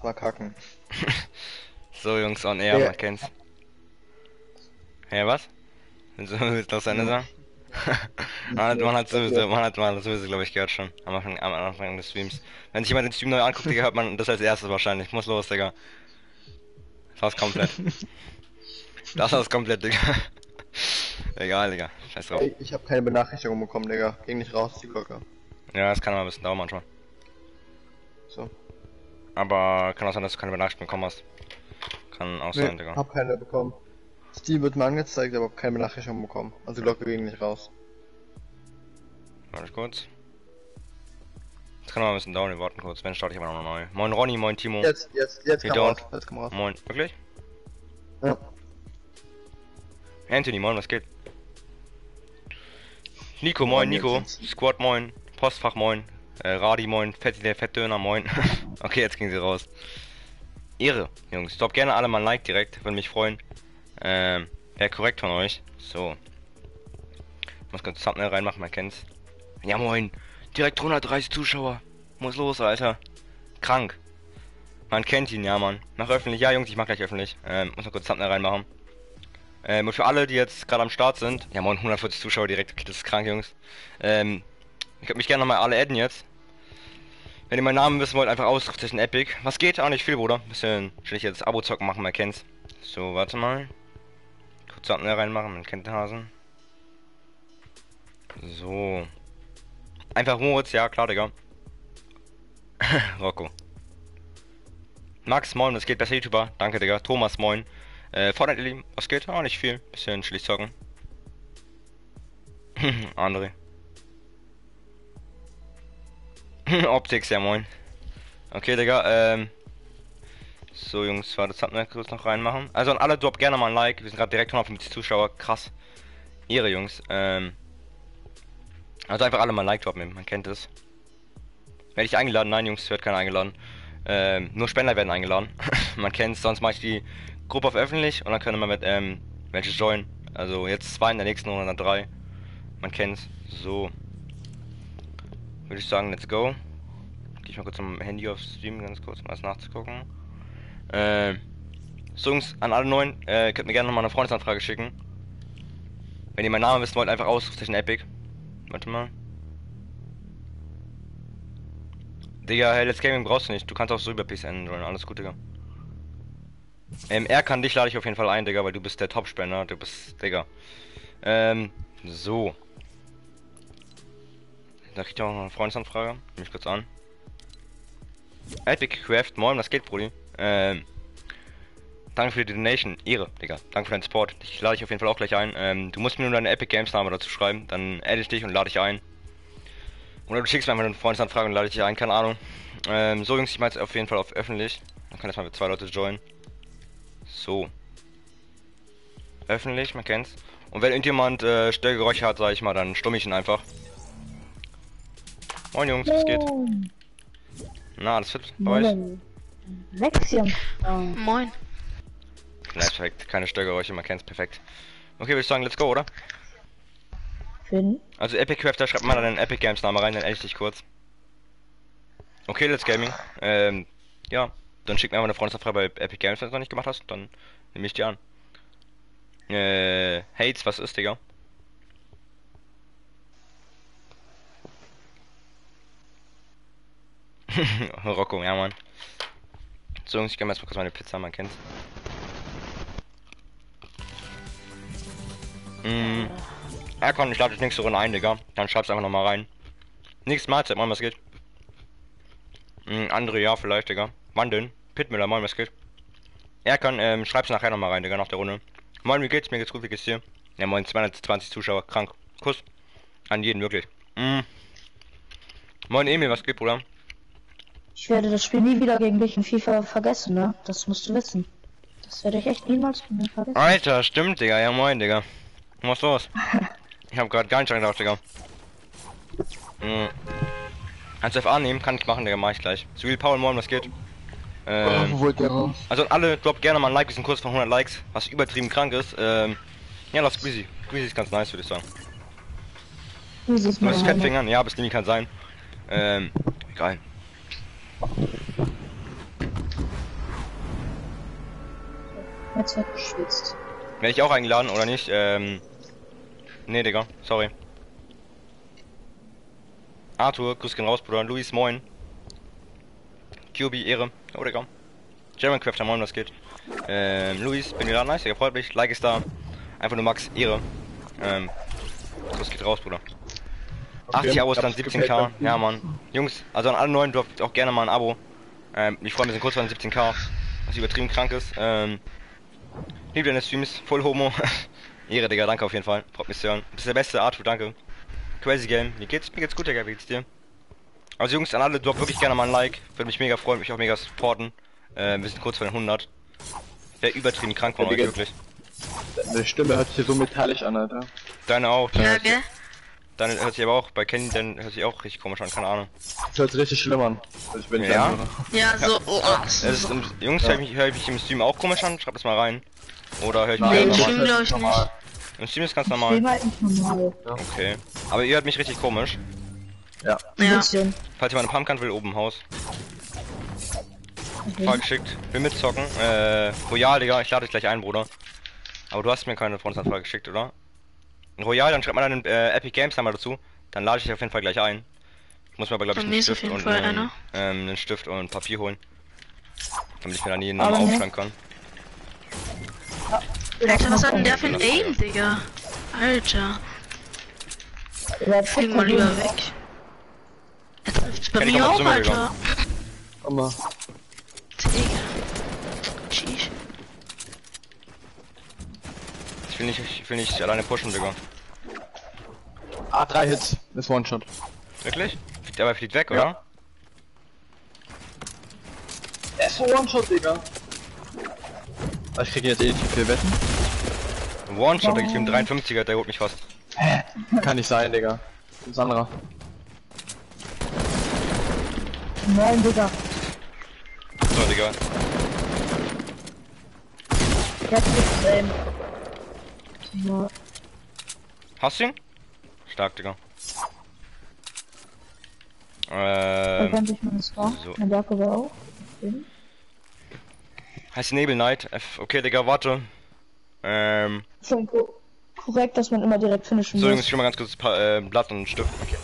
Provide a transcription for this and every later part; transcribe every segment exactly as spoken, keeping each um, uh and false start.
erstmal kacken. So, Jungs, on air, Ja. man kennt's. Hä, was? So, willst du das Ende sagen? man hat, man hat sowieso, man hat, man hat sowieso, glaube ich, gehört schon. Am Anfang, am Anfang des Streams. Wenn sich jemand den Stream neu anguckt, Digga, hört man das als erstes wahrscheinlich. Muss los, Digga. Fast komplett. Das ist komplett, Digga. Egal, Digga. Scheiß drauf. Ey, ich habe keine Benachrichtigung bekommen, Digga. Ging nicht raus, die Glocke. Ja, das kann mal ein bisschen dauern manchmal. So. Aber kann auch sein, dass du keine Benachrichtigung bekommen hast. Kann auch sein, Nee, Digga. hab keine bekommen. Steam wird mir angezeigt, aber hab keine Benachrichtigung bekommen. Also die Glocke ging nicht raus. Warte kurz. Das kann noch ein bisschen dauern, wir warten kurz. Wenn starte ich aber noch neu. Moin Ronny, moin Timo. Jetzt, jetzt, jetzt You kam raus. don't. Jetzt kam raus. Moin. Wirklich? Ja. Anthony, moin, was geht? Nico, moin, Nico. Squad, moin. Postfach, moin. Äh, Radi, moin. Fetti, der Fettdöner, moin. Okay, jetzt ging sie raus. Ehre, Jungs. Stoppt gerne alle mal ein Like direkt. Würde mich freuen. Ähm, wäre korrekt von euch. So. Ich muss kurz Thumbnail reinmachen, man kennt's. Ja, moin. Direkt hundertdreißig Zuschauer. Muss los, Alter. Krank. Man kennt ihn, ja, Mann. Mach öffentlich. Ja, Jungs, ich mach gleich öffentlich. Ähm, muss noch kurz Thumbnail reinmachen. Ähm, und für alle, die jetzt gerade am Start sind. Ja, moin, hundertvierzig Zuschauer direkt. Okay, das ist krank, Jungs. Ähm, ich könnt mich gerne nochmal alle adden jetzt. Wenn ihr meinen Namen wissen wollt, einfach Ausrufezeichen Epic. Was geht? Auch nicht viel, Bruder. Bisschen will ich jetzt Abo-Zocken machen, man kennt's. So, warte mal. Kurz Thumbnail reinmachen, man kennt den Hasen. So. Einfach Moritz, ja klar, Digga. Rocco. Max, moin, was geht? Besser YouTuber. Danke, Digga. Thomas, moin. Äh, Fortnite, was geht? Auch nicht viel. Bisschen chillig zocken. André. Optics, ja moin. Okay, Digga, ähm. So, Jungs, war das Thumbnail kurz noch reinmachen. Also an alle, droppt gerne mal ein Like. Wir sind gerade direkt hundertfünfzig Zuschauer. Krass. Ehre, Jungs. Ähm. Also einfach alle mal ein Like droppen, man kennt es. Werde ich eingeladen? Nein, Jungs, wird keiner eingeladen. Ähm, nur Spender werden eingeladen. Man kennt es, sonst mache ich die Gruppe auf öffentlich und dann können wir mit ähm, welche joinen. Also jetzt zwei in der nächsten Runde, dann drei. Man kennt's. So. Würde ich sagen, let's go. Gehe ich mal kurz am Handy auf Stream, ganz kurz, um was nachzugucken. Ähm. So, Jungs, an alle neuen, äh, könnt mir gerne nochmal eine Freundesanfrage schicken. Wenn ihr meinen Namen wissen wollt, einfach Ausrufezeichen Epic. Warte mal. Digga, hey, Let's Gaming brauchst du nicht. Du kannst auch so über P C N joinen. Alles gut, Digga. Ähm, er kann dich, lade ich auf jeden Fall ein, Digga, weil du bist der Top-Spender. Du bist, Digga. Ähm, so. Da kriegt ihr auch noch eine Freundesanfrage. Nehme ich kurz an. Epic Craft, moin, was geht, Brudi? Ähm, danke für die Donation. Ehre, Digga. Danke für deinen Support. Ich lade dich auf jeden Fall auch gleich ein. Ähm, du musst mir nur deine Epic Games Name dazu schreiben. Dann adde ich dich und lade dich ein. Oder du schickst mir einfach eine Freundesanfrage und lade ich dich ein, keine Ahnung. Ähm, so, Jungs, ich mache jetzt auf jeden Fall auf öffentlich. Dann kann erstmal mit zwei Leute joinen. So. Öffentlich, man kennt's. Und wenn irgendjemand äh, Störgeräusche hat, sage ich mal, dann stumm ich ihn einfach. Moin, Jungs, was geht? Na, alles fit bei euch? Lexium. Moin. Nice, perfekt. Keine Störgeräusche, man kennt's, perfekt. Okay, würde ich sagen, let's go, oder? Finn. Also Epic Crafter, schreibt mal deinen Epic Games Name rein, dann adde ich dich kurz. Okay, Let's Gaming. Ähm, ja, dann schick mir einfach eine Freundschaft bei Epic Games, wenn du es noch nicht gemacht hast, dann nehme ich die an. Äh, Hates, was ist, Digga? Rocco, ja, Mann. So, Jungs, ich gebe mir erstmal kurz meine Pizza, man kennt's. Mm. Ja, komm, ich lade jetzt nächste Runde ein, Digga. Dann schreib's einfach nochmal rein. Nächstes Mahlzeit, moin, was geht? Mm, André, ja, vielleicht, Digga. Wann denn? Pitmüller, moin, was geht? Er kann, ähm, schreib's nachher nochmal rein, Digga, nach der Runde. Moin, wie geht's? Mir geht's gut, wie geht's dir? Ja, moin, zweihundertzwanzig Zuschauer, krank. Kuss. An jeden, wirklich. Mm. Moin, Emil, was geht, Bruder? Ich werde das Spiel nie wieder gegen dich in FIFA vergessen, ne? Das musst du wissen. Das werde ich echt niemals von mir vergessen. Alter, stimmt, Digga, ja, moin, Digga. Was los? Ich hab grad gar nicht dran gedacht, Digga. Mm. Kannst du F A nehmen? Kann ich machen, Digga, mach ich gleich. Civil Paul, moin, was geht? Ähm, Wo wollt ihr raus? also alle, droppt gerne mal ein Like, wir sind kurz von hundert Likes, was übertrieben krank ist. Ähm, ja, lass Squeezy. Squeezy ist ganz nice, würde ich sagen. Wie sieht's Du mal bist aus? Fettfingern, ja, bis Limi kann sein. Ähm, egal. Netzwerk geschwitzt. Werde ich auch eingeladen oder nicht? Ähm. Nee, Digga, sorry. Arthur, Grüß gehen raus, Bruder. Luis, moin. Q B, Ehre. Oh, Digga. German Crafter, moin, was geht? Ähm, Luis, bin gerade nice, Digga, freut mich. Like ist da. Einfach nur Max, Ehre. Ähm. Grüß geht raus, Bruder. Okay, achtzig Abos, dann hab's siebzehn gefällt, K. danke. Ja, Mann. Jungs, also an alle neuen droppt auch gerne mal ein Abo. Ähm, ich freue mich, wir sind kurz vor den siebzehn K. Was übertrieben krank ist. Ähm. Liebe deine Streams, voll Homo. Ehre, Digga, danke auf jeden Fall. Freut mich zu hören. Du bist der beste, Arthur, danke. Crazy Game. Mir geht's, mir geht's gut, Digga, wie geht's dir? Also Jungs, an alle, droppt wirklich gerne mal ein Like. Würde mich mega freuen, mich auch mega supporten. Ähm, wir sind kurz vor den hundert. Wäre übertrieben krank von Ja, euch, Digga. wirklich. Deine Stimme hört sich so metallisch an, Alter. Deine auch. Deine, Ja, hört sich- gell? deine hört sich aber auch, bei Kenny, dann hört sich auch richtig komisch an, keine Ahnung. Das hört sich richtig schlimm an. Also ich bin Ja? Ja, so, oh, oh. Es ist, im, Jungs, Ja. höre ich, mich- hör ich mich im Stream auch komisch an? Schreibt das mal rein. Oder höre ich mich Nee, sehr im normal? Stream glaube ich nicht. Im Stream ist ganz Ich normal. bin halt nicht normal. Okay. Aber ihr hört mich richtig komisch. Ja. Ein Ja. bisschen. Falls ihr meine Pumpkin will, oben im Haus. Okay. Frage geschickt. Will mitzocken. Äh, Royal, Digga, ich lade dich gleich ein, Bruder. Aber du hast mir keine Freundesanfrage geschickt, oder? Royal, dann schreib mal deinen äh, Epic Games Nummer dazu. Dann lade ich dich auf jeden Fall gleich ein. Ich muss mir aber, glaube ich, Bei einen mir ist auf Stift jeden und Fall einen, einer. ähm, einen Stift und Papier holen. Damit ich mir dann jeden Namen Aber ne? aufschreiben kann. Alter, was hat denn der für ein Aim, Digga? Alter, Ja, flieg mal lieber weg. Er trifft's bei Kenn ich mir auch auch, zu mir, Alter. Komm mal. Digga. Sheesh. Ich will nicht, ich will nicht alleine pushen, Digga. Ah, drei Hits. Ist One-Shot. Wirklich? Der aber fliegt weg, Ja. oder? Er ist One-Shot, Digga. Ich krieg jetzt eh nicht viel Wetten. One-Shot, Digga, ich bin dreiundfünfziger, der holt mich fast. Kann nicht sein, Digga. Das andere. Nein, Digga. So, Digga. Jetzt ist ähm. Ja. Hast du ihn? Stark, Digga. Da Ähm, kann sich man das war. so. Mein Dark aber auch. Okay. heißt Nebel Knight. F okay, Digga, warte. Ähm, Schon ko korrekt, dass man immer direkt finishen so, Jungs, muss. ich will mal ganz kurz ein paar, äh, Blatt und einen Stift. Okay.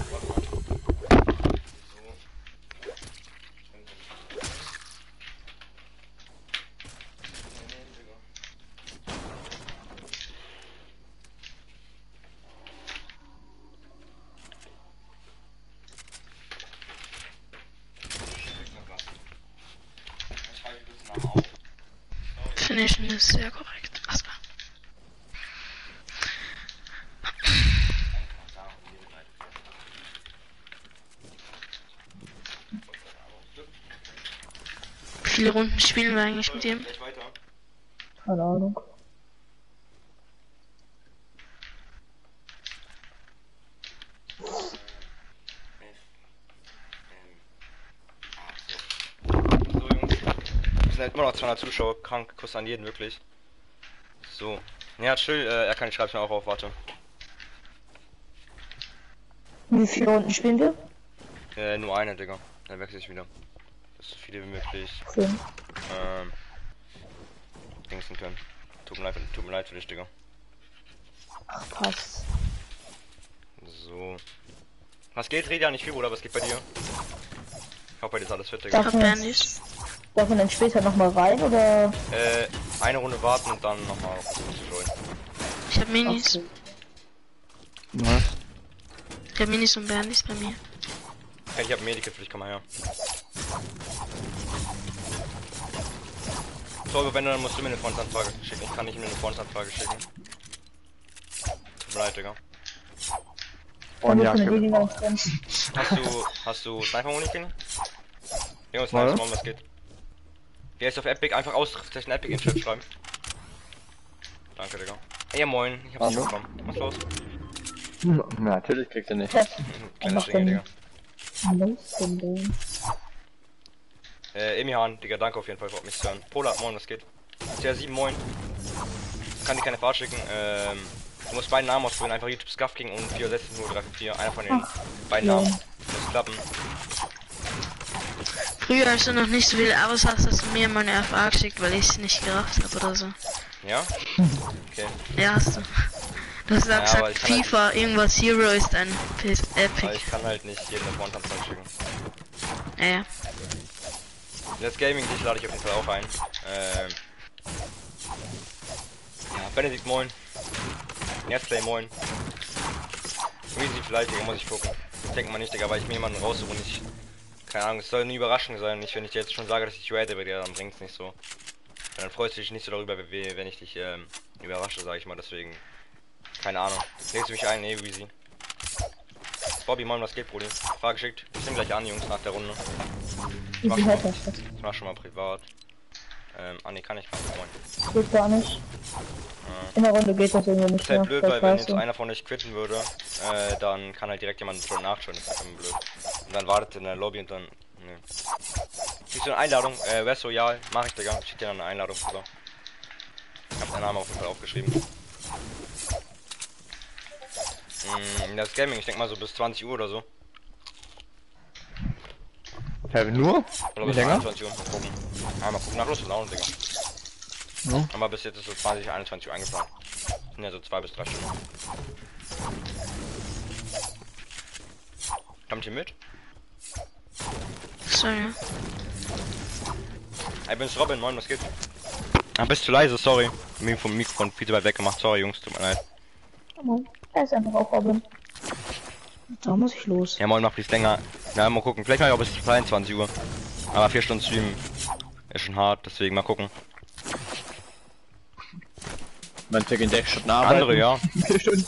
Finishen ist sehr korrekt. Achso. Wie viele Runden spielen wir eigentlich mit ihm? Keine Ahnung. So, Jungs. Wir sind halt immer noch zweihundert Zuschauer, krank, Kuss an jeden, wirklich. So. Ja, chill, äh, er kann, ich schreib's mir auch auf, warte. Wie viele Runden spielen wir? Äh, nur eine, Digga. Dann wechsel ich wieder. Das ist so viele wie möglich. Okay. Ähm. Dingsen können. Tut mir leid, tut mir leid für dich, Digga. Ach, passt. So. Was geht, Reda? Nicht viel, Bruder, was geht bei dir? Ich hoffe, bei dir ist alles fit, Digga. Ich hab Bandys. Darf man dann später nochmal rein oder? Äh, eine Runde warten und dann nochmal auf die zu joinen. Ich hab Minis. Okay. Was? Ich hab Minis und Bandys bei mir. Hey, ich hab ein Medikit für dich, komm mal her. So, wenn du, dann musst du mir eine Freundesanfrage schicken. Ich kann nicht mir eine Freundesanfrage schicken. Tut mir leid, Digga. Und Dann ja, müssen wir die ich Dinger trennen. Hast du, hast du Sniper-Munikin? Jungs, Was? nice, Mann, was geht? Wer ist auf Epic? Einfach Ausrufezeichen Epic in den Chat schreiben. Danke, Digga. Ja, moin, ich hab's nicht Hallo? bekommen. Was los? Ja, natürlich kriegt er nicht. Test. Kleiner macht Schlingel, denn- Digga. Was denn denn? Äh, Emihan, Digga, danke auf jeden Fall, freut mich zu hören. Polar, moin, was geht? C R sieben, moin. Kann dir keine Fahrt schicken, ähm, du musst beiden Namen ausprobieren, einfach YouTube Scuff King und vier sechs null drei fünf vier, einer von den Ach, beiden ja. Namen. Muss klappen. früher, als du noch nicht so viele Abos hast, hast du mir meine F A geschickt, weil ich es nicht gerafft habe oder so. Ja? Okay. Ja, hast du. Du hast Ja, auch aber ich gesagt, kann halt FIFA, irgendwas Hero ist ein P- Aber Epic. ich kann halt nicht jeden auf One-Tanz schicken. Ja, ja. Das Gaming, dich lade ich auf jeden Fall auch ein. Ähm. Ja, Benedikt, moin. Nerdplay, moin. Weezy vielleicht, Digga, muss ich gucken. Ich denke mal nicht, Digga, weil ich mir jemanden raussuche und ich... Keine Ahnung, es soll eine Überraschung sein. Nicht, wenn ich dir jetzt schon sage, dass ich rate, aber dir dann bringt's nicht so. Und dann freust du dich nicht so darüber, wie, wenn ich dich ähm, überrasche, sage ich mal, deswegen... Keine Ahnung. Legst du mich ein? Nee, Weezy. Bobby, moin, was geht, Brudi? Frage geschickt. Ich bin gleich an, Jungs, nach der Runde. Ich mach, Wie schon hält mal, das das? ich mach schon mal privat. Ähm, ah ne, kann ich gar nicht, moin. Geht gar nicht. Ja. In der Runde geht das irgendwie nicht Ist halt mehr. blöd, das weil wenn weißt jetzt du. einer von euch quitten würde, äh, dann kann halt direkt jemand schon nachschauen, das ist halt immer blöd. Und dann wartet in der Lobby und dann, ne. Kriegst du eine Einladung, äh, West Royal, mach ich, Digga, schick dir dann eine Einladung rüber. Ich hab deinen Namen auf jeden Fall aufgeschrieben. Mm, das Gaming, ich denk mal so bis zwanzig Uhr oder so. Hä, nur? Oder Wie bis länger? einundzwanzig Uhr, mal gucken. Ja, mal gucken, nach Lust und Laune, Digga. Ja. Aber bis jetzt ist so zwanzig, einundzwanzig Uhr eingeplant. Sind ja so zwei bis drei Stunden. Kommt ihr mit? So, ja. Ey, bin's Robin, moin, was geht? Ah, bist du leise, sorry. Mir vom Mikrofon viel zu weit weg gemacht, sorry Jungs, tut mir leid. Er ist einfach auch Robin. Da muss ich los. Ja, moin, mach dies länger. Na, mal gucken, vielleicht mal ich auch bis zweiundzwanzig Uhr. Aber vier Stunden streamen ist schon hart, deswegen mal gucken. Manche gehen sechs Stunden arbeiten. Andere, ja. Vier Stunden.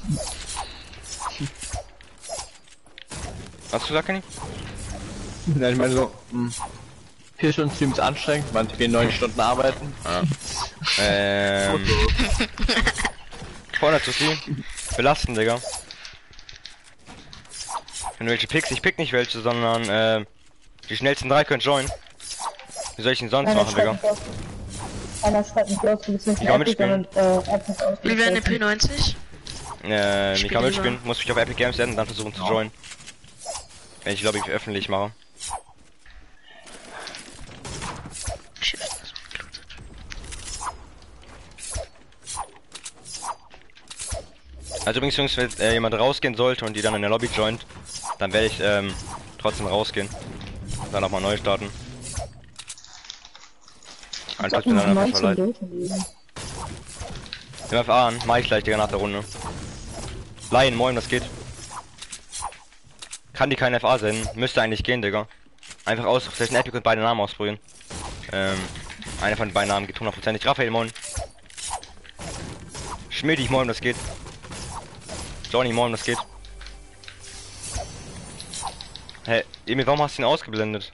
Hast du gesagt, Kenny? Nein, ich meine so, mh, vier Stunden Stream ist anstrengend, manche gehen neun Stunden arbeiten. Ja. ähm. Vorne zu viel. Belasten, Digga. Wenn du welche pickst, ich pick nicht welche, sondern äh, die schnellsten drei können joinen. Wie soll ich denn sonst Einer machen, schreibt Digga? mich aus. Einer schreibt mich aus, du bist nicht Ich kann Epic, mitspielen. sondern äh, einfach aus. Wie wäre eine P neunzig? Äh, ich Spiel kann lieber. mitspielen, muss mich auf Epic Games senden und dann versuchen zu joinen. Wenn ich Lobby öffentlich mache. Shit. Also übrigens, Jungs, wenn äh, jemand rausgehen sollte und die dann in der Lobby joint, dann werde ich ähm, trotzdem rausgehen. Dann nochmal neu starten. Einfach Sollten wir dann einfach neunzehn verleiht. durchlegen. M F A an, mach ich gleich, Digga, nach der Runde. Lion, moin, das geht. Kann die kein F A senden, müsste eigentlich gehen, Digga. Einfach aus, vielleicht ein Epic und beide Namen ausprobieren. Ähm, einer von den beiden Namen geht hundertprozentig. Raphael, moin. Schmidi, moin, das geht. Johnny, moin, das geht. Hey, Emil, warum hast du ihn ausgeblendet?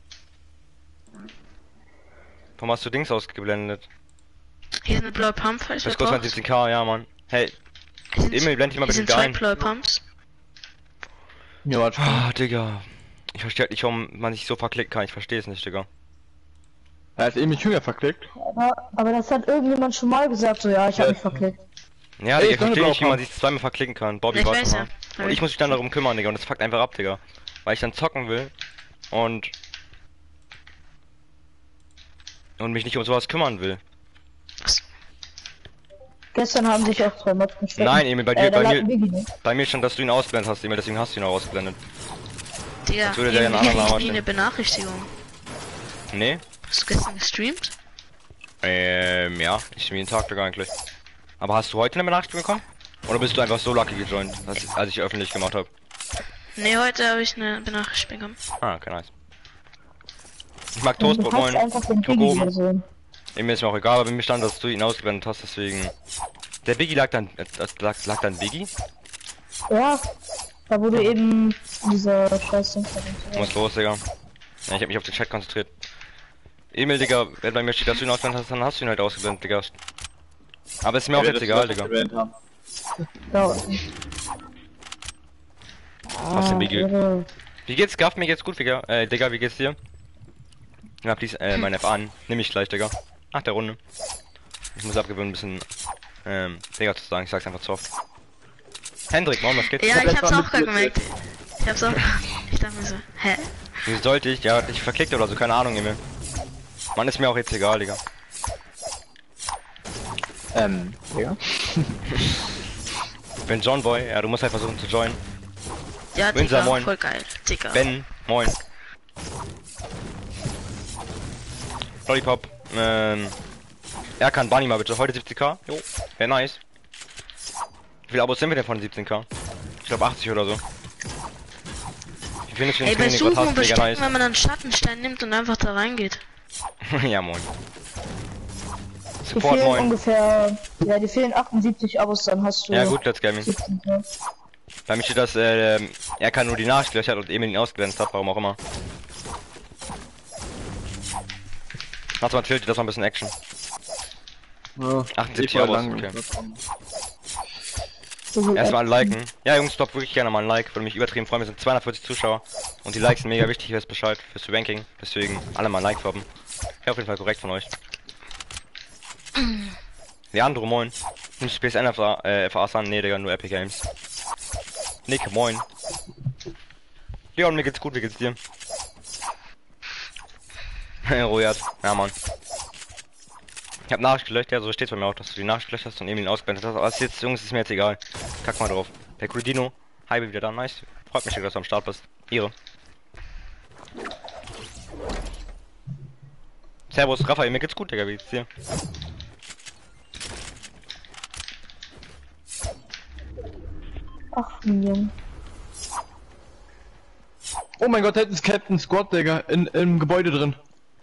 Warum hast du Dings ausgeblendet? Hier ist eine blaue Pump, falls Das wir kostet braucht. siebzehn K, ja, Mann. Hey, Hier sind- Emil, blend dich mal hier bitte sind wieder zwei ein. blaue Pumps. Ja, warte. Ah, Digga. Ich verstehe halt nicht, warum man sich so verklicken kann. Ich verstehe es nicht, Digga. Er hat eben mit Jünger verklickt. Aber, aber das hat irgendjemand schon mal gesagt, so ja, ich hab Ja. mich verklickt. Ja, Ey, Digga, ich ist doch eine verstehe nicht, wie blaue man sich zweimal verklicken kann. Bobby, Ich warte weiß mal. ja. Und ich muss mich dann darum kümmern, Digga. Und das fuckt einfach ab, Digga. Weil ich dann zocken will. Und... Und mich nicht um sowas kümmern will. Gestern haben sich auch zwei Mods gestellt. Nein, Emil, bei dir, äh, da bei lag mir- ein Biggie, ne? Bei mir stand, dass du ihn ausgeblendet hast, Emil. Deswegen hast du ihn auch ausgeblendet. Digga, Als würde der in einer anderen Lama irgendwie stehen. eine Benachrichtigung. Nee? Hast du gestern gestreamt? Ähm, ja. Ich stream jeden Tag, Digga, eigentlich. Aber hast du heute eine Benachrichtigung bekommen? Oder bist du einfach so lucky gejoint, als, als ich öffentlich gemacht habe? Ne, heute habe ich eine Benachrichtigung bekommen. Ah, okay, nice. Ich mag Du Toastbrot, hast moin. einfach den Guck Biggie oben. gesehen. Mir ist mir auch egal, aber bei mir stand, dass du ihn ausgeblendet hast, deswegen... Der Biggie lag dann... äh, Das lag, lag dann Biggie? Ja, da wurde eben dieser scheiß Ding Ich muss los, Digga. Ja, ich hab mich auf den Chat konzentriert. Emil, Digga, wenn bei mir steht, dass du ihn ausgeblendet hast, dann hast du ihn halt ausgeblendet, Digga. Aber ist mir auch jetzt egal, Digga. Ja. Was denn, Biggie? irre. Wie geht's, Gaff? Mir geht's gut, Digga. Äh, Digga, wie geht's dir? Ja, please, äh, mein F an. Nimm ich gleich, Digga. Nach der Runde. Ich muss abgewöhnen, ein bisschen, ähm, Digga zu sagen. Ich sag's einfach zu oft. Hendrik, morgen, was geht? Ja, hab ich letztes hab's Mal auch gerade mit- gemerkt. Ich hab's auch. Ich dachte mir so, hä? Wie sollte ich? Ja, ich verklickt oder so, keine Ahnung, Emil. Mann, ist mir auch jetzt egal, Digga. Ähm, Digga. Ich bin John Boy, ja, du musst halt versuchen zu joinen. Ja, Winzer, Digga, moin. voll geil. Digga. Ben, moin. Lollipop, ähm... Er kann Bunny mal bitte, heute siebzig K. Jo, wäre nice. Wie viele Abos sind wir denn von siebzehn K? Ich glaube achtzig oder so. Wie findest du den Ey, bei Training? Suchen Was hast und du? Mega Bestecken, nice. wenn man einen Schattenstein nimmt und einfach da reingeht. Ja, moin. Die Support, fehlen moin. ungefähr, ja, die fehlen achtundsiebzig Abos, dann hast du... Ja gut, Let's Gaming. siebzehn K. Bei mir steht das, äh, er kann nur die Nachricht hat und Emil ihn ausgegrenzt hat, warum auch immer. Hast du mal chillt, das war ein bisschen Action. Ja, achtundsiebzig ich war Abos, lang. okay. So gut Erstmal ein Action. Liken. Ja, Jungs, stoppt wirklich gerne mal ein Like, würde mich übertrieben freuen. Wir sind zweihundertvierzig Zuschauer und die Likes sind mega wichtig, ihr wisst Bescheid fürs Ranking. Deswegen alle mal ein Like droppen. Ja, auf jeden Fall korrekt von euch. Leandro, moin. Nimmst du P S N F A, äh, F A an? Nee, Digga, nur Epic Games. Nick, moin. Leon, mir geht's gut, wie geht's dir? Rojat, ja, Mann. Ich hab Nachricht gelöscht, ja, so steht's bei mir auch, dass du die Nachricht gelöscht hast und eben ihn ausgeblendet hast. Aber jetzt, Jungs, ist mir jetzt egal. Kack mal drauf. Der Crudino, hi, bin wieder da, nice. Freut mich, dass du am Start bist. Ihre. Servus, Raphael, mir geht's gut, Digga, wie geht's dir? Ach, Junge. Oh mein Gott, da hinten ist Captain Squad, Digga, in, im Gebäude drin.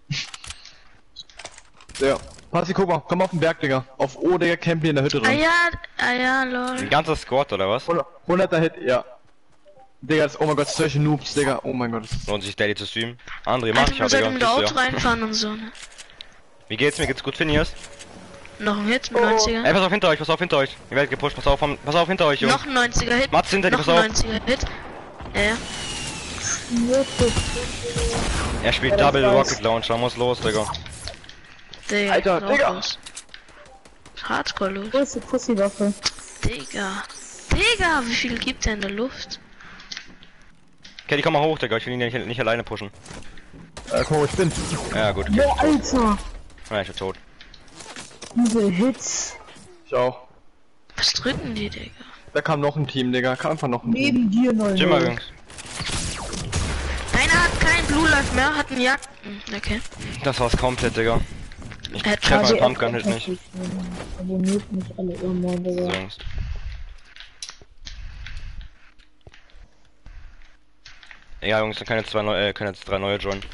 Ja. Passi, guck mal, komm auf den Berg, Digga. Auf O, Digga, camp hier in der Hütte Ah drin. ja, ah ja, lol. Ein ganzer Squad, oder was? hunderter Hit, ja. Digga, das, oh mein Gott, solche Noobs, Digga, oh mein Gott. Lohnt sich Daily zu streamen? André, mach Alter, ich man auch, sollte Digga. mit dem Bist du Auto ja. reinfahren und so, ne? Wie geht's? Mir geht's gut, Phineas. Noch ein Hit mit Oh. neunziger. Ey, pass auf hinter euch, pass auf hinter euch. Ihr werdet gepusht, pass auf, vom- pass auf hinter euch, Jungs. Noch ein neunziger Hit. Mats hinter dir, Noch pass ein auf. neunziger Hit. Ja, ja. Er spielt Ja, das Double weiß. Rocket Launcher, muss los, Digga. Digga, Alter, drauf Digga. los. Hardcore los. Wo ist die Pussywaffe? Digga. Digga, wie viel gibt er in der Luft? Okay, die komm mal hoch, Digga, ich will ihn nicht, nicht alleine pushen. Äh, guck mal, ich bin. Ja, gut, okay. Boah, Alter! Ja, ich bin tot. Diese Hits. Ich auch. Was drücken die, Digga? Da kam noch ein Team, Digga, kam einfach noch ein Team. Neben dir neun. Jimmer, Jungs. Einer hat kein Blue Life mehr, hat einen Jagd. Hm, okay. Das war's komplett, Digga. Ich Er hat check quasi meinen Pumpgun halt nicht. Abonniert nicht alle immer, So, Digga. Jungs. Ja, Jungs, dann können jetzt zwei neue, äh, können jetzt drei neue joinen.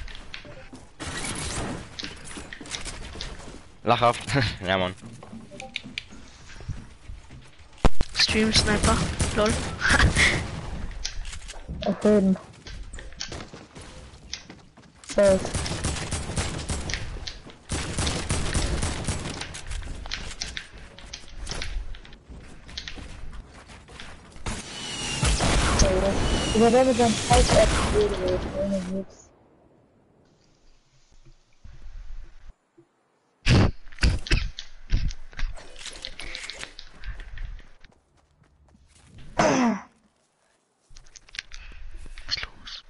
Lachhaft. Ja, Mann. Stream Sniper. Lol. Auf jeden. Safe. Über der mit seinem scheiß App redet, ohne nix. Was ist los?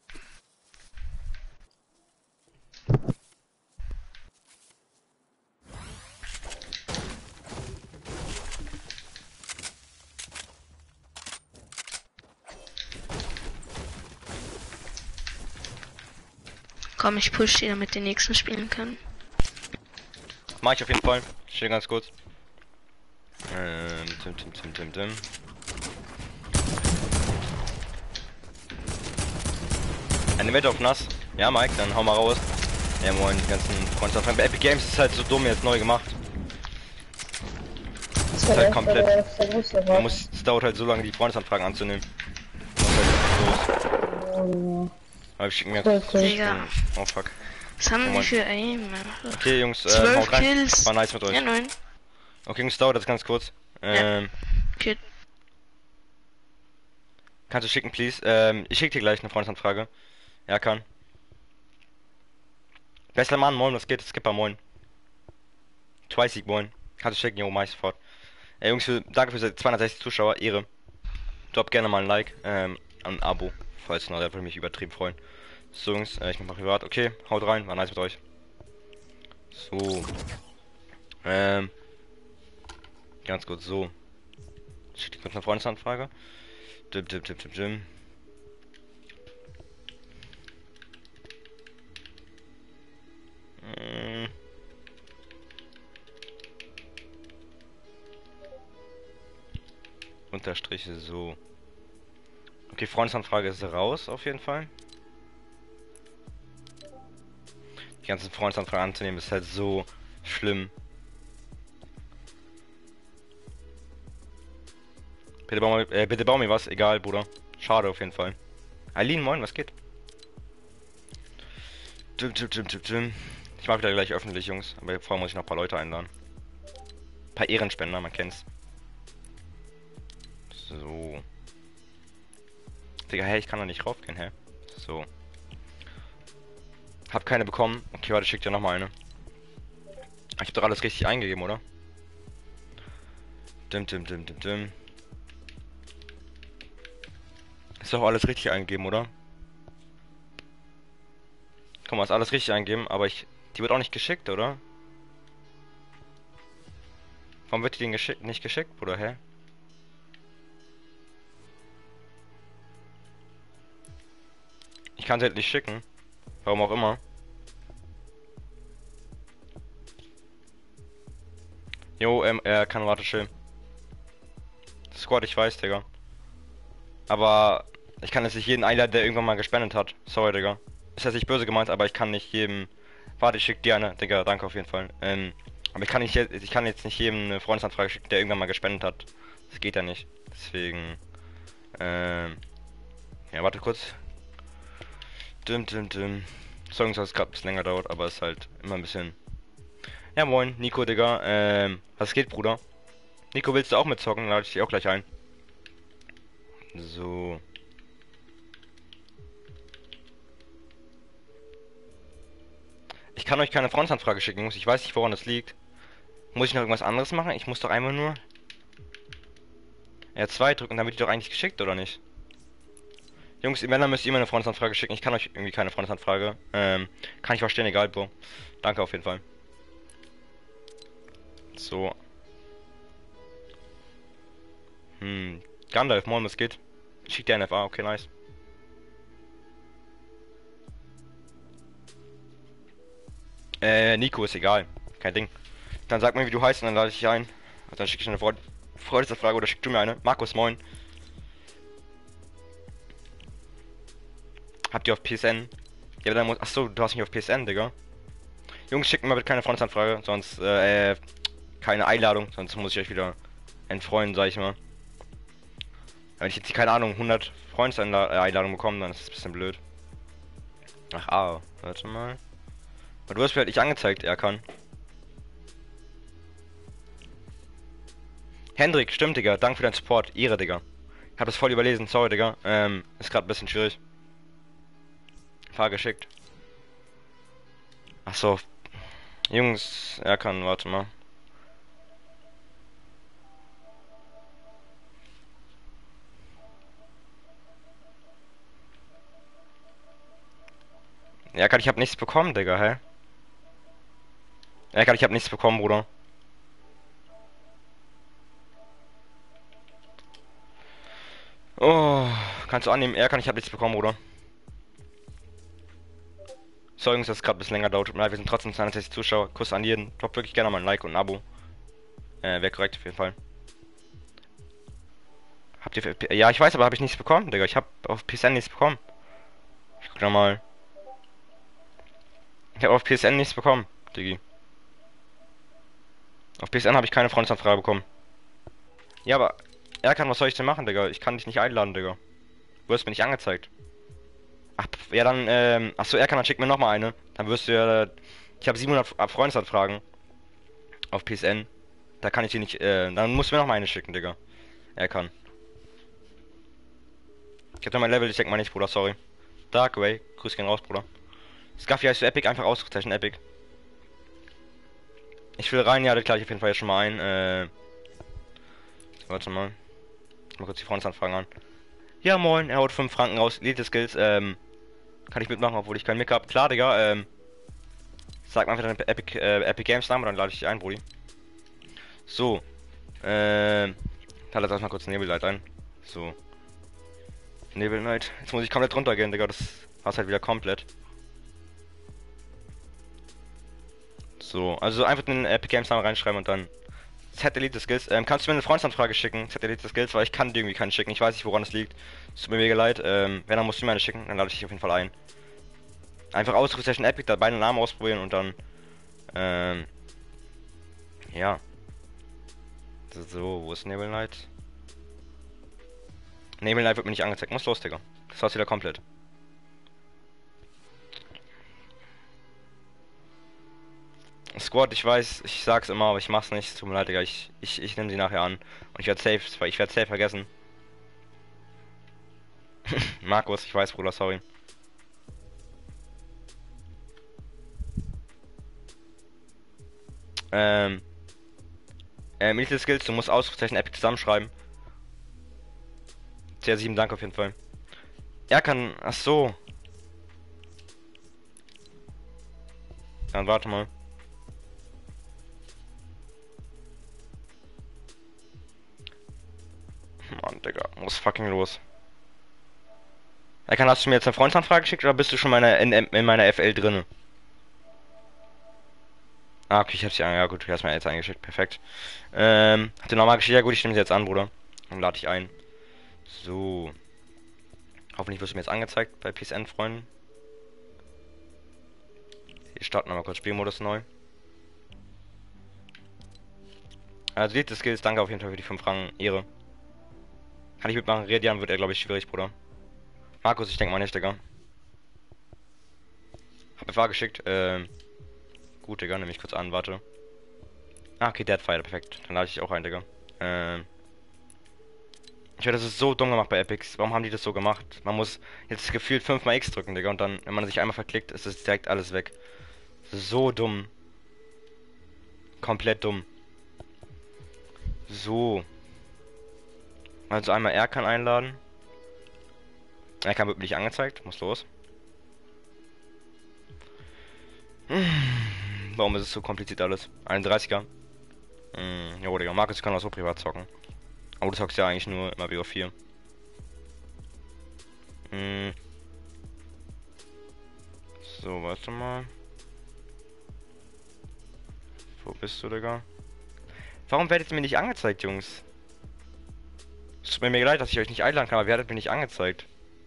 Komm, ich push die, damit die nächsten spielen können. Mach ich auf jeden Fall. Stehe ganz kurz. Ähm, tim, tim, tim, tim, tim. Eine Wette auf nass. Ja, Mike, dann hau mal raus. Ja, moin, die ganzen Freundschaften. Epic Games ist halt so dumm jetzt neu gemacht. Das halt der- komplett- der- der große Man Rock. muss, es dauert halt so lange, die Freundesanfragen anzunehmen. Muss halt los. Aber ich schicken mir Okay, jetzt. okay. Digga. Oh fuck. Was haben Oh die Mann. für Aim? Okay, Jungs, äh, Zwölf haut rein. Kills. War nice mit euch. Ja, neun. Okay, Jungs, dauert das ganz kurz. Ähm, Okay. kannst du schicken, please? Ähm, ich schick dir gleich eine Freundesanfrage. Ja, kann. Bester Mann, moin, was geht? Skipper, moin. Twice moin. Kannst du schicken, jo, mach ich sofort. Ey, Jungs, für, danke für zweihundertsechzig Zuschauer, Ehre. Drop gerne mal ein Like, ähm, ein Abo. Falls noch, der würde mich übertrieben freuen. So, Jungs, äh, ich mach mal privat. Okay, haut rein, war nice mit euch. So. Ähm. Ganz kurz so. Schickt kurz eine Freundesanfrage. Dim, dim, dim, dim, dim. Hm. Unterstriche so. Okay, Freundesanfrage ist raus auf jeden Fall. Die ganzen Freundesanfragen anzunehmen ist halt so schlimm. Bitte bau, mir, äh, bitte bau mir was, egal, Bruder. Schade auf jeden Fall. Eileen, moin, was geht? Dum, dum, dum, dum, dum. Ich mach wieder gleich öffentlich, Jungs. Aber vorher muss ich noch ein paar Leute einladen. Ein paar Ehrenspender, man kennt's. So. Digga, hä, ich kann da nicht raufgehen, hä? So. Hab keine bekommen. Okay, warte, schickt ja nochmal eine. Ich hab doch alles richtig eingegeben, oder? Dim, dim, dim, dim, dim. Ist doch alles richtig eingegeben, oder? Guck mal, ist alles richtig eingegeben, aber ich... Die wird auch nicht geschickt, oder? Warum wird die denn geschickt, nicht geschickt, Bruder, hä? Ich kann sie halt nicht schicken. Warum auch immer. Jo, ähm, er kann, warte, chill. Squad, ich weiß, Digga. Aber ich kann jetzt nicht jeden einladen, der irgendwann mal gespendet hat. Sorry, Digga. Ist jetzt nicht böse gemeint, aber ich kann nicht jedem... Warte, ich schick dir eine, Digga, danke auf jeden Fall. Ähm, aber ich kann nicht jetzt, ich kann jetzt nicht jedem eine Freundesanfrage schicken, der irgendwann mal gespendet hat. Das geht ja nicht. Deswegen... Ähm... Ja, warte kurz. Dim, dim, dim. Sorry, dass es gerade ein bisschen länger dauert, aber es ist halt immer ein bisschen... Ja, moin, Nico, Digga. Ähm, was geht, Bruder? Nico, willst du auch mitzocken? Lade ich dich auch gleich ein. So. Ich kann euch keine Freundesanfrage schicken, Jungs. Ich weiß nicht, woran das liegt. Muss ich noch irgendwas anderes machen? Ich muss doch einfach nur... R zwei drücken, dann wird die doch eigentlich geschickt, oder nicht? Jungs, wenn, dann müsst ihr mir eine Freundesanfrage schicken. Ich kann euch irgendwie keine Freundesanfrage. Ähm, kann ich verstehen, egal, Bro. Danke auf jeden Fall. So. Hm. Gandalf, moin, was geht? Schickt dir ein F A, okay, nice. Äh, Nico ist egal. Kein Ding. Dann sag mir, wie du heißt und dann lade ich dich ein. Und dann schicke ich eine Freund Freundesanfrage oder schick du mir eine. Markus, moin. Habt ihr auf P S N? Ja, dann muss... Achso, du hast mich auf P S N, Digga. Jungs, schickt mir mal bitte keine Freundesanfrage, sonst, äh, keine Einladung, sonst muss ich euch wieder entfreuen, sag ich mal. Wenn ich jetzt hier, keine Ahnung, hundert Freundseinladungen bekomme, dann ist das ein bisschen blöd. Ach, ah, warte mal. Aber du hast mir halt nicht angezeigt, Erkan. Hendrik, stimmt, Digga, danke für deinen Support, Ehre, Digga. Ich hab das voll überlesen, sorry, Digga. Ähm, ist gerade ein bisschen schwierig. Fahr geschickt. Ach so. Jungs, Erkan, warte mal. Erkan, ich hab nichts bekommen, Digga, hä? Erkan, ich hab nichts bekommen, Bruder. Oh, kannst du annehmen? Erkan, ich hab nichts bekommen, Bruder. So, Jungs, das gerade ein bisschen länger dauert. Tut mir leid, wir sind trotzdem zweihundertsechzig Zuschauer. Kuss an jeden. Droppt wirklich gerne mal ein Like und ein Abo. Äh, wäre korrekt auf jeden Fall. Habt ihr... Für... Ja, ich weiß, aber habe ich nichts bekommen, Digga. Ich hab auf P S N nichts bekommen. Ich guck nochmal. Ich habe auf P S N nichts bekommen, Diggi. Auf P S N habe ich keine Freundesanfrage bekommen. Ja, aber... Erkan, was soll ich denn machen, Digga? Ich kann dich nicht einladen, Digga. Du wirst mir nicht angezeigt. Ach, ja dann, ähm... Achso, Erkan, dann schick mir nochmal eine. Dann wirst du ja... Ich habe siebenhundert Freundesanfragen. Auf P S N. Da kann ich die nicht... Äh, dann musst du mir nochmal eine schicken, Digga. Erkan. Ich hab noch mein Level, ich denke mal nicht, Bruder, sorry. Darkway, grüß gehen raus, Bruder. Scuffy heißt für Epic, einfach ausgezeichnet, Epic. Ich will rein, ja, das klar ich auf jeden Fall jetzt schon mal ein. Äh, warte mal. Mal kurz die Freundesanfragen an. Ja moin, er haut fünf Franken raus, Elite Skills, ähm, kann ich mitmachen, obwohl ich kein Mick hab. Klar, Digga, ähm, sag mal einfach deinen Epic, äh, Epic Games Namen, dann lade ich dich ein, Brudi. So, ähm, da lass erstmal kurz Nebellight ein. So. Nebellight. Jetzt muss ich komplett runtergehen, Digga, das war's halt wieder komplett. So, also einfach den Epic Games Namen reinschreiben und dann Z Elite Skills. Ähm, kannst du mir eine Freundschaftsanfrage schicken? Z Elite Skills, weil ich kann dir irgendwie keinen schicken. Ich weiß nicht, woran es liegt. Es tut mir mega leid. Ähm, wenn, dann musst du mir eine schicken, dann lade ich dich auf jeden Fall ein. Einfach Ausrufezeichen Epic, da beide Namen ausprobieren und dann, ähm, ja. So, wo ist Nebelnight? Nebelnight wird mir nicht angezeigt. Muss los, Digga. Das war's wieder komplett. Squad, ich weiß, ich sag's immer, aber ich mach's nicht. Tut mir leid, Digga. Ich, ich, ich nehme sie nachher an. Und ich werde safe, ich werde safe vergessen. Markus, ich weiß, Bruder, sorry. Ähm. Ähm, Elite Skills, du musst Ausrufezeichen Epic zusammenschreiben. C R sieben, danke auf jeden Fall. Er kann. Ach so. Dann warte mal. Mann, Digga, muss fucking los. Er kann, hast du mir jetzt eine Freundschaftsanfrage geschickt oder bist du schon meine, in, in meiner F L drinne? Ah, okay, ich hab's ja, ja gut, du hast mir jetzt eingeschickt, perfekt. Ähm, hat dir nochmal geschickt, ja gut, ich nehme sie jetzt an, Bruder. Dann lade ich ein. So. Hoffentlich wirst du mir jetzt angezeigt bei P S N, Freunden. Wir starten nochmal kurz Spielmodus neu. Also, die Skills, danke auf jeden Fall für die fünf Franken, Ehre. Kann ich mitmachen, Redian wird er, glaube ich, schwierig, Bruder. Markus, ich denke mal nicht, Digga. Hab F A geschickt, ähm. Gut, Digga, nehme ich kurz an, warte. Ah, okay, Deadfire, perfekt. Dann lade ich dich auch ein, Digga. Ähm. Ich werde, das ist so dumm gemacht bei Epics. Warum haben die das so gemacht? Man muss jetzt gefühlt fünfmal X drücken, Digga. Und dann, wenn man sich einmal verklickt, ist es direkt alles weg. So dumm. Komplett dumm. So. Also einmal er kann einladen. Er kann wird mir nicht angezeigt. Muss los. Warum ist es so kompliziert alles? einunddreißiger. Hm, jo, Digga. Markus kann auch so privat zocken. Aber du zockst ja eigentlich nur immer B O vier. Hm. So, warte mal. Wo bist du, Digga? Warum werdet ihr mir nicht angezeigt, Jungs? Es tut mir mega leid, dass ich euch nicht einladen kann, aber werdet mir nicht angezeigt.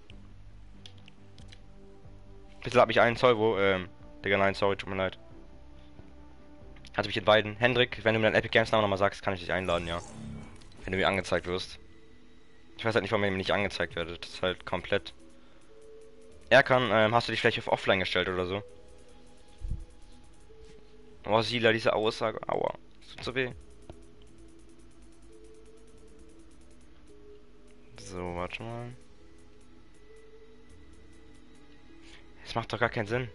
Bitte lad mich ein, Zeugo, ähm, Digga, nein, sorry, tut mir leid. Kannst mich entweiden. Hendrik, wenn du mir deinen Epic Games Namen nochmal sagst, kann ich dich einladen, ja. Wenn du mir angezeigt wirst. Ich weiß halt nicht, warum ihr mir nicht angezeigt werdet. Das ist halt komplett. Er kann, ähm, hast du dich vielleicht auf Offline gestellt oder so? Oh, Sila, diese Aussage. Aua. Das tut so weh. So, warte mal. Das macht doch gar keinen Sinn.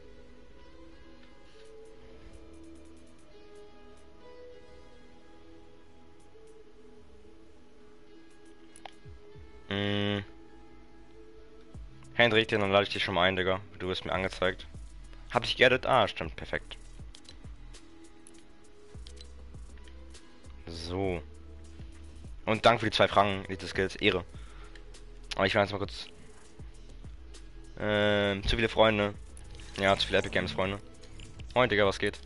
Hm. Hendrik, dann lade ich dich schon mal ein, Digga. Du wirst mir angezeigt. Hab ich geaddet? Ah, stimmt, perfekt. So. Und danke für die zwei Fragen, Elite Skills, Ehre. Aber ich will jetzt mal kurz. Ähm, zu viele Freunde. Ja, zu viele Epic Games Freunde. Moin, Digga, was geht?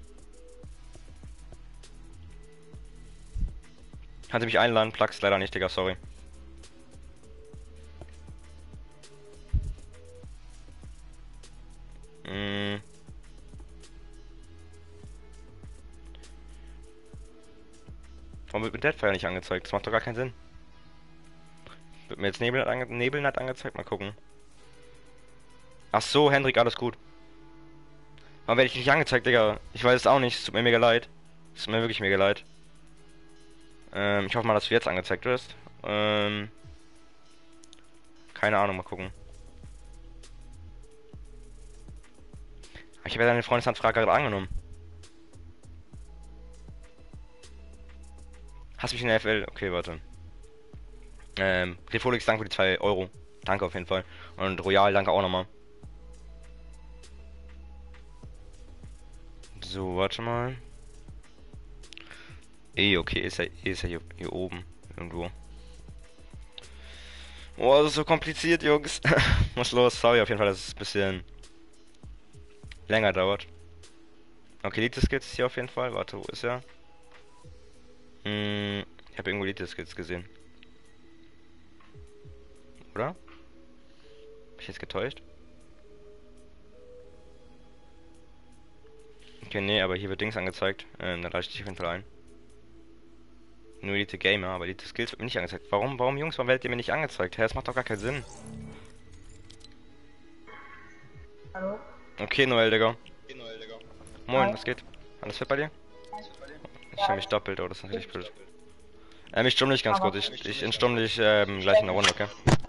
Kannst du mich einladen? Plug's leider nicht, Digga, sorry. Hm. Warum wird mir Deadfire nicht angezeigt? Das macht doch gar keinen Sinn. Wird mir jetzt Nebelnight, ange Nebelnight angezeigt? Mal gucken. Ach so, Hendrik, alles gut. Warum werde ich nicht angezeigt, Digga? Ich weiß es auch nicht. Es tut mir mega leid. Es tut mir wirklich mega leid. Ähm, ich hoffe mal, dass du jetzt angezeigt wirst. Ähm. Keine Ahnung, mal gucken. Ich habe ja deine Freundesanfrage gerade angenommen. Hast mich in der F L? Okay, warte. Ähm, Refolix, danke für die zwei Euro. Danke auf jeden Fall. Und Royal, danke auch nochmal. So, warte mal. Eh, okay, ist er, ist er hier, hier oben. Irgendwo. Oh, das ist so kompliziert, Jungs. Muss los, sorry auf jeden Fall, dass es ein bisschen länger dauert. Okay, Elite Skills ist hier auf jeden Fall. Warte, wo ist er? Hm, ich habe irgendwo Elite Skills gesehen. Oder? Hab ich jetzt getäuscht? Okay, nee, aber hier wird Dings angezeigt. Ähm, da lade ich dich auf jeden Fall ein. Nur Elite Gamer, aber Elite Skills wird mir nicht angezeigt. Warum, warum, Jungs, warum werdet ihr mir nicht angezeigt? Hä, das macht doch gar keinen Sinn. Hallo? Okay, Noel, Digga. Moin, Hi. was geht? Alles fit bei dir? Ich höre mich doppelt, oh, das ist natürlich blöd. Ähm, ich stumm dich ganz kurz. Ich, ich entstumm dich ähm, gleich in der Runde, okay?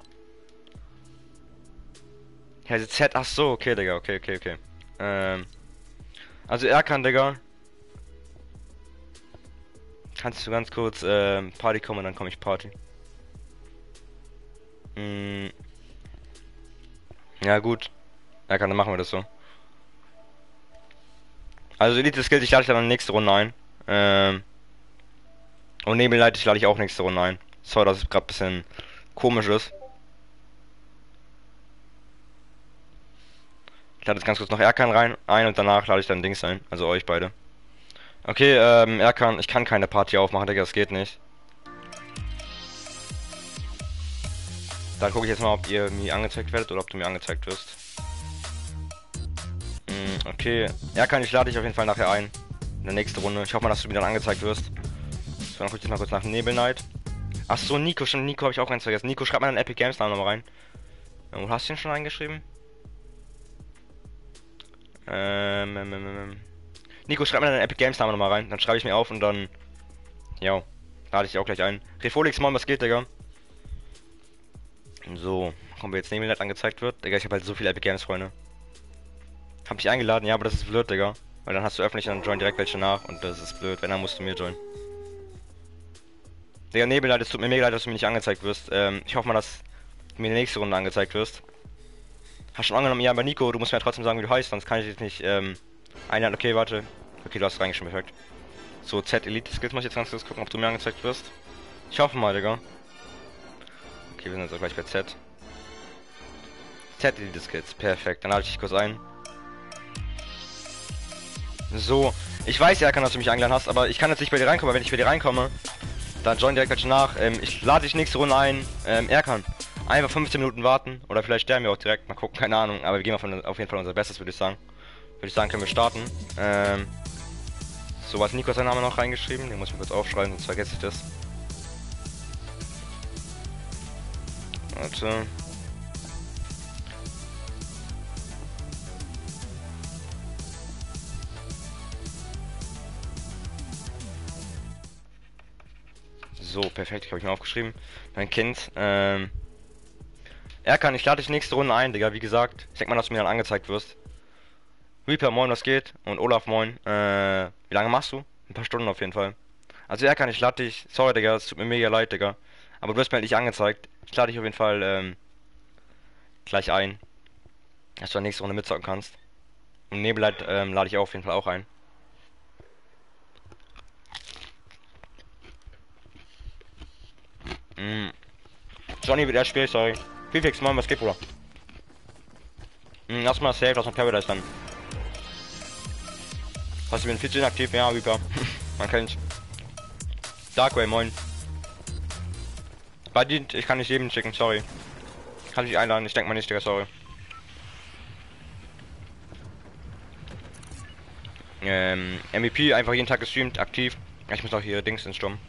Ja, diese Z, ach so, okay, Digga, okay, okay, okay. Ähm, also er kann, Digga. Kannst du ganz kurz ähm, Party kommen und dann komme ich Party. Mm. Ja gut. Ja, kann, dann machen wir das so. Also Elite Skills, ich lade dich dann in die nächste Runde ein. Ähm. Und Nebellight, ich lade ich auch nächste Runde ein. Sorry, dass es gerade ein bisschen komisch ist. Ich lade jetzt ganz kurz noch Erkan rein ein und danach lade ich dann Dings ein. Also euch beide. Okay, ähm, Erkan, ich kann keine Party aufmachen, Digga, das geht nicht. Dann gucke ich jetzt mal, ob ihr mir angezeigt werdet oder ob du mir angezeigt wirst. Mm, okay, Erkan, ich lade dich auf jeden Fall nachher ein. In der nächsten Runde. Ich hoffe mal, dass du mir dann angezeigt wirst. So, dann gucke ich jetzt mal kurz nach Nebel Knight. Ach so, Nico, schon Nico habe ich auch ganz vergessen. Nico, schreib mal deinen Epic Games Namen nochmal rein. Wo hast du ihn schon eingeschrieben? Ähm, ähm, ähm, ähm. Nico, schreib mal deinen Epic Games Namen nochmal rein. Dann schreibe ich mir auf und dann. Ja, lade ich auch gleich ein. Refolix, moin, was geht, Digga? So, kommen wir jetzt Nebel Knight angezeigt wird. Digga, ich habe halt so viele Epic Games Freunde. Hab dich eingeladen, ja, aber das ist blöd, Digga. Weil dann hast du öffentlich und dann join direkt welche nach und das ist blöd. Wenn, dann musst du mir joinen. Digga, Nebellight, es tut mir mega leid, dass du mir nicht angezeigt wirst. Ähm, ich hoffe mal, dass du mir in der nächsten Runde angezeigt wirst. Hast schon angenommen, ja, aber Nico, du musst mir ja trotzdem sagen, wie du heißt, sonst kann ich dich nicht, ähm, einladen. Okay, warte. Okay, du hast es reingeschrieben, perfekt. So, Z Elite Skills muss ich jetzt ganz kurz gucken, ob du mir angezeigt wirst. Ich hoffe mal, Digga. Okay, wir sind jetzt auch gleich bei Z. Z Elite Skills, perfekt. Dann lade ich dich kurz ein. So, ich weiß ja, kann, dass du mich eingeladen hast, aber ich kann jetzt nicht bei dir reinkommen, weil wenn ich bei dir reinkomme, dann join direkt gleich nach. Ähm, ich lade dich nächste Runde ein. Ähm, er kann einfach fünfzehn Minuten warten oder vielleicht sterben wir auch direkt. Mal gucken, keine Ahnung. Aber wir geben auf, auf jeden Fall unser Bestes, würde ich sagen. Würde ich sagen, können wir starten. Ähm, so, was Nico sein Name noch reingeschrieben? Den muss ich mir kurz aufschreiben, sonst vergesse ich das. Warte. So, perfekt, ich habe ich mir aufgeschrieben. Mein Kind, ähm. Er kann, ich lade dich nächste Runde ein, Digga, wie gesagt. Ich denke mal, dass du mir dann angezeigt wirst. Reaper, moin, was geht? Und Olaf, moin. Äh, wie lange machst du? Ein paar Stunden auf jeden Fall. Also, er kann, ich lade dich. Sorry, Digga, es tut mir mega leid, Digga. Aber du wirst mir halt nicht angezeigt. Ich lade dich auf jeden Fall, ähm. gleich ein. Dass du dann nächste Runde mitzocken kannst. Und Nebellight, ähm, lade ich auf jeden Fall auch ein. Mm. Johnny wird erst spielen, sorry. Fifix, Mann, was geht, Bruder? Mm, lass mal safe, lass mal Paradise dann. Hast du mit vierzehn aktiv? Ja, Reaper. Man kennt's. Darkway, moin. Bei dir, ich kann nicht jedem schicken, sorry. Kann ich einladen, ich denke mal nicht, Digga, sorry. Ähm, M V P einfach jeden Tag gestreamt, aktiv. Ich muss auch hier Dings ins Sturm.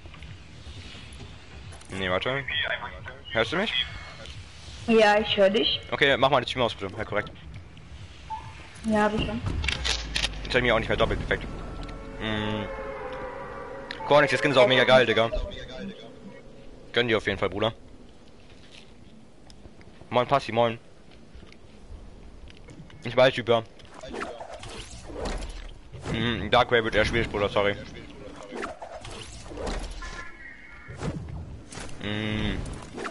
Nee, warte. Hörst du mich? Ja, ich höre dich. Okay, mach mal die Stream aus, bitte. Ja, korrekt. Ja, hab ich schon. Ich hab mir auch nicht mehr doppelt, perfekt. Mm. Cornix, der Skin ist auch mega geil, Digga. Gönn dir auf jeden Fall, Bruder. Moin, Passi, moin. Ich weiß, Typer. Mm, Darkway wird eher schwierig, Bruder, sorry. Mm.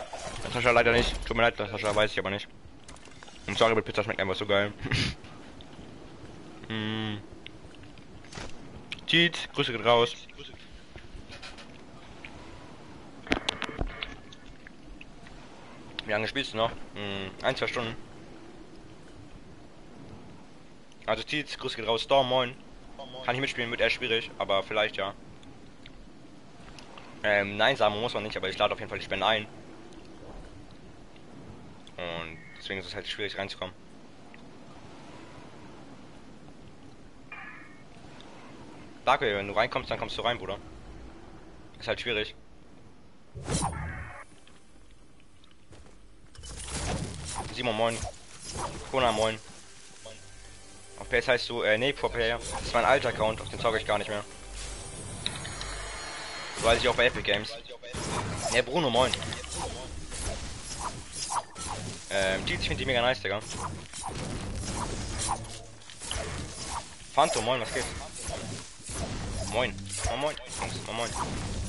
Natascha leider nicht. Tut mir leid, Natascha, weiß ich aber nicht. Und sorry, mit Pizza schmeckt einfach so geil. mm. Cheat, Grüße geht raus. Wie lange spielst du noch? Hm, ein, zwei Stunden. Also Tietz, Grüße geht raus, Storm, moin. Kann ich mitspielen, wird eher schwierig, aber vielleicht ja. Ähm, nein sagen muss man nicht, aber ich lade auf jeden Fall die Spende ein. Und deswegen ist es halt schwierig reinzukommen. Dark, wenn du reinkommst, dann kommst du rein, Bruder. Ist halt schwierig. Simon, moin. Kona, moin. Auf P S heißt du, äh, nee, vor Player. Das ist mein alter Account, auf den zauge ich gar nicht mehr. So weiß ich auch bei Epic Games. Ne, Bruno, moin. Ähm, ich finde die mega nice, Digga. Phantom, moin, was geht? Moin. Moin, moin. Jungs, moin, moin.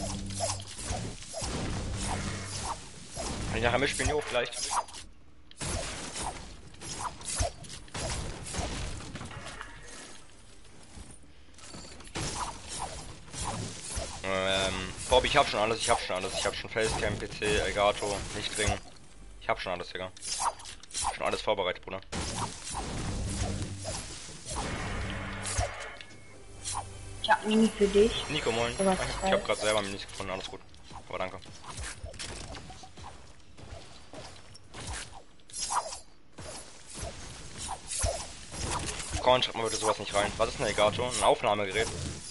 Kann ich nachher mitspielen? Jo, vielleicht. Ähm, Bob, ich hab schon alles, ich hab schon alles. Ich hab schon Facecam, P C, Elgato, Lichtring. Ich hab schon alles, Digga. Schon alles vorbereitet, Bruder. Ich hab Mini für dich. Nico, moin. Aber Ich hab grad selber Minis gefunden, alles gut. Aber danke. Korn, schreibt mal bitte sowas nicht rein. Was ist ein Elgato? Ein Aufnahmegerät.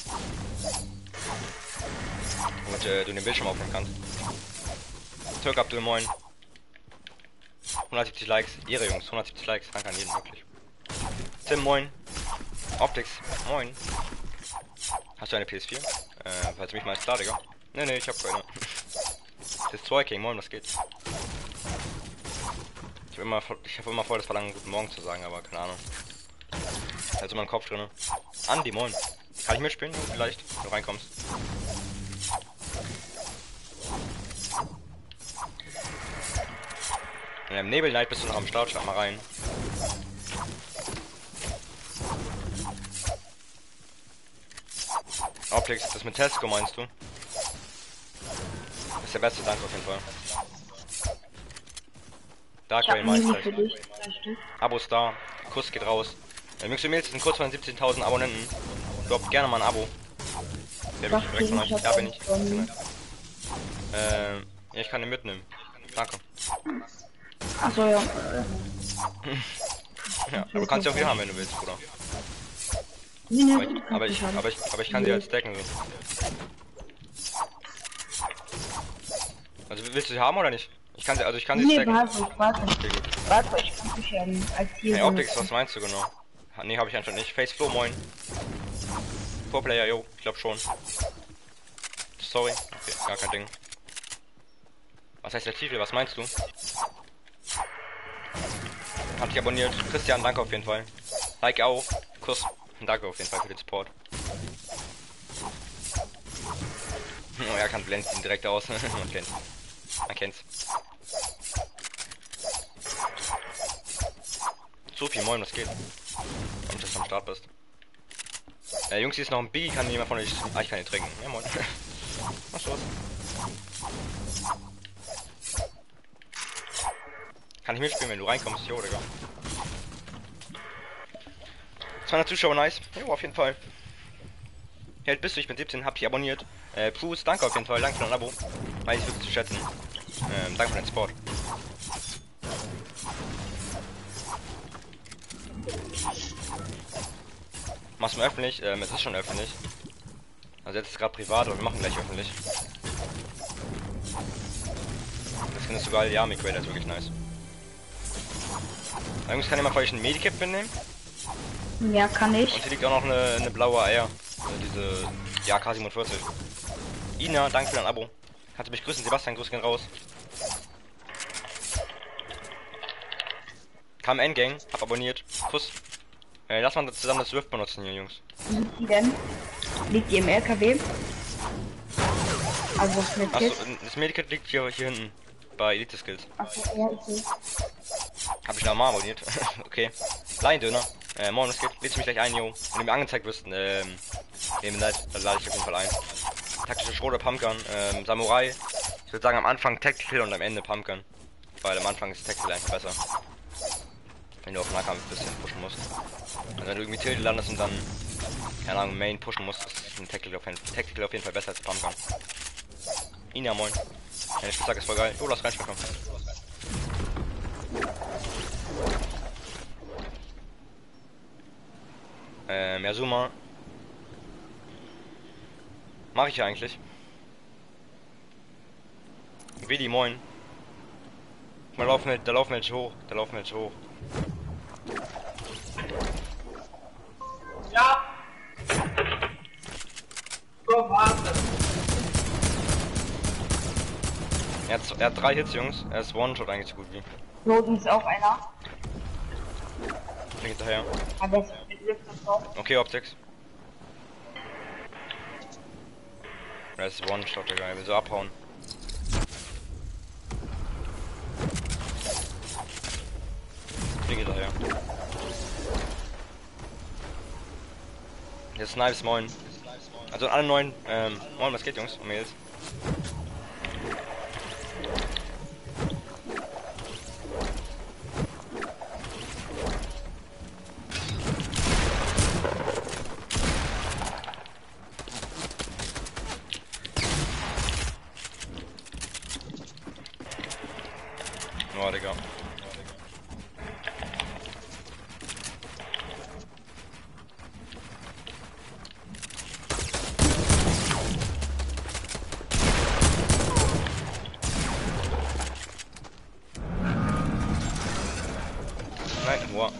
Damit äh, du den Bildschirm aufnehmen kannst. Türk Abdul, moin. hundertsiebzig Likes. Ihre Jungs, hundertsiebzig Likes. Danke an jeden, wirklich. Tim, moin. Optics, moin. Hast du eine P S vier? Äh, falls du mich mal ist klar, Digga. Ne, ne, ich hab keine. Das ist zwei King, moin, was geht? Ich hab immer, ich hab immer vor, das Verlangen guten Morgen zu sagen, aber keine Ahnung. Also mein Kopf drin. Andi, moin. Kann ich mitspielen? Vielleicht, wenn du reinkommst. In einem Nebel Night bist du noch am Start, schlag mal rein. Optics, das mit Tesco meinst du? Das ist der beste Dank auf jeden Fall. Darkway Meister. Abos da, Kuss geht raus. Äh, Mixo Mails sind kurz vor den siebzehntausend Abonnenten. Droppt gerne mal ein Abo. Der will ich direkt von euch. Ja, bin ich. Ähm, ja, ich kann den mitnehmen. Danke. Achso, ja. Ja, aber du kannst ja auch wieder haben, wenn du willst, Bruder. Nee, Aber ich, aber ich, aber ich, aber ich kann sie als decken. Also willst du sie haben oder nicht? Ich kann sie, also ich kann sie nee, stacken. warte, warte. Okay, gut. Warte, ich kann dich ähm, als hier. Hey, Optics, was meinst du genau? Nee, habe ich anscheinend nicht. Face Flow, moin. Vorplayer, yo, ich glaube schon. Sorry, okay, gar kein Ding. Was heißt der Titel, was meinst du? Hab dich abonniert. Christian, danke auf jeden Fall. Like auch. Kuss. Danke auf jeden Fall für den Support. Oh, er kann blendet ihn direkt aus. Man kennt's. Man kennt's. Sophie, moin, was geht? Warum du am Start bist. Äh, Jungs, hier ist noch ein Biggie, kann jemand von euch... Ah, ich kann ihn trinken. Ja, moin. Was los? Kann ich mitspielen, wenn du reinkommst, jo, Digga. zweihundert Zuschauer, nice. Jo, auf jeden Fall. Wie alt bist du? Ich bin siebzehn, hab dich abonniert. Äh, Bruce, danke auf jeden Fall, danke für dein Abo. Weiß ich wirklich zu schätzen. Ähm, danke für den Support. Machst du öffentlich? Ähm, es ist schon öffentlich. Also jetzt ist es gerade privat, aber wir machen gleich öffentlich. Das findest du geil, ja, Mick Raider ist wirklich nice. Jungs, kann jemand von euch ein Medikit mitnehmen? Ja, kann ich. Und hier liegt auch noch eine, eine blaue Eier. Also diese, ja, K siebenundvierzig. Ina, danke für dein Abo. Kannst du mich grüßen? Sebastian, grüß gehen raus. Kam N-Gang, hab abonniert. Kuss. Äh, lass mal zusammen das Swift benutzen hier, Jungs. Wie liegt die denn? Liegt die im L K W? Also das Medikit? Achso, das Medikit liegt hier, hier hinten. bei Elite Skills. Achso, ja, ich sehe. Hab ich normal abonniert. Okay. Lion-Döner. Äh, moin, was geht? Lädst du mich gleich ein, Jo? Wenn du mir angezeigt wirst, ähm, nehmen leid, dann lade ich auf jeden Fall ein. Taktische Schrot oder Pumpgun, ähm, Samurai. Ich würde sagen am Anfang Tactical und am Ende Pumpgun. Weil am Anfang ist Tactical einfach besser. Wenn du auf Nahkampf ein bisschen pushen musst. Also wenn du irgendwie Tilde landest und dann, keine Ahnung, Main pushen musst, ist ein Tactical auf, Tactical auf jeden Fall besser als Pumpgun. Ina, moin. Deine Spitzhacke ist voll geil. Oh, lass reinschmecken. Ähm, Yasuma. Mach ich ja eigentlich. Willi, moin. Mal laufen wir, da laufen wir jetzt hoch, da laufen wir jetzt hoch. Ja! So, warte. Er hat, er hat drei Hits, Jungs. Er ist One-Shot eigentlich so gut wie. Hier unten ist auch einer. Bin hinterher. Aber der ist mit Lift drauf. Okay, Optics. Er ist One-Shot, Digga. Er will so abhauen. Bin hinterher. Jetzt Snipes, moin. Also alle neun, ähm, moin, was geht, Jungs? Um Mails. Oh, Digga. Nein, wow.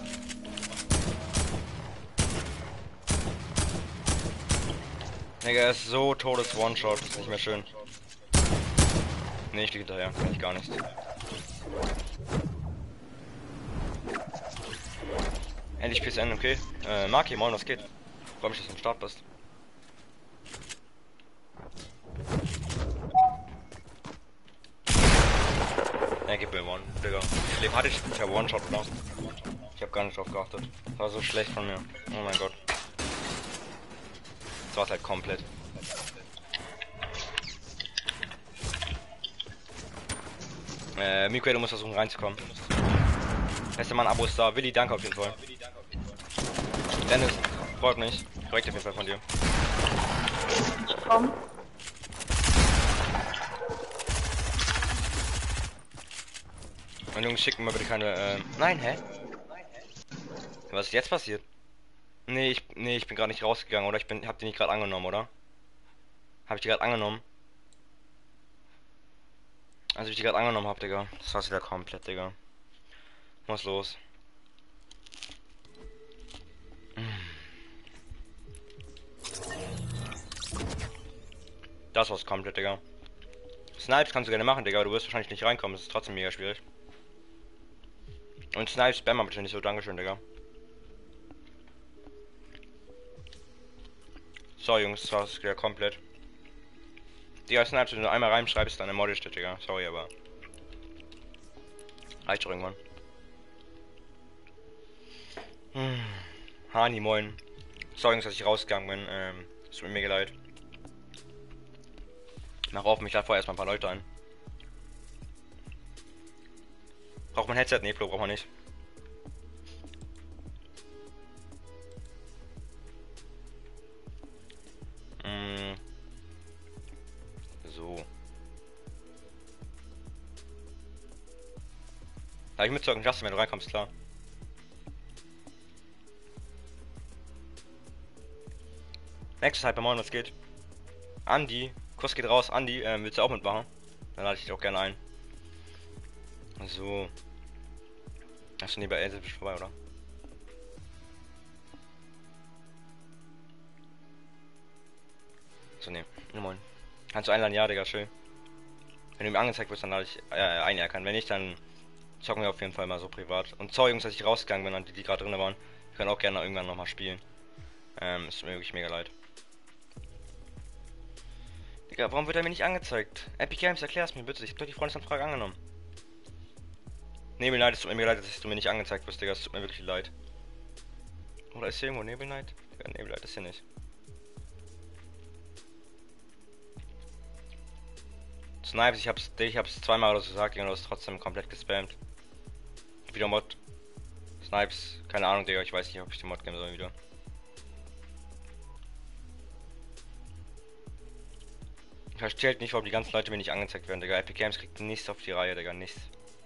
Digga, er ist so todes One-Shot, ist nicht mehr schön. Nee, ich liege hinterher, kann ich gar nicht. Endlich P S N, okay. Äh, Marki, moin, was geht? Freue mich, dass du am Start bist. Ja, gib mir One, Digga. Ich lebe, hatte ich per One-Shot, oder? Ich hab gar nicht drauf geachtet. Das war so schlecht von mir. Oh mein Gott. Das war's halt komplett. Äh, Mikro, du musst versuchen reinzukommen. Bester Mann, Abo ist da. Willi, danke auf jeden Fall. Dennis, freut mich. Korrekt auf jeden Fall von dir. Komm. Und Jungs, schicken mir bitte keine, äh... Nein, hä? Was ist jetzt passiert? Nee, ich, nee, ich bin gerade nicht rausgegangen, oder? Ich bin, hab die nicht gerade angenommen, oder? Hab ich die gerade angenommen? Also, ich die gerade angenommen hab, Digga. Das war's wieder komplett, Digga. Was los? Das war's komplett, Digga. Snipes kannst du gerne machen, Digga, aber du wirst wahrscheinlich nicht reinkommen. Das ist trotzdem mega schwierig. Und Snipes spam mal bitte nicht so. Dankeschön, Digga. So, Jungs, das war's wieder komplett. Digga, Snipes, wenn du einmal reinschreibst, dann ermorde ich dich, Digga. Sorry, aber... Reicht doch irgendwann. Hm. Hani, moin. Sorry, Jungs, dass ich rausgegangen bin. Ähm, es tut mir mega leid. Mach auf, mich lade vorher erstmal ein paar Leute ein. Braucht man Headset? Nee, Flo, braucht man nicht. Mm. So. Darf ich mitzocken, Justin, wenn du reinkommst, klar. Nächstes Hyper, moin, was geht? Andi, Kuss geht raus, Andi, ähm, willst du auch mitmachen? Dann lade ich dich auch gerne ein. So. Hast du nie bei Elsel vorbei, oder? So, ne. Ja, moin. Kannst du einladen? Ja, Digga, schön. Wenn du mir angezeigt wirst, dann lade ich äh, ein erkannt. Wenn nicht, dann zocken wir auf jeden Fall mal so privat. Und sorry, Jungs, dass ich rausgegangen bin, an die, die gerade drin waren. Wir können auch gerne irgendwann nochmal spielen. Ähm, ist mir wirklich mega leid. Digga, warum wird er mir nicht angezeigt? Epic Games, erklär's mir bitte. Ich hab doch die Freundesanfrage angenommen. Nebel Knight, es tut mir leid, dass du mir nicht angezeigt wirst, Digga. Es tut mir wirklich leid. Oder ist hier irgendwo Nebel Knight? Ja, Nebel Knight ist hier nicht. Snipes, ich hab's, ich hab's zweimal oder so gesagt, und du hast trotzdem komplett gespammt. Wieder Mod. Snipes, keine Ahnung, Digga, ich weiß nicht, ob ich den Mod geben soll wieder. Ich verstehe halt nicht, warum die ganzen Leute mir nicht angezeigt werden, Digga. Epic Games kriegt nichts auf die Reihe, Digga, nichts.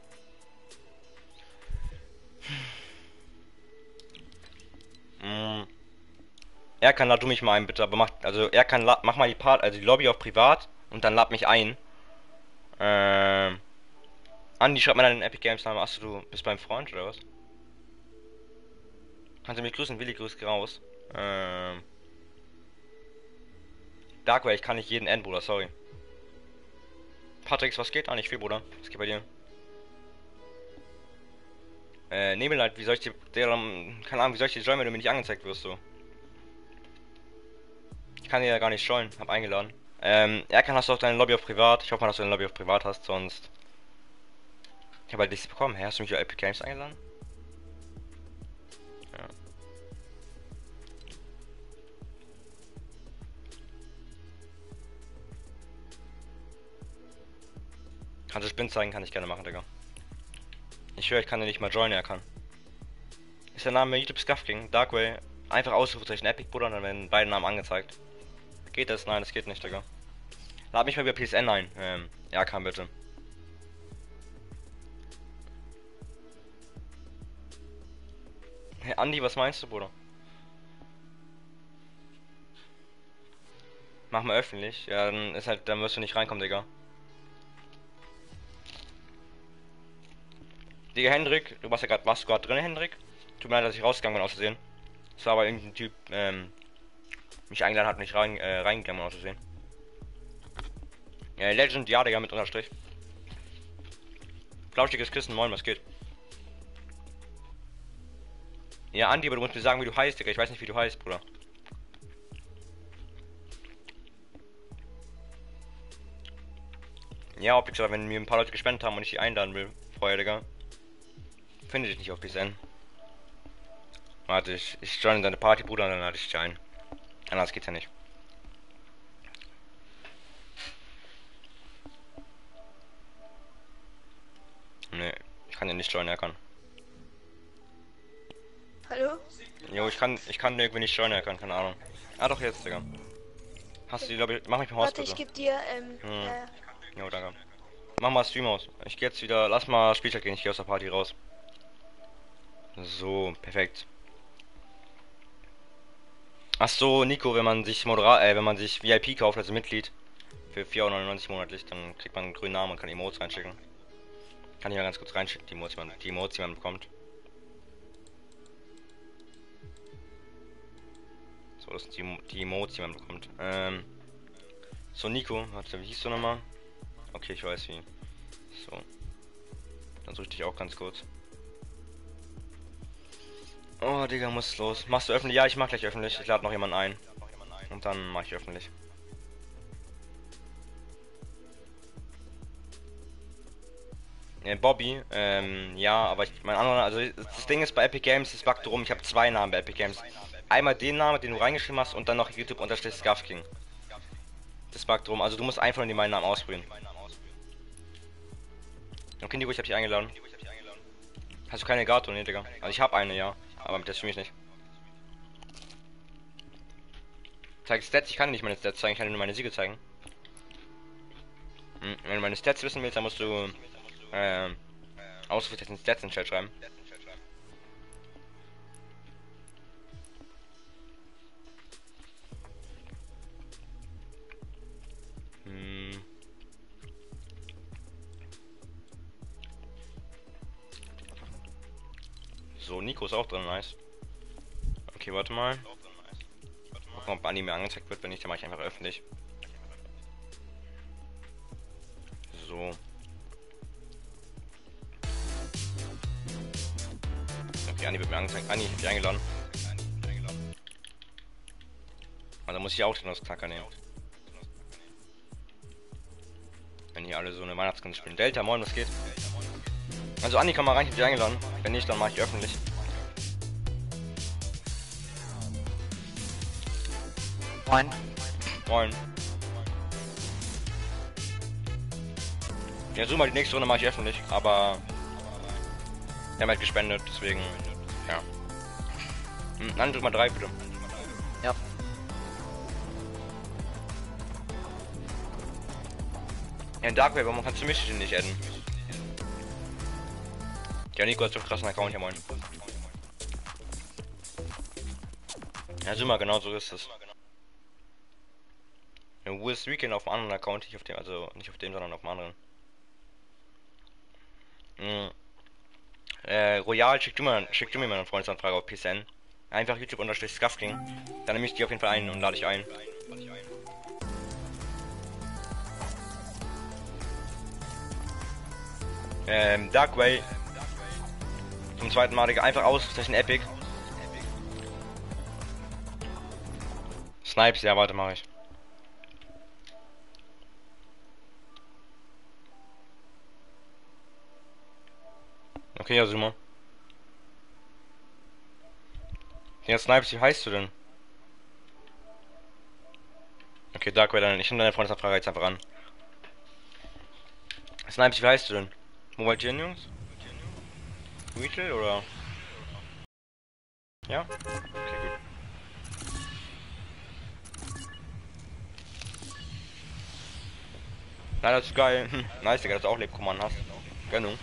Mm. Er kann lad du mich mal ein, bitte, aber mach, also er kann, mach mal die Part, also die Lobby auf privat und dann lad mich ein. Ähm. Andi, schreib mal deinen Epic Games Namen. Achso, du bist beim Freund oder was? Kannst du mich grüßen? Willi, grüß raus. Ähm. Darkway, ich kann nicht jeden enden, Bruder, sorry. Patricks, was geht? Ah, nicht viel, Bruder. Was geht bei dir? Äh, Nebellight, wie soll ich dir, der, keine Ahnung, wie soll ich dir joinen, wenn du mir nicht angezeigt wirst, so? Ich kann dir ja gar nicht joinen, hab eingeladen. Ähm, Erkan, hast du auch deine Lobby auf privat? Ich hoffe mal, dass du deine Lobby auf privat hast, sonst... Ich habe halt nichts bekommen. Hä, hast du mich über Epic Games eingeladen? Ja. Kannst du Spin zeigen? Kann ich gerne machen, Digga. Ich höre, ich kann dir nicht mal joinen, Erkan. Ist der Name YouTube Scuffking? Darkway? Einfach Ausrufezeichen Epic, Bruder, und dann werden beide Namen angezeigt. Geht das? Nein, das geht nicht, Digga. Lad mich mal über P S N ein. Ähm, Erkan, bitte. Hey, Andi, was meinst du, Bruder? Mach mal öffentlich. Ja, dann ist halt, dann wirst du nicht reinkommen, Digga. Digga, Hendrik, du warst ja gerade, warst du gerade drin, Hendrik? Tut mir leid, dass ich rausgegangen bin, aus Versehen. Das war aber irgendein Typ, ähm, mich eingeladen hat, nicht rein, äh, reingegangen, aus Versehen. Ja, Legend, ja, Digga, mit Unterstrich. Flauschiges Kissen, moin, was geht? Ja, Andi, aber du musst mir sagen, wie du heißt, Digga. Ich weiß nicht, wie du heißt, Bruder. Ja, ob ich gesagt, wenn mir ein paar Leute gespendet haben und ich die einladen will, vorher, Digga. Finde ich nicht auf P S N. Warte, ich, ich join deine Party, Bruder, und dann lade ich dich ein. Anders geht's ja nicht. Nee, ich kann ja nicht joinen, er kann. Hallo? Jo, ich kann, ich kann irgendwie nicht joinen, er kann, keine Ahnung. Ah, doch jetzt, Digga. Hast du die Lobby, mach mich mal Warte, Haus, ich bitte. geb dir, ähm, Hm. äh, Jo, danke. Mach mal Stream aus. Ich geh jetzt wieder, lass mal Spieltag gehen, ich geh aus der Party raus. So, perfekt. Ach so, Nico, wenn man sich Moderat, äh, wenn man sich V I P kauft, also Mitglied, für vier Euro neunundneunzig monatlich, dann kriegt man einen grünen Namen und kann Emotes reinschicken. Kann ich mal ganz kurz reinschicken, die Emotes, die man, die Emotes, die man bekommt. So, das sind die, die Emotes, die man bekommt. Ähm, so, Nico, warte, wie hieß du nochmal? Okay, ich weiß wie. So. Dann suche ich dich auch ganz kurz. Oh, Digga, muss los. Machst du öffentlich? Ja, ich mach gleich öffentlich. Ich lade noch jemanden ein. Und dann mache ich öffentlich. Äh, Bobby, ähm, ja, aber ich, mein anderer, also das Ding ist bei Epic Games, das buggt rum, ich habe zwei Namen bei Epic Games. Einmal den Namen, den du reingeschrieben hast, und dann noch YouTube unterstrich Scuffking. Das buggt rum, also du musst einfach nur die meinen Namen ausprobieren. Okay, Nico, ich hab dich eingeladen. Hast du keine Gato? Ne, Digga. Also ich habe eine, ja. Aber mit der stream ich nicht. Zeig Stats, ich kann nicht meine Stats zeigen, ich kann dir nur meine Siege zeigen. Hm, wenn du meine Stats wissen willst, dann musst du ähm, Ausrufezeichen Stats in den Chat schreiben. Hm. So, Nico ist auch drin, nice. Okay, warte mal. Gucken, ob Anime angezeigt wird, wenn nicht, dann mache ich einfach öffentlich. So. Okay, Anni wird mir angezeigt. Anni, ich hab dich eingeladen. Und dann muss ich auch den aus Knacker nehmen. Wenn hier alle so eine Weihnachtsgans spielen. Delta, moin, was geht? Also Andi kann mal rein, ich hab dich eingeladen. Wenn nicht, dann mache ich öffentlich. Moin. Moin. Ja, so mal die nächste Runde mache ich öffentlich, aber wir haben halt gespendet, deswegen ja. Hm, dann drück mal drei bitte. Ja. Ja, in Dark Web, warum kannst du mich denn nicht adden? Ja, Nico hat so krassen Account, ja moin. Ja, so mal genau so ist es. Ja, wo ist Weekend auf dem anderen Account, nicht auf dem, also nicht auf dem, sondern auf dem anderen. Mhm. Äh, Royal, schick du, mal, schick du mir mal eine Freundesanfrage auf P S N. Einfach YouTube unterstrich Scuffling. Dann nehme ich die auf jeden Fall ein und lade ich ein. Ähm, Darkway. Zum zweiten Mal, Digga. Einfach aus, das ist ein Epic. Snipes, ja, warte, mach ich. Okay, ja, Suma. Ja, Snipes, wie heißt du denn? Okay, Darkway, dann ich nehme deine Freundesanfrage jetzt einfach an. Snipes, wie heißt du denn? Mobile Gen, Jungs? Weekly oder? Ja? Okay, gut. Nein, das ist geil. Hm, nice, Digga, dass du auch Lebkommand hast. Gönnung.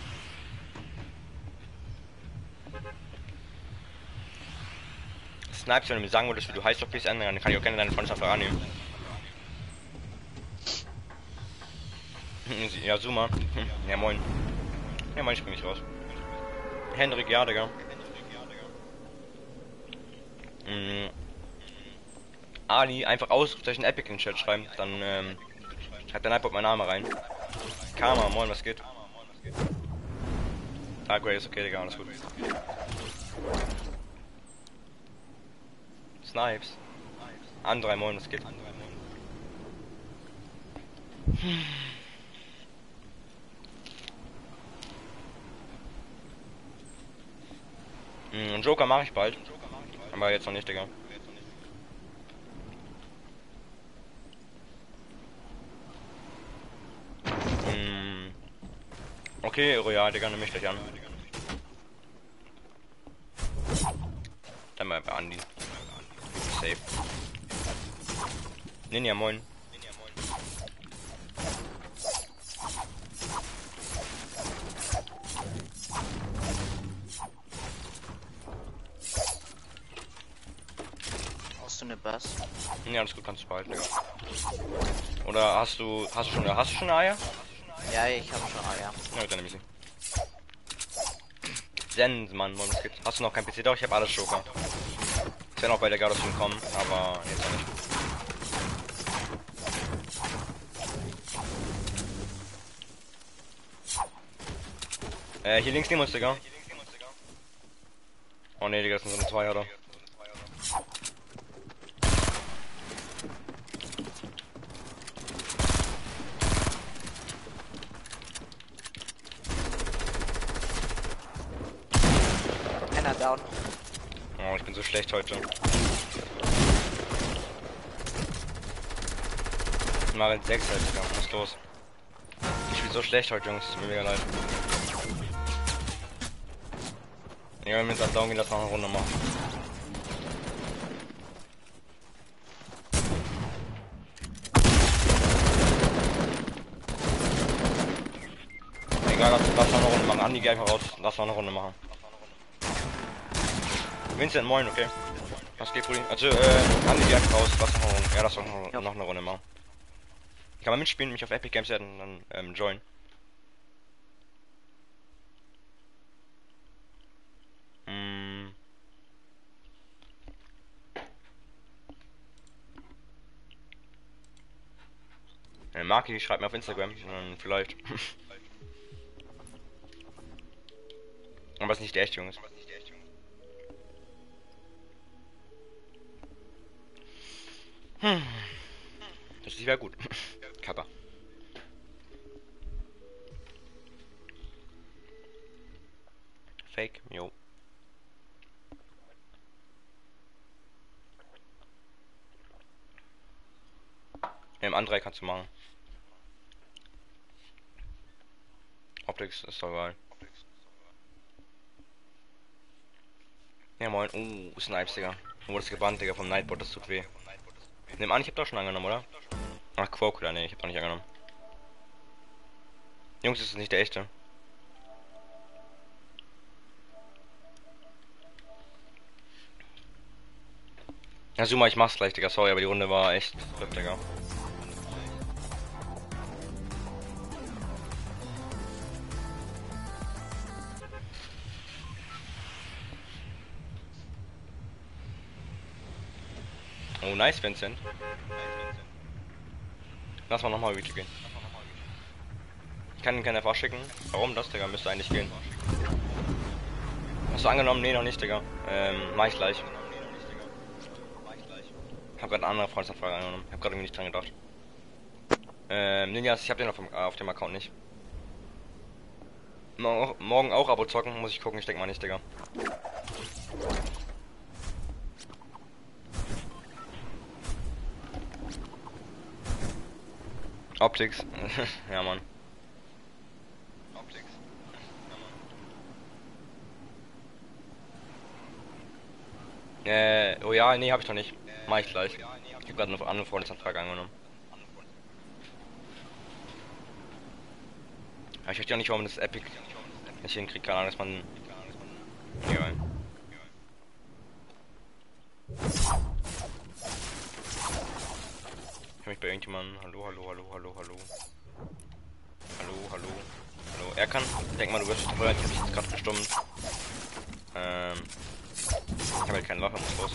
Snipes, wenn du mir sagen würdest, wie du heißt auf P S N, dann kann ich auch gerne deine Freundesanfrage annehmen. Ja, Zuma. Ja, moin. Ja, moin, ich bin nicht raus. Hendrik, ja, Digga. Mhm. Ali, einfach Ausrufezeichen Epic in den Chat schreiben, dann ähm, hat dein iPod mein Name rein. Karma, moin, was geht? Ah, great, ist okay, Digga, alles gut. Snipes. Andre, moin, was geht? Hm, Joker mache ich bald. Aber jetzt noch nicht, Digga. Hm. Okay, Royal, Digga, nimm mich gleich an. Dann mal bei Andi. Safe. Ninja, moin. Hast du eine Bass? Ja, alles gut, kannst du behalten, Digga. Oder hast du, hast du schon, hast du schon eine Eier? Ja, ich habe schon Eier. Ja, dann nehme ich sie. Sens, Mann, moin, was geht? Hast du noch kein P C? Doch, ich habe alles Joker. Ich werde auch bei der Gardos kommen, aber jetzt noch nicht. Äh, hier links neben uns, Digga. Oh ne, Digga, das sind so eine Zweier, oder? Einer down. Oh, ich bin so schlecht heute. Ich mache jetzt sechs halt, Digga. Was ist los? Ich spiele so schlecht heute, Jungs. Tut mir mega leid. Ja, wenn wir jetzt down gehen, lass noch eine Runde machen. Egal, lass, lass noch eine Runde machen. Andi, geh einfach raus. Lass noch eine Runde machen. Vincent, moin, okay. Was geht, Brudi? Also, äh, Andi, geh einfach raus. Lass noch eine Runde. Ja, lass noch, noch, noch eine Runde machen. Kann man mitspielen, mich auf Epic Games werden, dann ähm, join. Hm. Ja, Marki, schreibt mir auf Instagram, dann vielleicht. Aber es ist nicht echt, Jungs. Hm. Das wäre gut. Kappa. Dreck, jo. Im anderen kannst du machen. Optics ist doch geil. Ja moin, uh, Snipes, Digga. Du wurdest gebannt, Digga, vom Nightbot, das tut weh. Nimm an, ich hab doch schon angenommen, oder? Ach, Quoke, oder? Nee, ich hab doch nicht angenommen. Jungs, das ist nicht der echte. Ja, Suma, ich mach's gleich, Digga, sorry, aber die Runde war echt flip, Digga. Oh, nice, Vincent. Lass mal nochmal Reach gehen. Ich kann ihm keine F A schicken. Warum das, Digga? Müsste eigentlich gehen. Hast du angenommen? Nee, noch nicht, Digga. Ähm, mach ich gleich. Hab gerade eine andere Freundschaftfrage angenommen. Hab gerade irgendwie nicht dran gedacht. Ähm, Ninjas, ich hab den auf dem, äh, auf dem Account nicht. Morgen auch, morgen auch Abo zocken, muss ich gucken. Ich denke mal nicht, Digga. Optics. Ja, Mann. Optics. Äh, oh ja, nee, hab ich doch nicht. Mach ich gleich. Ich hab gerade eine andere Freundesanfrage angenommen. Aber ich verstehe auch nicht, warum das Epic nicht hinkriegt, keine Ahnung, dass man... Egal. Ich mich bei irgendjemandem. Hallo, hallo, hallo, hallo, hallo. Hallo, hallo. Hallo. Er kann. Ich denk mal, du wirst verheuert. Ich hab dich jetzt gerade gestummt. Ähm. Ich habe halt keine Waffe, muss los.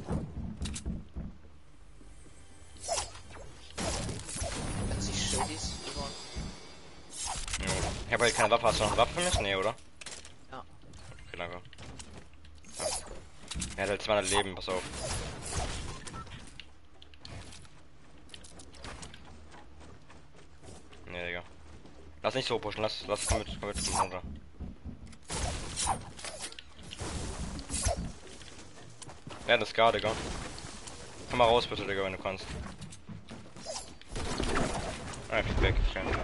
Wenn sie Shadys gewonnen. Jo. Ich habe halt keine Waffe. Hast du noch eine Waffe für mich? Nee, oder? Ja. Okay, danke. Ja. Er hat halt zweihundert Leben, pass auf. Nee, Digga. Lass nicht so pushen, lass, lass, komm mit, komm mit, komm runter. Ja, das ist gar, Digga. Komm mal raus bitte, Digga, wenn du kannst. Ah, er fliegt weg, ich kann nicht.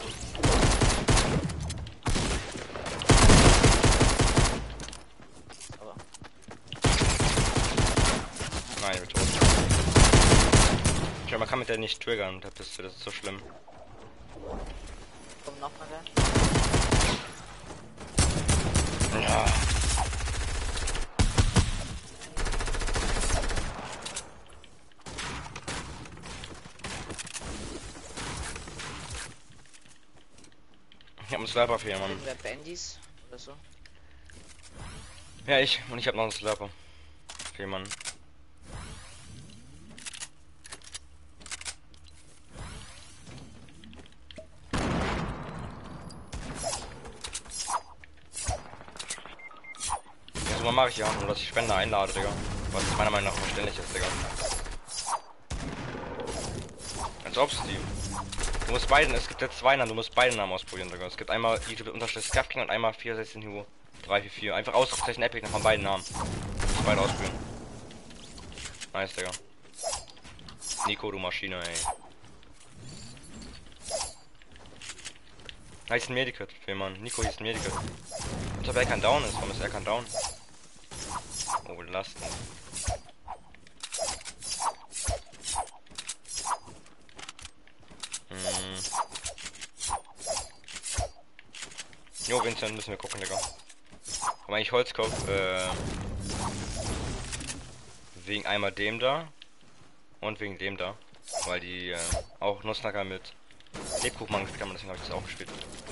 Aber Nein, ich bin tot. Ich man kann mit der nicht triggern, das ist, das ist so schlimm. komm nochmal der. Ja. Ich hab einen Slapper für jemanden. Irgendwer Bandys oder so. Ja, ich. Und ich hab noch einen Slapper. Für jemanden. So mal mache ich ja, nur dass ich Spender einlade, Digga. Was meiner Meinung nach verständlich ist, Digga. Als ob Steve. Du musst beiden, es gibt jetzt zwei Namen, du musst beide Namen ausprobieren, Digga. Es gibt einmal YouTube unterstrich Scuffking und einmal vier sechzehn Hugo drei vier vier. Einfach Ausrufezeichen Epic von beiden Namen. Ich beide ausprobieren. Nice, Digga. Nico, du Maschine, ey. Da ist ein Medikit für jemanden. Nico ist ein Medikit. Als ob er kein Down ist. Warum ist er kein Down? Oh, Lasten. Hm. Jo, Vincent, müssen wir gucken, Digga. Warum eigentlich Holz kauft? Äh, wegen einmal dem da und wegen dem da. Weil die äh, auch Nussknacker mit Lebkuchen gespielt haben, deswegen habe ich das auch gespielt.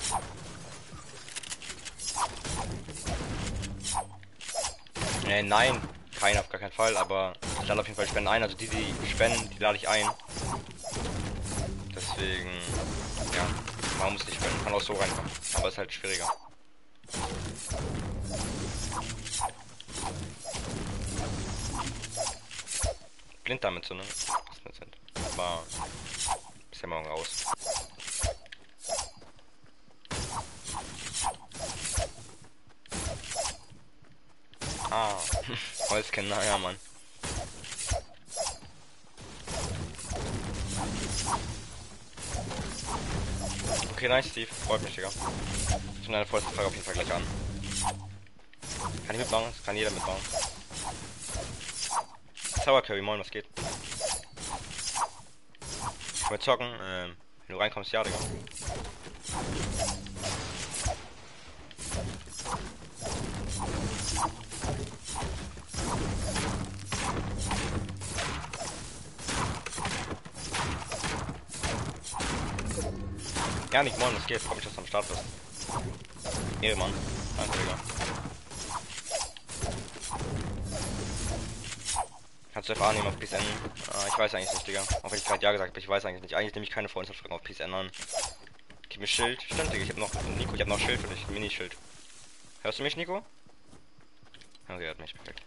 Äh, nein, kein auf gar keinen Fall, aber ich lade auf jeden Fall Spenden ein. Also die, die spenden, die lade ich ein. Deswegen, ja, man muss nicht spenden, kann auch so reinkommen. Aber ist halt schwieriger. Blind damit so, ne? Aber ist ja morgen raus. Holzkinder, ja, Mann. Okay, nice, Steve. Freut mich, Digga. Ich bin eine vollste Frage auf jeden Fall gleich an. Kann ich mitbauen? Das kann jeder mitbauen. Sour Curry, moin, was geht? Wir zocken, ähm, wenn du reinkommst, ja, Digga. Ja, nicht moin, was geht? Freut mich, dass du am Start bist. Ehrenmann. Danke, Digga. Kannst du einfach annehmen auf P S N? Ah, ich weiß eigentlich nicht, Digga. Auch wenn ich gerade ja gesagt habe, ich weiß eigentlich nicht. Eigentlich nehme ich keine Freundschaftssprache auf P S N an. Gib mir Schild. Stimmt, Digga, ich hab noch. Nico, ich hab noch Schild für dich. Minischild. Hörst du mich, Nico? Okay, er hat mich. Perfekt.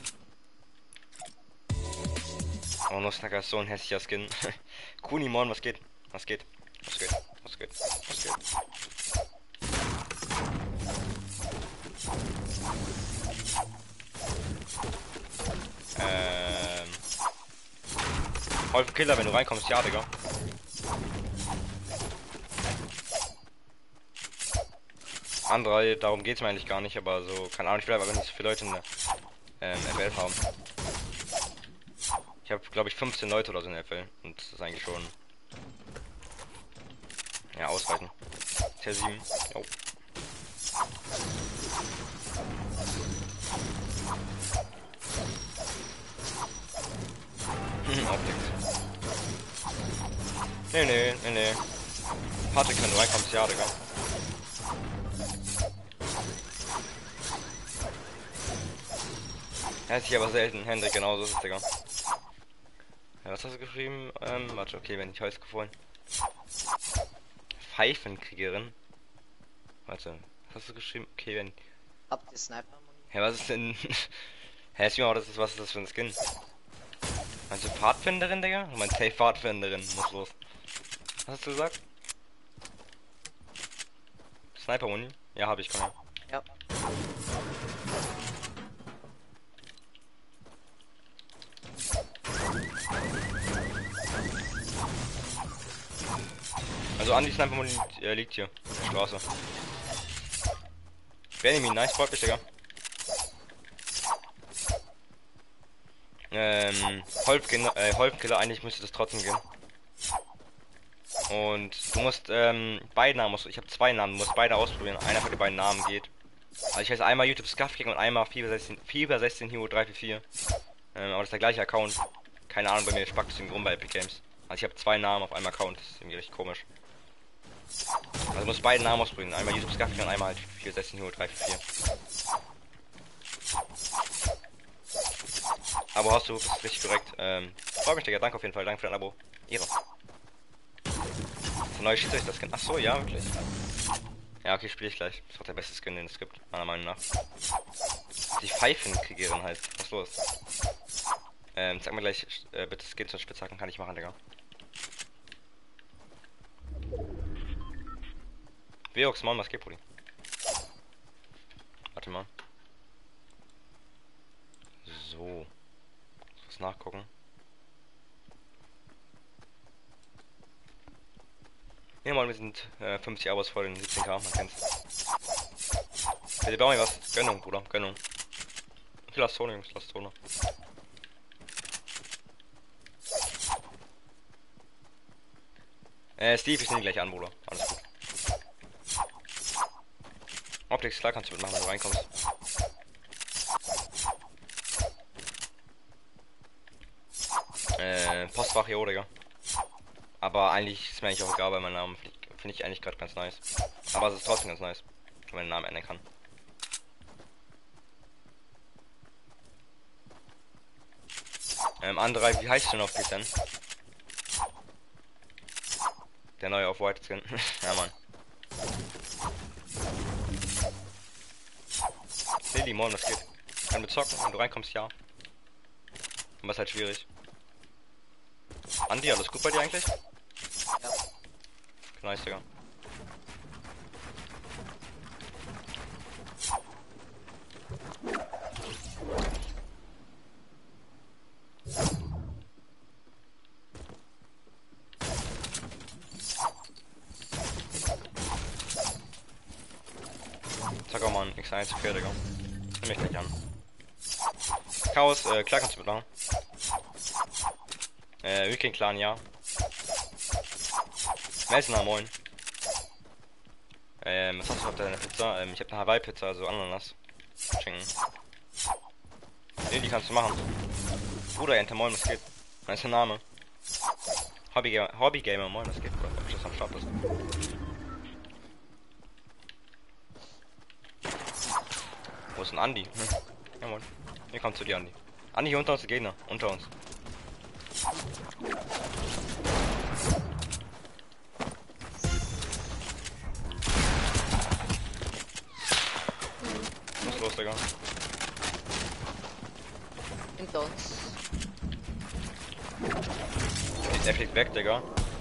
Oh, Nussknacker ist so ein hässlicher Skin. Kuni, moin, was geht? Was geht? Was geht? Was geht? Was geht? Ähm. Wolf Killer, wenn du reinkommst, ja, Digga. Andere, darum geht's mir eigentlich gar nicht, aber so, keine Ahnung, ich will aber nicht so viele Leute in der ähm, F L haben. Ich habe, glaube ich, fünfzehn Leute oder so in der F L und das ist eigentlich schon ja ausreichend. Tier sieben. Jo. Optics. Nee, nee, nee, nee. Patrick, wenn du reinkommst, ja, Digga. Heißt ich aber selten. Hendrik, genauso ist es, Digga. Ja, was hast du geschrieben? Ähm, warte, okay, wenn ich Holz gefunden. Pfeifenkriegerin. Warte, was hast du geschrieben? Okay, wenn. Habt ihr Sniper? Hä, was ist denn. Hä, ist mir auch, das ist, was ist das für ein Skin? Meinst du Pfadfinderin, Digga? Ich mein, hey, Pfadfinderin, muss los. Was hast du gesagt? Sniper Uni? Ja, habe ich, komm her. Ja. Also Andi Sniper Uni äh, liegt hier. Auf der Straße. Benjamin, nice, freut mich, Digga. Ähm, Holfkiller, äh, Holfkiller, eigentlich müsste das trotzdem gehen. Und du musst, ähm, beide Namen, musst, ich habe zwei Namen, du musst beide ausprobieren. Einer von den beiden Namen geht. Also ich heiße einmal YouTube Scuffking und einmal Fieber sechzehn Hero drei vier vier. Ähm, aber das ist der gleiche Account. Keine Ahnung, bei mir spackt es rum bei Epic Games. Also ich habe zwei Namen auf einem Account, das ist irgendwie richtig komisch. Also du musst beide Namen ausprobieren. Einmal YouTube Scuffking und einmal halt Fieber sechzehn Hero drei vier vier. Abo hast du, das ist richtig korrekt. Ähm, freut mich, Digga, danke auf jeden Fall, danke für dein Abo. Ehre. Der neue Schiedsrichter Skin. Ach so, ja, wirklich. Ja, okay, spiele ich gleich. Das ist auch der beste Skin, den es gibt, meiner Meinung nach. Die Pfeifenkriegerin halt. Was ist los? Ähm, sag mir gleich, äh, bitte Skins und Spitzhacken kann ich machen, Digga. Veox, Mann, was geht, Brudi? Warte mal. So. Was nachgucken. Ja, Mann, wir sind äh, fünfzig Abos vor den siebzehn K, man kennt's. Bitte bau mir was. Gönnung, Bruder, Gönnung. Okay, lass Zone, Jungs, lass Zone. Äh, Steve, ich nehme gleich an, Bruder. Alles gut. Optics, klar kannst du mitmachen, wenn du reinkommst. Äh, Postfach hier, Digga. Aber eigentlich ist mir eigentlich auch egal, weil mein Name finde ich, find ich eigentlich gerade ganz nice. Aber es ist trotzdem ganz nice, wenn man den Namen ändern kann. Ähm, andere, wie heißt du denn auf P S N? Der neue auf White Skin. Ja, Mann. Lily, morgen, das geht. Kann wir zocken, wenn du reinkommst, ja. Aber ist halt schwierig. Andi, alles gut bei dir eigentlich? Ja. Nice, Digga. Mann. X eins, okay, Digga. Nimm mich gleich an. Chaos, äh, klar kannst du mitmachen. Äh, Weekend Clan, ja. Melsner, moin. Ähm, was hast du auf deiner Pizza? Ähm, ich hab eine Hawaii-Pizza, also Ananas. Schinken. Nee, die kannst du machen. Bruder, Ente, moin, was geht? Was ist der Name? Hobby, Hobby Gamer, moin, was geht? Ob ich das am Start ist. Wo ist ein Andi? Hm. Ja, moin. Hier kommt zu dir, Andi. Andi, hier unter uns, der Gegner. Unter uns. Was ist los, Digga? Hinter uns. Er fliegt weg, Digga.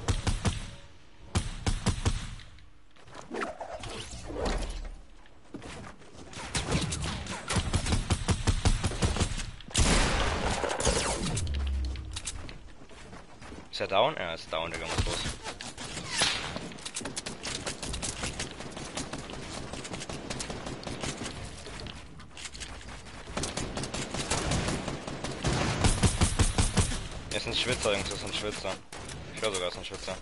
Ist er down? Er ist down, Digga, was los? Er ist ein Schwitzer, Jungs, das ist ein Schwitzer. Ich höre sogar, es ist ein Schwitzer.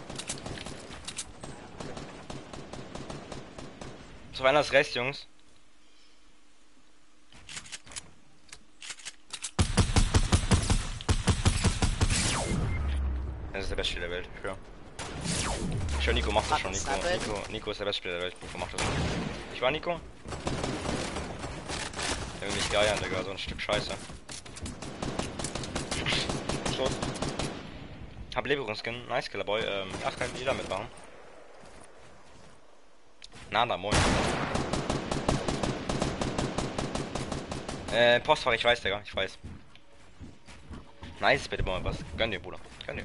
So, einer ist rechts, Jungs. Das ist der beste Spieler der Welt, ja. Ich höre, Nico macht das schon, Nico. Nico. Nico ist der beste Spieler der Welt, Nico macht das schon. Ich war Nico? Der will mich geiern, Digga, so ein Stück Scheiße. Schluss. Hab Leberungskin, nice Killerboy, ähm, ach, kann jeder mitmachen. Nada, moin. Äh, Postfach, ich weiß, Digga, ich weiß. Nice, bitte mal was. Gönn dir, Bruder. Gönn dir.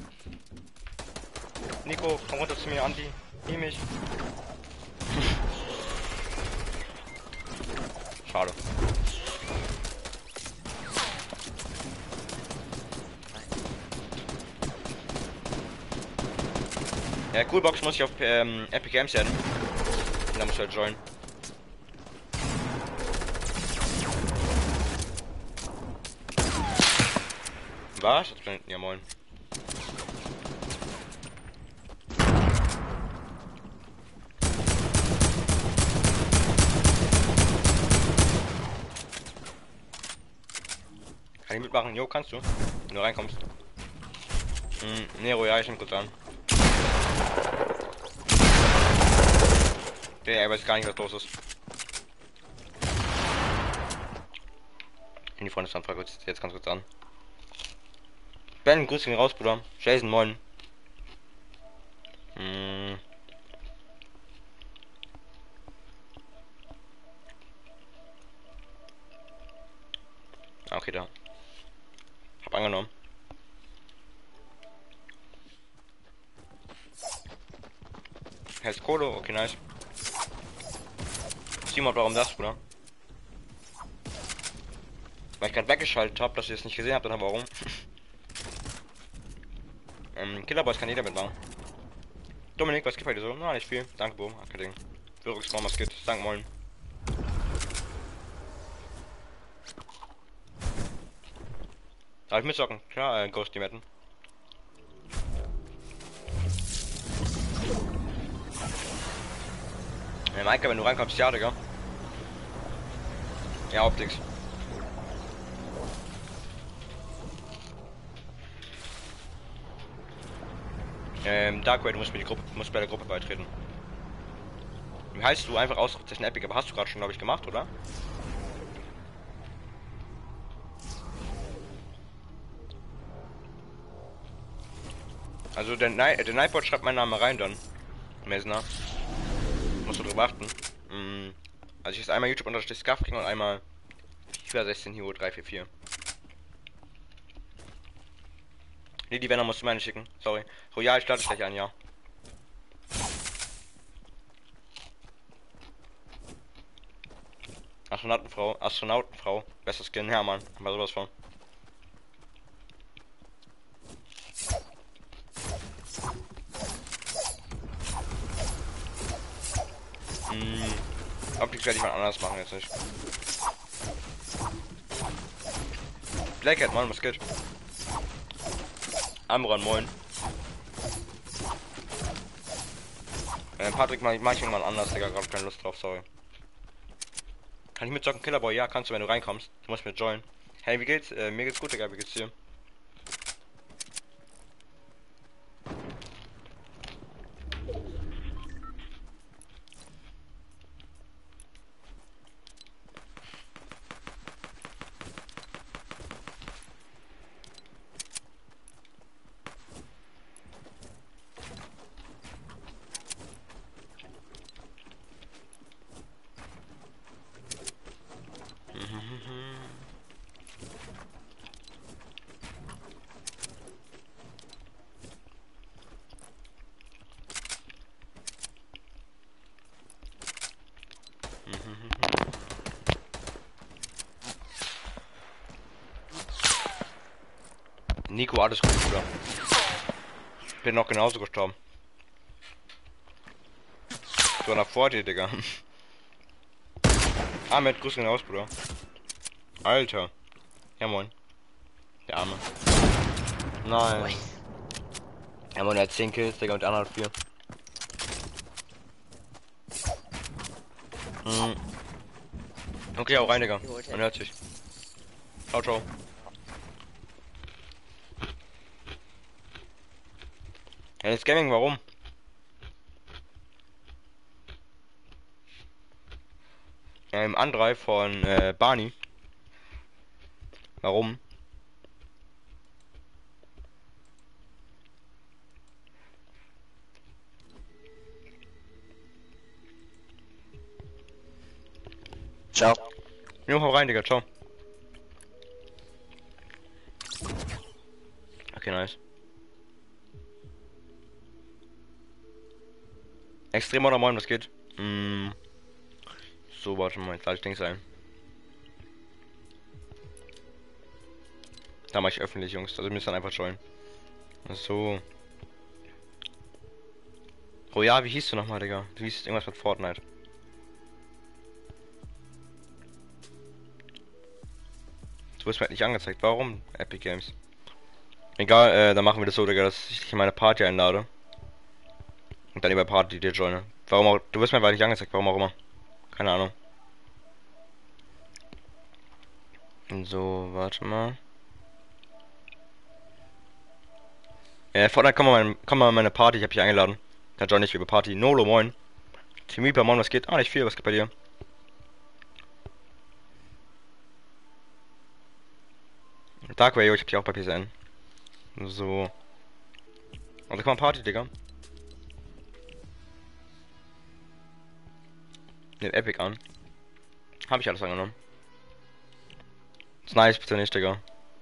Nico, komm runter zu mir, Andi. Nimm mich. Schade. Ja, Coolbox muss ich auf ähm, Epic Games werden. Und da musst du halt joinen. Was? Ja, moin. Kann ich mitmachen? Jo, kannst du. Wenn du reinkommst. Hm, Nero, ja, ich nehm kurz an. Der, er weiß gar nicht, was los ist. In die Freundesanfrage jetzt ganz kurz an. Ben, grüß dich raus, Bruder. Jason, moin. Hm. Okay, da. Hab angenommen. Heißt Kohle, okay, nice. Simon, warum das, Bruder? Weil ich gerade weggeschaltet habe, dass ihr es nicht gesehen habt, dann warum? ähm, Killerboys kann jeder mitmachen. Dominik, was gibt bei dir so? Na, nicht viel. Danke, Boom. Okay, Ding. Wirrungsbaum, was geht? Danke, moin. Darf ich mitzocken? Klar, äh, Ghost die Metten. Ja, Maika, wenn du reinkommst, ja, Digga. Ja, Optics. Ähm, Darkway, du musst mir die Gruppe, musst bei der Gruppe beitreten. Wie heißt du? Einfach Ausrufezeichen Epic, aber hast du gerade schon, glaube ich, gemacht, oder? Also der, Ni der Nightbot schreibt meinen Namen rein dann. Mesner. Musst du drüber achten. Mm. Also ich ist einmal YouTube unterstrich Scuffking und einmal FIFA sechzehn Hero drei vier vier. Nee, die Wenner musst du meine schicken. Sorry. Royal, ich lade dich gleich an, ja. Astronautenfrau, Astronautenfrau. Besser Skin, ja, Mann. Mal sowas von. Hm. Optik werde ich mal anders machen jetzt nicht. Blackhead, Mann, was geht? Amran, moin. Äh, Patrick, mach, mach ich irgendwann anders, Digga, gerade keine Lust drauf, sorry. Kann ich mit Jocken Killerboy? Ja, kannst du, wenn du reinkommst. Du musst mit joinen. Hey, wie geht's? Äh, mir geht's gut, Digga, wie geht's dir? Nico, alles gut, Bruder. Bin noch genauso gestorben. So nach vor dir, Digga. Ahmed, grüß ihn aus, Bruder. Alter. Ja, moin. Der Arme. Nein. Ja, moin, er hat zehn Kills, Digga, und der andere hat vier. Hm. Okay, hau rein, Digga. Man hört sich. Ciao, ciao. Ja, das Gaming, warum? Ja, im Andrive von äh, Barney. Warum? Ciao. Jo, hau rein, Digga, ciao. Okay, nice. Extrem oder moin, was geht? Mm. So, warte mal, jetzt lade ich Dings ein. Da mache ich öffentlich, Jungs. Also müsst dann einfach joinen. So. Oh ja, wie hieß du nochmal, Digga? Du hieß irgendwas mit Fortnite. Du wirst mir halt nicht angezeigt. Warum? Epic Games. Egal, äh, dann machen wir das so, Digga, dass ich dich in meine Party einlade. Und dann über Party dir joine. Warum auch? Du wirst mir einfach nicht angezeigt, warum auch immer. Keine Ahnung. So, warte mal. Äh, Fortnite, komm mal, mein, komm mal in meine Party, ich hab dich eingeladen. Da join ich über Party. Nolo, moin. Team Reaper, moin, was geht? Ah, nicht viel, was geht bei dir? Darkway, ich hab dich auch bei P S N. So. Also komm mal Party, Digga. Nimm Epic an. Hab ich alles angenommen. Ist nice, bitte nicht, Digga.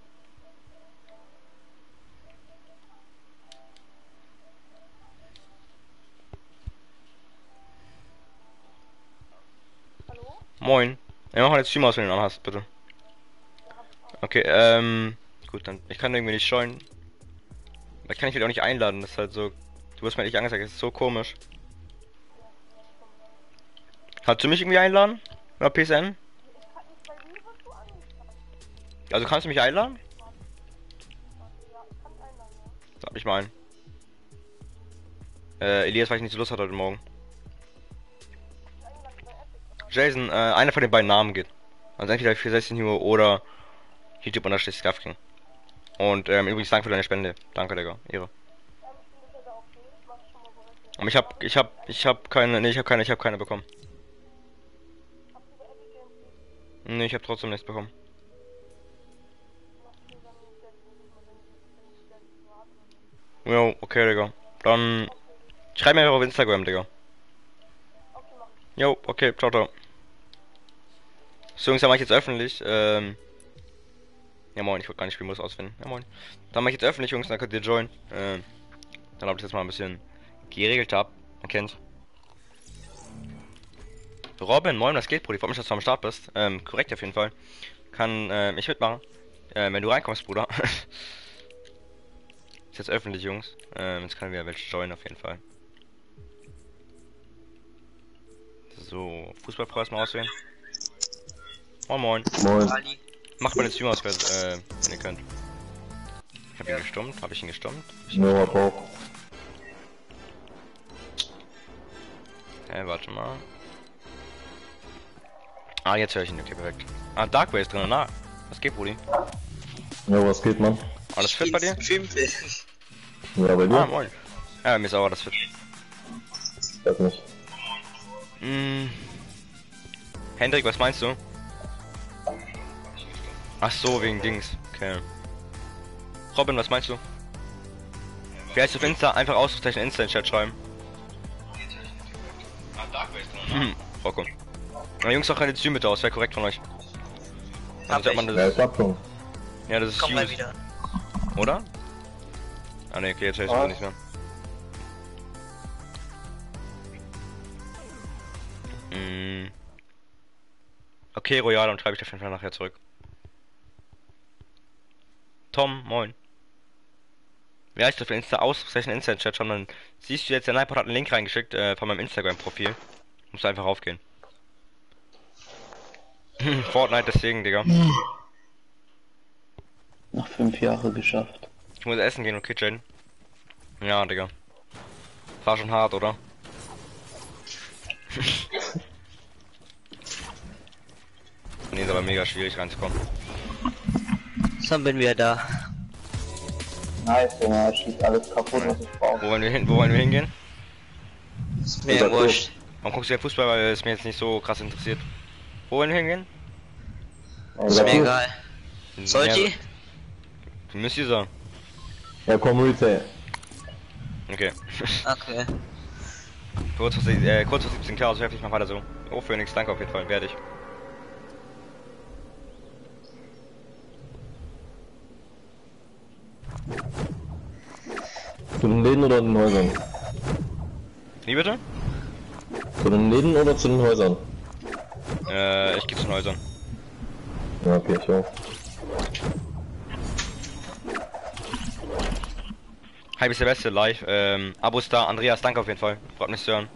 Hallo? Moin. Ja, mach mal jetzt Stream aus, wenn du ihn anhast, bitte. Okay, ähm. Gut, dann. Ich kann irgendwie nicht joinen. Ich kann dich wieder auch nicht einladen, das ist halt so. Du wirst mir nicht angezeigt, das ist so komisch. Kannst du mich irgendwie einladen? Oder P S N? Also kannst du mich einladen? Sag ich mal ein. Äh, Elias, weil ich nicht so Lust hatte heute Morgen. Jason, äh, einer von den beiden Namen geht. Also entweder vier sechzehn Uhr oder YouTube unterstrich Scuffking. Und ähm, übrigens danke für deine Spende. Danke, Digga. Ehre. Aber ich hab, ich hab, ich hab keine, nee, ich hab keine, ich hab keine bekommen. Nee, ich hab trotzdem nichts bekommen. Jo, okay, Digga. Dann schreib mir einfach auf Instagram, Digga. Jo, okay, ciao, ciao. So, Jungs, dann mach ich jetzt öffentlich. Ähm. Ja, moin, ich wollte gar nicht spielen, muss ausfinden. Ja, moin. Dann mach ich jetzt öffentlich, Jungs, dann könnt ihr joinen. Ähm. Dann hab ich das mal ein bisschen geregelt hab. Man kennt. Robin, moin, was geht, Bruder? Ich freue mich, dass du am Start bist. Ähm, korrekt auf jeden Fall. Kann äh, ich mitmachen. Äh, wenn du reinkommst, Bruder. Ist jetzt öffentlich, Jungs. Ähm, jetzt kann wieder welche joinen auf jeden Fall. So, Fußballpreis mal auswählen. Moin moin. Moin. Macht mal den Stream aus, äh, wenn ihr könnt. Ich hab ihn gestummt, hab ich ihn gestummt? Ich Ja, hab auch. Äh, warte mal. Ah, jetzt höre ich ihn, okay, perfekt. Ah, Darkway ist drin, na. Was geht, Brudi? Ja, was geht, Mann? Alles fit bei dir? Ja, bei dir? Ah, moin. Ja, mir ist auch alles fit. Weiß nicht. Hm. Hendrik, was meinst du? Ach so, wegen Dings. Okay. Robin, was meinst du? Wie heißt du auf Insta? Einfach Ausrufezeichen Insta in den Chat schreiben. Hm, Rocco. Na, Jungs, auch keine Stream mit aus, wäre korrekt von euch. Also, man das Ja, ich hab schon. ja, das ist Komm mal Use. wieder. Oder? Ah ne, okay, jetzt höre ich Ah. nicht mehr. Mm. Okay, Royal, und schreibe ich auf jeden Fall nachher zurück. Tom, moin. Wie heißt du für Insta Ausrufezeichen Insta in Chat schon? Dann siehst du jetzt, der Nipod hat einen Link reingeschickt äh, von meinem Instagram-Profil. Musst einfach raufgehen. Fortnite deswegen, Digga. Nach fünf Jahre geschafft. Ich muss essen gehen, okay, Jaden? Ja, Digga. War schon hart, oder? Nee, ist aber mega schwierig reinzukommen. Dann bin wir da. Nice, Junge, er schießt alles kaputt, was ich brauche. Wo wollen wir hin? Wo wollen wir hingehen? Ist mir wurscht. Warum guckst du den Fußball, weil es mir jetzt nicht so krass interessiert? Wo wollen wir hingehen? Ist mir egal. Sollt Ja, ihr? Du müsst ihr sagen. Ja, komm, Retail. Okay. Okay. kurz vor äh, kurz vor siebzehn K, also heftig, mach weiter so. Oh, Phoenix, danke auf jeden Fall, werde ich. Zu den Läden oder den Häusern? Wie bitte? Zu den Läden oder zu den Häusern? Äh, ich geh zu den Häusern. Ja, okay, ich auch. Hi, bis der Beste, live. Ähm, Abos da, Andreas, danke auf jeden Fall. Freut mich zu hören.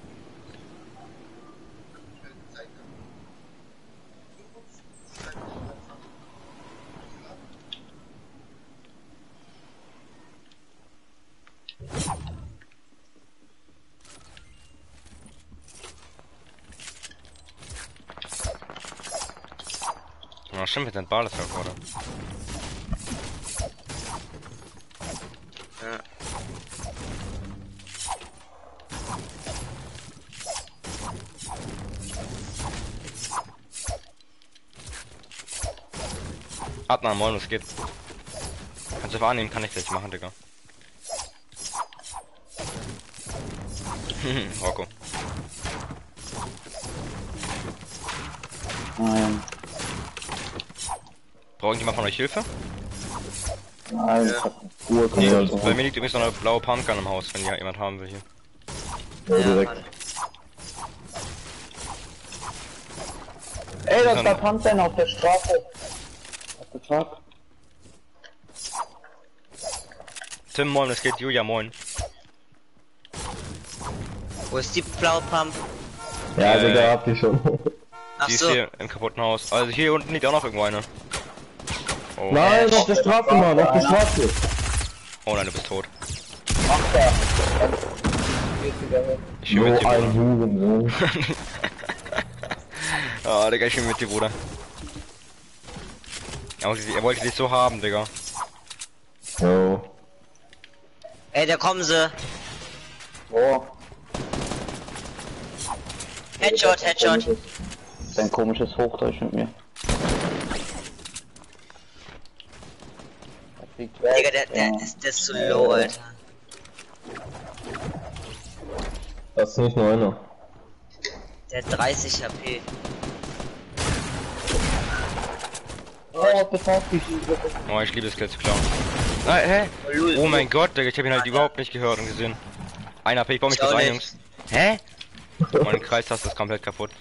Na, stimmt, wir sind Ball oder? Ja. Adnan, moin, was geht? Kannst du wahrnehmen, kann ich gleich machen, Digga. Rocco. Nein, Braucht jemand von euch Hilfe? nein, ich hab Ruhe, komm Nee, her, so. bei mir liegt übrigens noch eine blaue Pumpgun im Haus, wenn ja jemand haben will hier. Ja, direkt. warte. Ey, das Dann- war Pumpgun auf der Straße. What the fuck? Tim, moin, es geht, Julia, moin. Wo ist die blaue Pump? Ja, Äh. Digga, habt ihr schon. Ach Die ist so. hier im kaputten Haus. Also hier unten liegt auch noch irgendwo eine. Oh, Nein, auf der Straße, Mann, auf der Straße. oh nein, du bist tot. Ach da. Ich spiel mit So dir, ein Bruder. Hurensohn. Ah, Digga, ich spiel mit dir, Bruder. Er wollte, er wollte dich so haben, Digga. Jo. Ey, da kommen sie. Oh, Headshot, Headshot. dein komisches Hochdeutsch mit mir. Er fliegt weg. Digga, der, der, ja. ist, der ist zu low, Alter. Das ist nicht nur einer. Der hat dreißig H P. Oh, what the fuck, wie viel wird das? Oh, ich liebe es, Kill zu klauen. Ah, hä? Oh mein Gott, Digga, ich hab ihn halt überhaupt nicht gehört und gesehen. Einer H P, ich baue mich Ich auch kurz ein, nicht. Jungs. Hä? Meine Kreistaste ist komplett kaputt.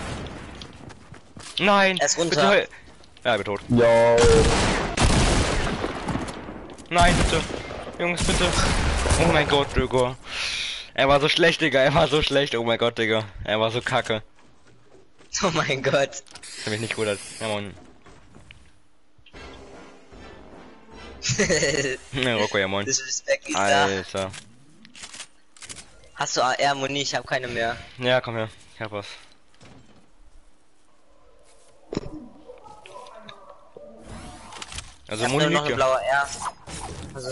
Nein! Er ist runter. Bitte, hör- ja, ich bin tot. Jo. Nein, bitte. Jungs, bitte. Oh mein Gott, Digga. Er war so schlecht, Digga. Er war so schlecht. Oh mein Gott, Digga. Er war so kacke. Oh mein Gott. Ich mich nicht gut als. Ja, moin. Ja, Rocco, ja, moin. Disrespect ist da. Alter. Hast du A R-Muni? Ich habe keine mehr. Ja, komm her. Ich hab was. Also, Ich hab nur noch eine Moni blaue R. Also.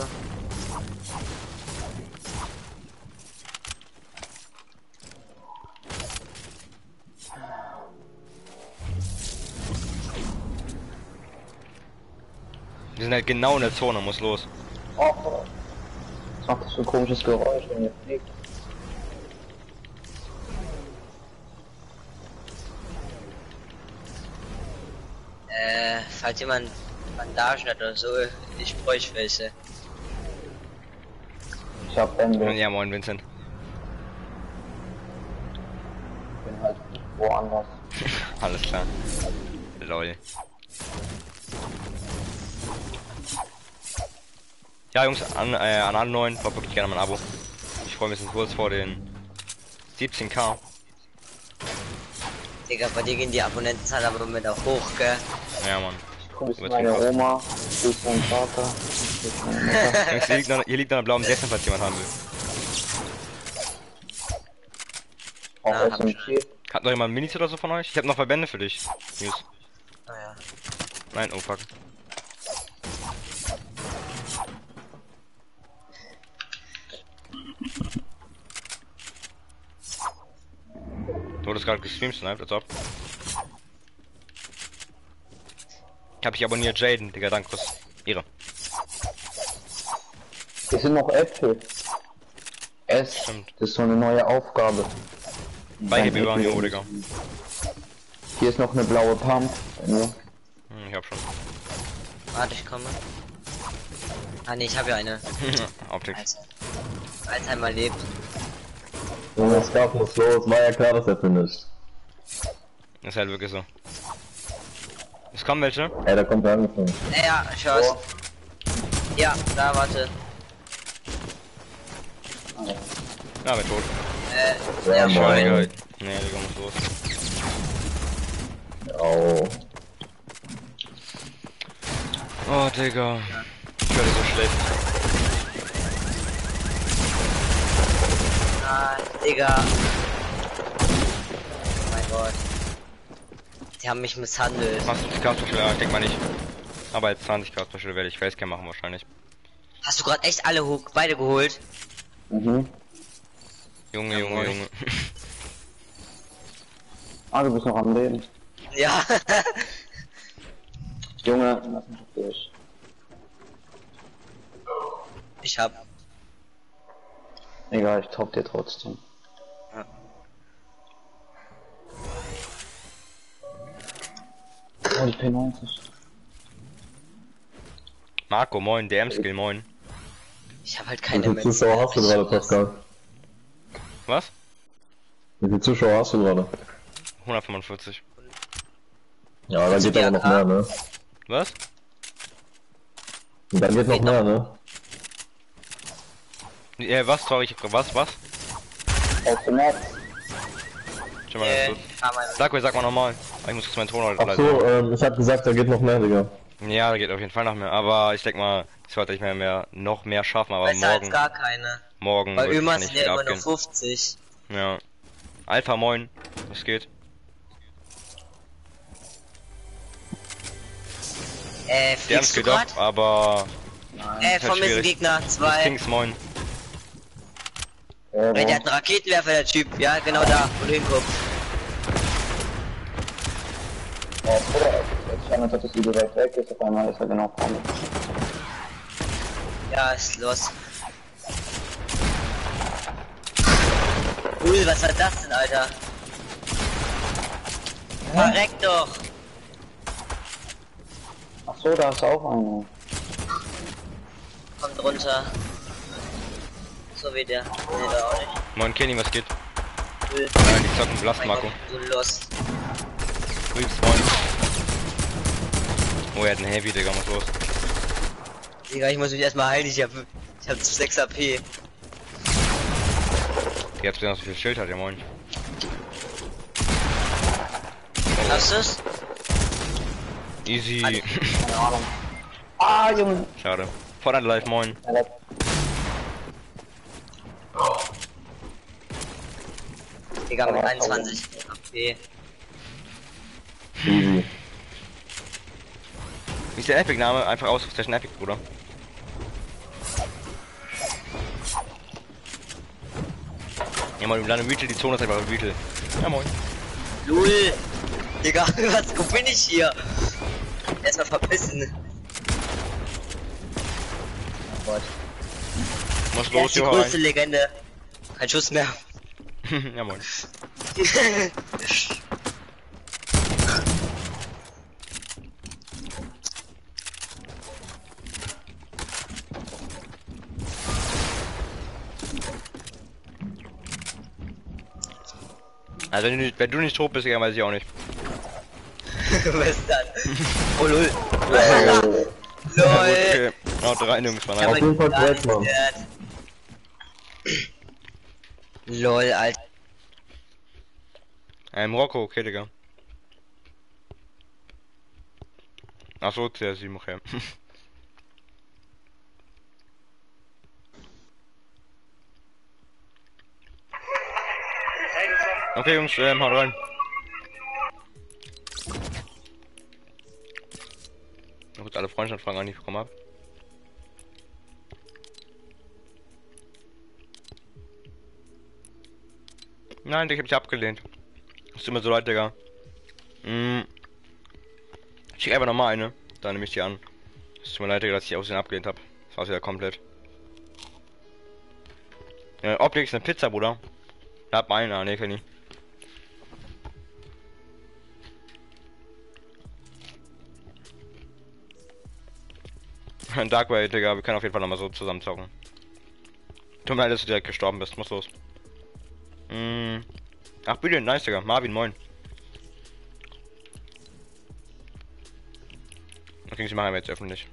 Wir sind halt genau in der Zone, muss los. Oh, was macht das für ein komisches Geräusch, wenn ihr fliegt? Äh, falls jemand Bandagen hat oder so, ich bräuchte welche. Ich hab Bände, Ja, moin, Vincent. bin halt woanders. Alles klar. Lol. Ja, Jungs, an, äh, an alle neuen, war wirklich gerne mein Abo. Ich freue mich, wir sind kurz vor den siebzehn K. Digga, bei dir gehen die Abonnentenzahl aber mit auch hoch, gell? Ja, Mann. Grüß Übertrieben meine fast. Oma, grüß meinen Vater, grüß meine Mutter. Jungs, hier liegt noch, hier liegt noch ein blauer Dessen, falls jemand haben will. Auch Na, hab S M G. Hat noch jemand Minis oder so von euch? Ich habe noch Verbände für dich. News. Naja. Nein, oh fuck. Du wurdest gerade gestreamt, sniped, als ob. Ich hab dich abonniert, Jaden, Digga, danke, Kuss. Ehre. Hier sind noch Äpfel. S, Stimmt. das ist so eine neue Aufgabe. Beigebe waren hier, oh, Digga. Hier ist noch eine blaue Pump. Ja. Hm, ich hab schon. Warte, ich komme. Ah ne, ich habe ja eine. Optik. Alter. Alzheimer lebt. Junge, Scarf muss los, war ja klar, dass er finisht. Ist halt wirklich so. Es kommen welche. Ey, da kommt er angefangen. Ja, ja, Chance. Ja, da, warte. Ja, bin tot. Äh, Ja, ja, Schau, moin. Digga. Nee, Digga, muss los. Au. Oh, Digga. Ich werde so schlecht. Nein, Digga. Oh mein Gott. Die haben mich misshandelt. Machst du die Kartoffeln? Ja, ich denk mal nicht. Aber jetzt zwanzig Kartoffeln werde ich Facecam machen wahrscheinlich. Hast du gerade echt alle hoch, beide geholt? Mhm. Junge, Junge, moin. Junge. Ah, du bist noch am Leben. Ja. Junge, lass mich durch. Ich hab. Egal, ich top dir trotzdem. Ja. Oh, die P neunzig. Marco, moin. D M-Skill, moin. Ich hab halt Wie keine viele Zuschauer hast du gerade, Pascal? Was? Wie viele Zuschauer hast du gerade? hundertfünfundvierzig. Ja, da geht aber noch mehr, ne? Was? Und dann geht noch Geht mehr, ne? Äh, was? Sorry, ich hab was? Was? Aus dem März. Schau mal Äh, ganz kurz. fahr mal. Sag, sag mal nochmal. Ich muss jetzt meinen Ton heute Ach so, ähm, ich hab gesagt, da geht noch mehr, Digga. Ja, da geht auf jeden Fall noch mehr. Aber ich denke mal, ich sollte nicht mehr, mehr noch mehr schaffen, aber Besser als morgen. gar keine. Morgen Bei wird Ömer nicht sind viel ja immer abgehen. nur fünfzig. Ja. Alpha, moin. Was geht? Äh, Der fliegst du geht ab, grad? aber. Äh, halt vermissen schwierig. Gegner, Das zwei. Kings, moin. Ja, Ey, der hat einen Raketenwerfer, der Typ. Ja, genau da, wo du hinguckst. Ja, Bruder, jetzt scheint, als ob das Video weit weg ist, auf einmal ist er genau vor mir. Ja, ist los. Ui, was war das denn, Alter? Verreck doch! Ach so, da ist auch einer. Kommt runter. So wie der. Nee, da auch nicht. Moin, Kenny, was geht? Ui. Nein, die zocken Blast, Mein Marco. Gott, du los. Übrigens, moin. Oh, er hat einen Heavy, Digga, muss los. Digga, ich muss mich erstmal heilen, ich hab, ich hab sechs A P. Die hat noch so viel Schild hat, ja moin. Hast du's? Easy. Keine Ahnung. Ah, Junge. Schade. Fortnite Live, moin. Alter. Digga, mit einundzwanzig. Okay. Easy. Wie ist der Epic-Name? Einfach Ausrufzeichen Epic, Bruder. Ja, mal, deine Retail, die Zone ist einfach Retail. Ja, moin. Lul. Digga, was, wo bin ich hier? Erstmal verpissen. Oh Gott. Was Er los, ist die Johann? größte Legende. Kein Schuss mehr. Ja, moin. Also wenn du, nicht, wenn du nicht tot bist, Digga, weiß ich auch nicht. Was dann? Oh lul. Ja, Lol. gut, okay. Haut rein, Jungs, Mann. Ich hab Auf jeden Fall gar korrekt, nicht Mann. gehört. Lol, Alter. Ähm, Rocco, okay, Digga. Achso, C S sieben, okay. Okay, Jungs, ähm, haut rein. Na gut, alle Freundschaftfragen an, die ich bekommen habe. Nein, ich hab dich abgelehnt. Es tut mir so leid, Digga. Mm. Schick einfach nochmal eine, dann nehme ich die an. Es tut mir leid, Digga, dass ich die Aussehen abgelehnt habe. Das war's wieder komplett. Äh, Optik ist eine Pizza, Bruder. Da hat meine, ne, kenn ich. Darkway, Digga, wir können auf jeden Fall nochmal so zusammen zocken. Tut mir leid, dass du direkt gestorben bist, muss los. Mm. Ach, Billion, nice, Digga. Marvin, moin. Okay, ich mache jetzt öffentlich.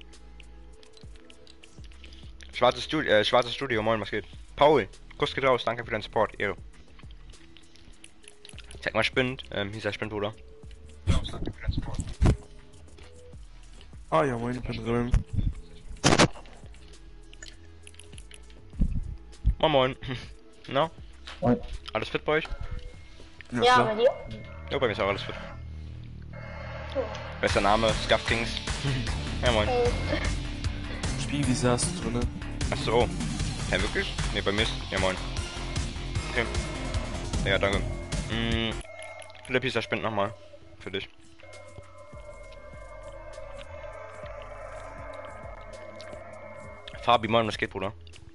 Schwarzes Studio, äh, schwarzes Studio, moin, was geht? Paul, Kuss geht raus, danke für deinen Support, Ehre. Zeig mal Spind, ähm, hieß er Spind, Bruder. Danke für deinen Support. Ah ja, moin, ich bin drin. Moin, moin. Na? Moin. Alles fit bei euch? Ja, Ja, klar. bei dir? Ja, bei mir ist auch alles fit. Bester Name, Scuff Kings. Ja, moin. Spiel, wie saßt du drinne? Achso. Ja, wirklich? Ne, bei mir ist. Ja, moin. Okay. Ja, danke. Hm. Philipp, hieß der Spind nochmal. Für dich. Fabi, moin, was geht, Bruder?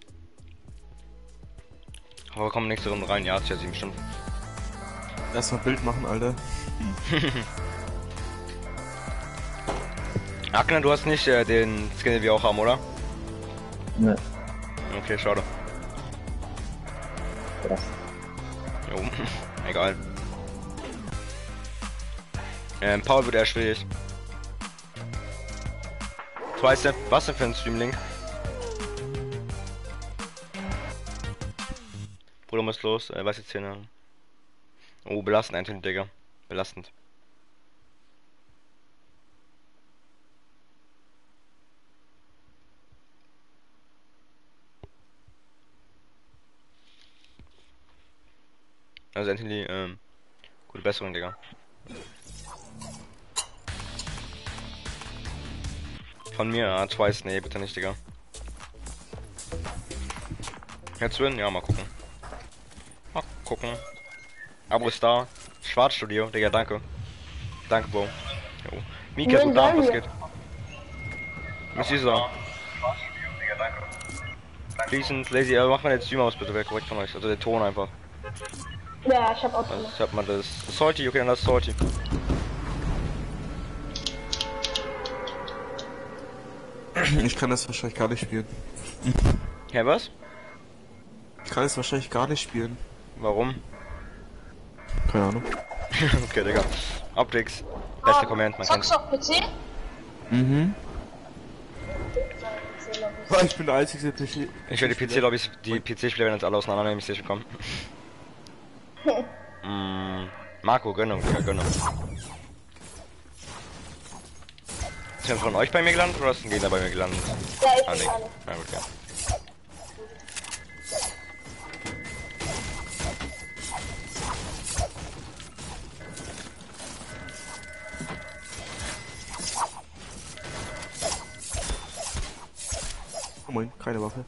Aber wir kommen nächste Runde rein, ja, ist ja sieben Stunden. Erstmal Bild machen, Alter. Akne, du hast nicht äh, den Skin, den wir auch haben, oder? Ne. Okay, schade. Krass. Jo, egal. Ähm, Paul wird eher schwierig. Du weißt denn, was denn für ein Streamlink? Bruder muss los, äh, was jetzt hier, ne? Oh, belastend, Anthony, Digga. Belastend. Also Anthony, ähm, gute Besserung, Digga. Von mir, ah, twice, nee, bitte nicht, Digga. Jetzt win? Ja, mal gucken. Mal gucken. Abo ist da. Schwarzstudio, Digga, danke. Danke, Bro. Jo. Mika, guten Abend, was geht? Was ist da? Fließend, lazy, aber mach mal den Stream aus, bitte, wäre korrekt von euch. Also der Ton einfach. Ja, ich hab auch Also, hört man das. Das Salty, okay, dann das Salty. Ich kann das wahrscheinlich gar nicht spielen. Ja, was? Ich kann das wahrscheinlich gar nicht spielen. Warum? Keine Ahnung. Okay, Digga. Optics. Beste Comment, man kennt's. Zockst du auf P C? Mhm. Ich bin der einzige P C. Ich will die P C-Lobbys, die P C-Spieler werden jetzt alle auseinander nehmen, ich kommen. mm, Marco, Gönnung, Digga, Gönnung. Ist jemand von euch bei mir gelandet oder ist ein Gegner bei mir gelandet? Ja, ich Ah, bin nee. alle. Na gut, ja. Oh moin, keine Waffe.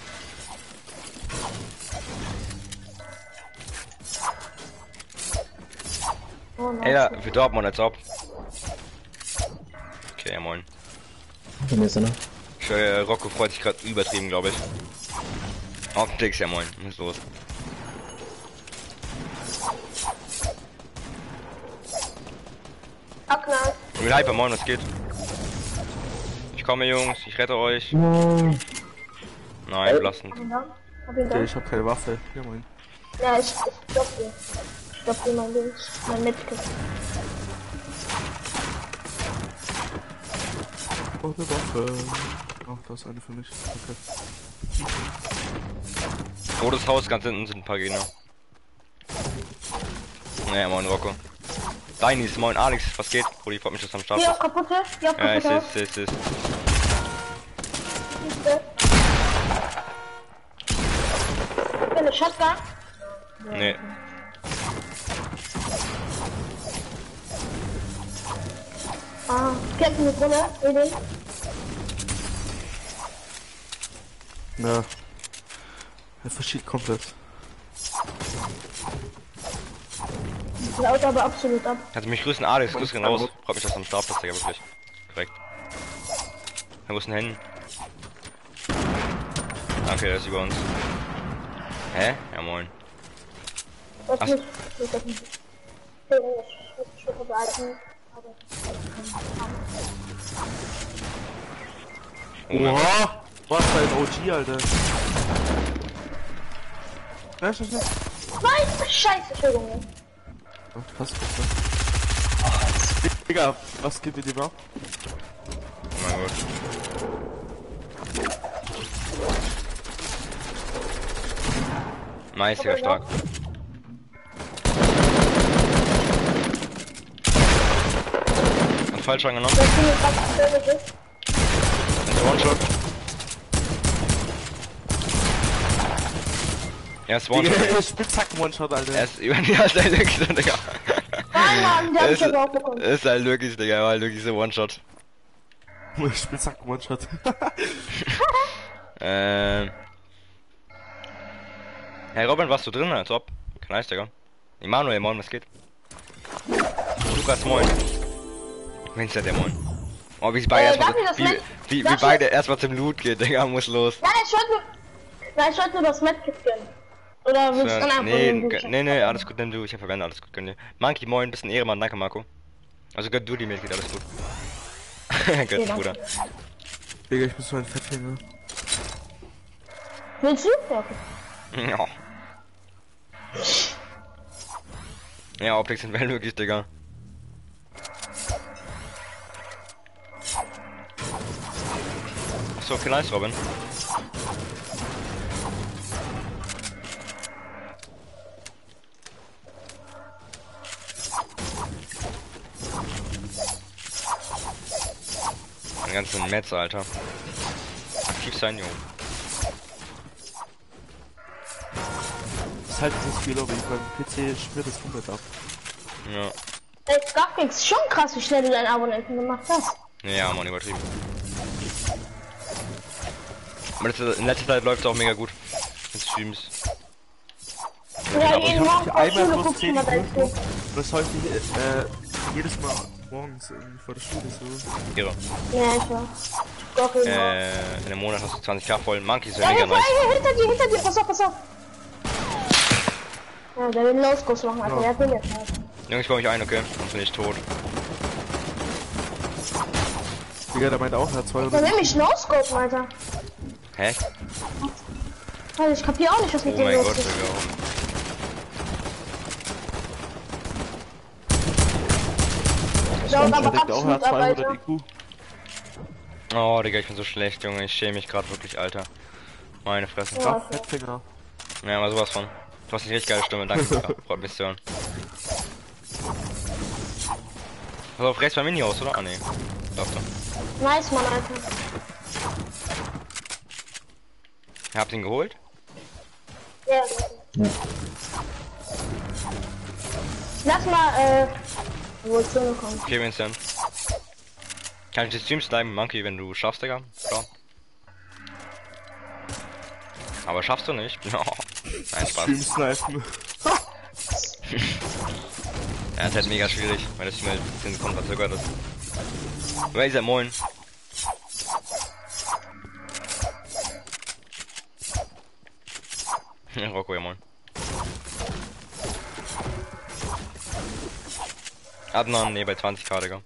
Oh, Ey, nice. da, für Dortmund als ob. Okay, ja moin. Bei mir ist er noch. Ich, äh, Rocco freut sich gerade übertrieben, glaube ich. Optics, ja moin. Was ist los? Abknall. Wie Hyper, moin, was geht? Ich komme, Jungs, ich rette euch. Nein. Nein, belastend. Hab ihn da. Hab ihn Ja, da. ich hab keine Waffe. Ja moin. Ja, ich, ich stopp dir. Ich stopp dir mein Ding. Mein Medkit. Oh, eine Waffe. Ach, da ist eine für mich. Okay. Rotes Haus, ganz hinten sind ein paar Gegner. Naja, moin, Rocco. Deinis, moin, Alex, was geht? Brudi, freut mich, dass du am Start Hier bist. auf kaputte. Hier auf Ja, ich kaputte. seh's, seh's, seh's. Siehste. Ich bin eine Shotgun. Nee. Ah, kämpfen mit Runde. Edin. Ja. Er verschiebt komplett. Das laut aber absolut ab. Kannst du mich grüßen, Alex, grüß gehen raus. Freut mich, dass du am Start bist, Digga, wirklich. Korrekt. Er muss hin. Okay, der ist über uns. Hä? Ja, moin. Das Ach. nicht. Das ist nicht. Ich will nicht Schritte behalten. Oh mein Gott. Oha! Was für ein O G, Alter. Schnell, schnell, schnell. Nein! Scheiße, Entschuldigung. Ach, passt, passt. Digga, was geht mit dem ab? Oh mein Gott. Nice, Digga, stark. Hat falsch angenommen. Das Ding ist was Persönliches. Das ist One-Shot. Er ist One-Shot. Digga, Spitzhacken One-Shot, Alter. Er ist über die ist halt wirklich so, Digga. Nein, Mann, der hab ich Ist, aber auch bekommen. ist halt wirklich, Digga, er war halt wirklich so One-Shot. Spitzhacken One-Shot. Ähm. Hey Robin, warst du drin, als ob? Nice, Digga. Emanuel, moin, was geht? Lukas, moin. Vincent, der moin. Oh, wie sie beide Äh, erstmal, darf ich das wie, mit- wie, wie darf ich- beide erstmal zum Loot geht, Digga, muss los. Nein, ich wollte nur... Nein, ich wollte nur das Medkit gönnen. Oder willst du dann einfach Nee, nur gönn- nee, nee, alles gut, nimm du, ich hab verwendet, alles gut, gönn dir. Monkey, moin, bist ein Ehrenmann, danke Marco. Also gönn du die Mitglied, alles gut. Götz, danke. Bruder. Digga, ich bin so ein Fettfinger. Willst du? Ja, okay. Ja. Ja, Optik sind well wirklich, Digga. Achso, okay, nice, Robin. Den ganzen Metz, Alter. Aktiv sein, Junge. Das ist halt dieses Spiel, aber beim P C spürt das komplett ab. Ja. Ey, Scarfix, schon krass, wie schnell du deinen Abonnenten gemacht hast. Ja, Mann, übertrieben. Aber das, in letzter Zeit läuft es auch mega gut. In Streams. Ja, aber ich jeden hab Morgen dich vor einmal Schule bloß guckst du mal dein zehn Film. Das heute äh, jedes Mal morgens irgendwie vor der Schule so. Irre. Ja, ich war. Doch, jeden Morgen. Äh, in einem Monat hast du zwanzig K voll. Monkey ist ja Ja, mega hinter, nice. ey, hinter dir, hinter dir, pass auf, pass auf. Ja, der will einen Losguss machen, Alter, der will jetzt halt. Junge, ich baue mich ein, okay? Sonst bin ich tot. Digga, der meint auch, er hat zwei Der oder will mich Losguss, Alter. Hä? Alter, ich kapier auch nicht, was mit Oh dem mein los Gott, ist. Digga. Dauert aber Der denkt auch, er hat absolut ab, zweihundert Alter. I Q. Oh, Digga, ich bin so schlecht, Junge. Ich schäme mich gerade wirklich, Alter. Meine Fresse. Ja. Ja, Fettfinger. Ja, aber sowas von. Du hast eine richtig geile Stimme, danke. Ja, freut mich zu hören. Pass auf, rechts beim Mini-Haus, oder? Ah, nee. Doch, doch. Nice, Mann, Alter. Ihr habt ihn geholt? Ja. ja. Lass mal, äh, wo es so kommt. Okay, Vincent. Kann ich den Stream snipen, Monkey, wenn du schaffst, Digga? Klar. Aber schaffst du nicht? Oh, nein, Spaß. Stream snipen. Ja, ist halt mega schwierig, weil das Stream halt zehn Sekunden verzögert ist. Razer, moin. Rocco, ja moin. Adnan, ne, bei zwanzig K, Digga.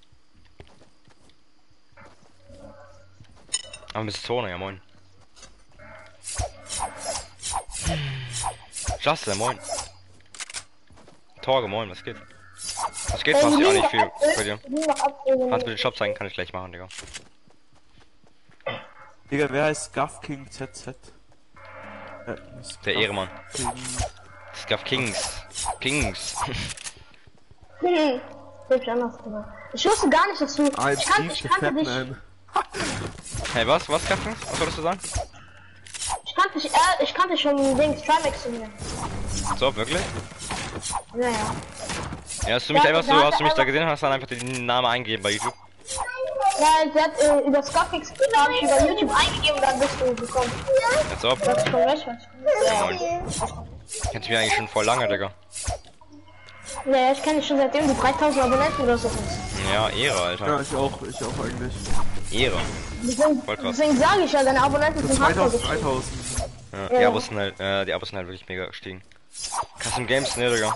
Aber bis Zone, ja moin. Just, moin. Torge, moin, was geht? Was geht? Machst du auch nicht viel bei dir? Kannst du mir den Shop zeigen? Kann ich gleich machen, Digga. Digga, wer heißt Scuff King Z Z? Äh, Der Ehremann. Scuff Kings. Kings. Hm, ich anders gemacht. Ich wusste gar nicht, dass du. Ah, ich, kann, ich kannte dich. Hey, was? Was, Scuff Kings? Was wolltest du sagen? Ich kannte dich, äh, ich kannte dich schon Dings, Trimax zu mir. So, wirklich? Ja, ja. Ja, hast du mich Ja, einfach so, da hast du mich hat da er gesehen und hast dann einfach den Namen eingegeben bei YouTube? Ja, der hat äh, über Scuffix habe ich über YouTube eingegeben und dann bist du gekommen. Als ob. Das ist schon recht, was? Ja, moin. Kennst du mich eigentlich schon voll lange, Digga? Ja, ja, ich kenne dich schon seitdem du dreitausend Abonnenten oder so hast. Ja, Ehre, Alter. Ja, ich auch, ich auch eigentlich. Ehre. Deswegen, Voll krass. deswegen sage ich ja, deine Abonnenten sind hardcore zweitausend, gestiegen. dreitausend. Ja, die Ja. Abos sind halt, äh, die Abos sind halt wirklich mega gestiegen. Custom Games, ne, Digga.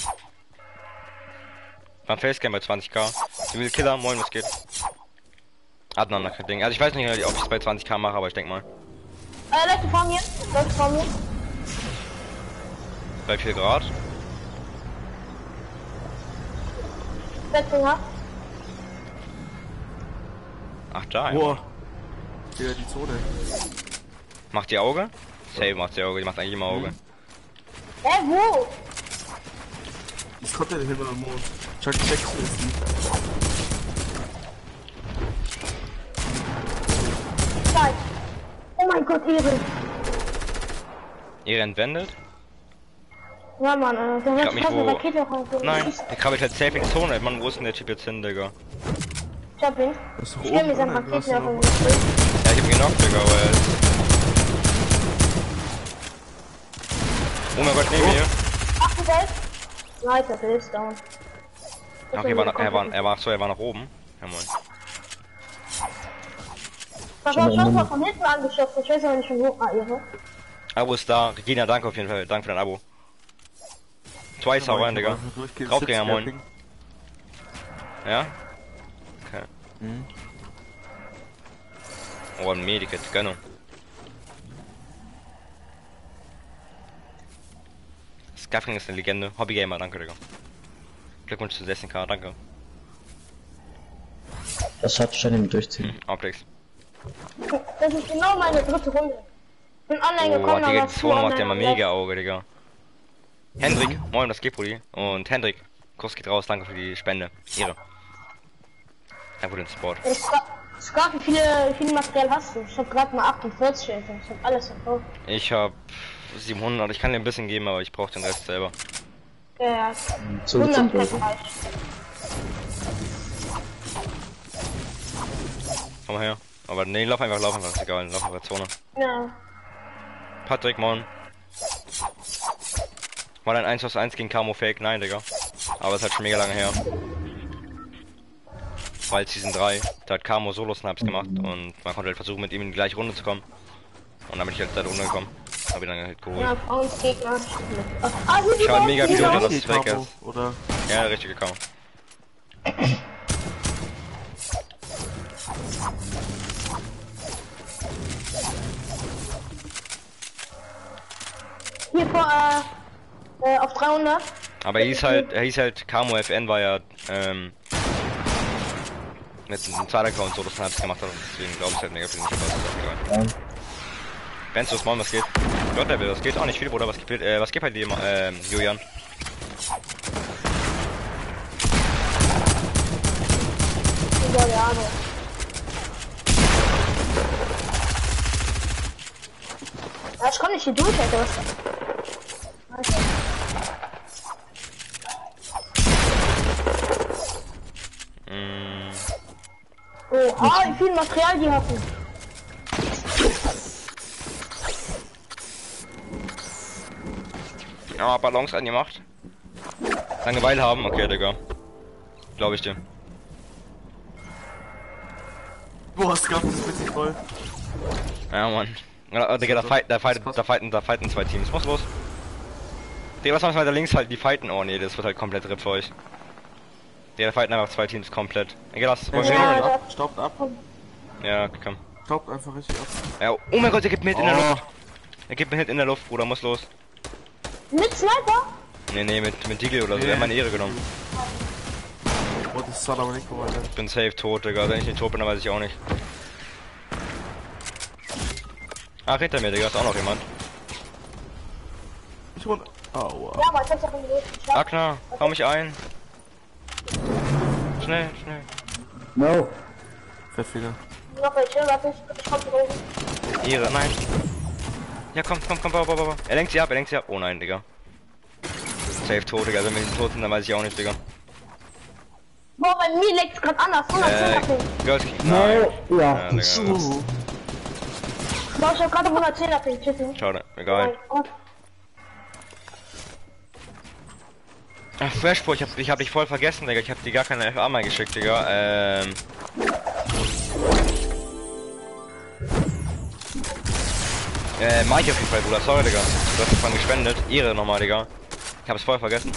Beim Facecam bei zwanzig K. Civil Killer, moin, was geht? Adnan, nach Ding. Also ich weiß nicht, ob ich es bei zwanzig K mache, aber ich denk mal. Äh, Leute vor mir, Leute vor mir. Bei vier Grad. Bettfinger. Ach, da, ja. Boah. Digga, die Zone. Macht die Auge? Safe macht die Auge, die macht eigentlich immer Auge. Hä, äh, wo? Das kommt ja nicht immer am Mond. Chuck Jackson ist die. Scheiße. Oh mein Gott, Ehre. Ehre entwendet? Ja, Mann, äh, der Ich wird glaub nicht, fast eine wo- Rakete rein. Nein, der krabbelt halt safe in die Zone. Mann, wo ist denn der Typ jetzt hin, Digga? Ich hab ihn. Das ist doch Ich stell mir oben, seine oder? Du hast Rakete noch- auf den Ja, ich hab ihn genockt, Digga, aber er ist... Oh mein Gott, neben mir. achtundsechzig. Nice, der ist down. Okay, er war, noch, er war, er war, so, er war noch oben. Ja, moin. Ich hab schon mal von hinten angeschossen, ich weiß aber nicht von wo. Ah, Ehre. Abo ist da. Regina, danke auf jeden Fall. Danke für dein Abo. Twice hau rein, Digga. Draufgänger, moin. Ja? Okay. Mhm. Oh, ein Medikit, Gönnung. Scuffing ist eine Legende. Hobbygamer, danke, Digga. Glückwunsch zu sechzehn K, danke. Das hat schon im Durchziehen. Hm, Optics. Das ist genau meine dritte Runde. Ich bin online Oh, gekommen, Digga, aber die Zone macht ja mal online- mega Auge, Digga. Hendrik, moin, was geht, Brudi? Und Hendrik, Kuss geht raus, danke für die Spende. Ehre. Danke für den Support. Äh, Ska- Ska, wie viele, wie viel Material hast du? Ich hab grad mal achtundvierzig, Alter. Ich hab alles verkauft. Ich hab siebenhundert, ich kann dir ein bisschen geben, aber ich brauche den Rest selber. Ja, ja. Zu hundert zum Bereich. Komm mal her. Aber nee, lauf einfach, lauf einfach, ist egal, lauf einfach Zone. Ja. Patrick, moin. War ein eins aus eins gegen Camo Fake? Nein, Digga. Aber es ist halt schon mega lange her. Weil Season drei, da hat Camo Solo-Snipes gemacht und man konnte halt versuchen, mit ihm in die gleiche Runde zu kommen. Und dann bin ich halt da drunter gekommen. Hab ihn dann halt geholt. Ja, Frauensgegner. Ah, hier Ich hab ein die mega Frau- Video, die dass es Camo, weg ist. oder? Ja, der richtige Camo. Hier vor, äh, äh, auf dreihundert. Aber er hieß halt, er hieß halt Camo F N, weil er, ähm, mit einem zweiten Account Solo-Snipes gemacht hat und deswegen glaube ich halt mega viel nicht, aber das ist auch egal. Benzos, moin, was geht? Gott, der will, was geht? Auch nicht viel, Bruder, was geht, äh, was geht bei dir, ähm, Julian? Ja, ja, Ja, ich komm nicht hier durch, Alter. Alter. Mm. Oha, wie viel Material die hatten. Ja, Ballons angemacht. Langeweile haben, okay, Digga. Glaube ich dir. Boah, es gab uns richtig voll. Ja, Mann. Ja, Digga, da fight, da fight, da fighten, da fighten zwei Teams. Was los? Digga, lass mal weiter links halt, die fighten. Oh nee, das wird halt komplett RIP für euch. Digga, da fighten einfach zwei Teams komplett. Digga, lass. Wollen wir Ja, hin oder ja. nicht? Staubt ab. Ja, okay, komm. Staubt einfach richtig ab. Ja, oh mein Gott, der gibt mir Hit in der Oh. Luft. Er gibt mir Hit in der Luft, Bruder, muss los. Mit Sniper? Nee, nee, mit, mit Deagle oder so. Nee. Er hat meine Ehre genommen. Oh, das hat aber nicht vorbei. Ich bin safe tot, Digga. Wenn ich nicht tot bin, dann weiß ich auch nicht. Ach, hinter mir, Digga, ist auch noch jemand. Ich rund. Aua. Ja, aber ich hab's auch im nächsten Schlag. Agner, hau mich ein. Schnell, schnell. No. Fett viele. Noch welche, warte, ich, ich komm drüben. Ehre, nein. Ja, komm, komm, komm, bau, bau, bau. Er lenkt sie ab, er lenkt sie ab. Oh nein, Digga. Safe tot, Digga. Wenn wir tot sind, dann weiß ich auch nicht, Digga. Boah, bei mir leckt's grad anders. Äh, hundertzehn Girls Kick. Nein. No. Ja. Ja, Digga. Uh. Boah, ich hab grad hundertzehn Ping. Tschüssi. Schade, egal. Oh, Ach, Freshpo, ich hab, ich hab dich voll vergessen, Digga. Ich hab dir gar keine F A mal geschickt, Digga. Ähm. Äh, mach ich auf jeden Fall, Bruder. Sorry, Digga. Du hast davon gespendet. Ehre nochmal, Digga. Ich hab es voll vergessen.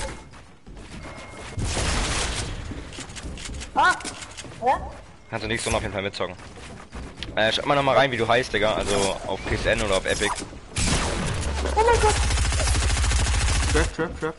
ah. Ja? Kannst du nächstes Mal auf jeden Fall mitzocken. Äh, schreib mal nochmal rein, wie du heißt, Digga. Also auf P S N oder auf Epic. Oh mein Gott. Trap, trap, trap.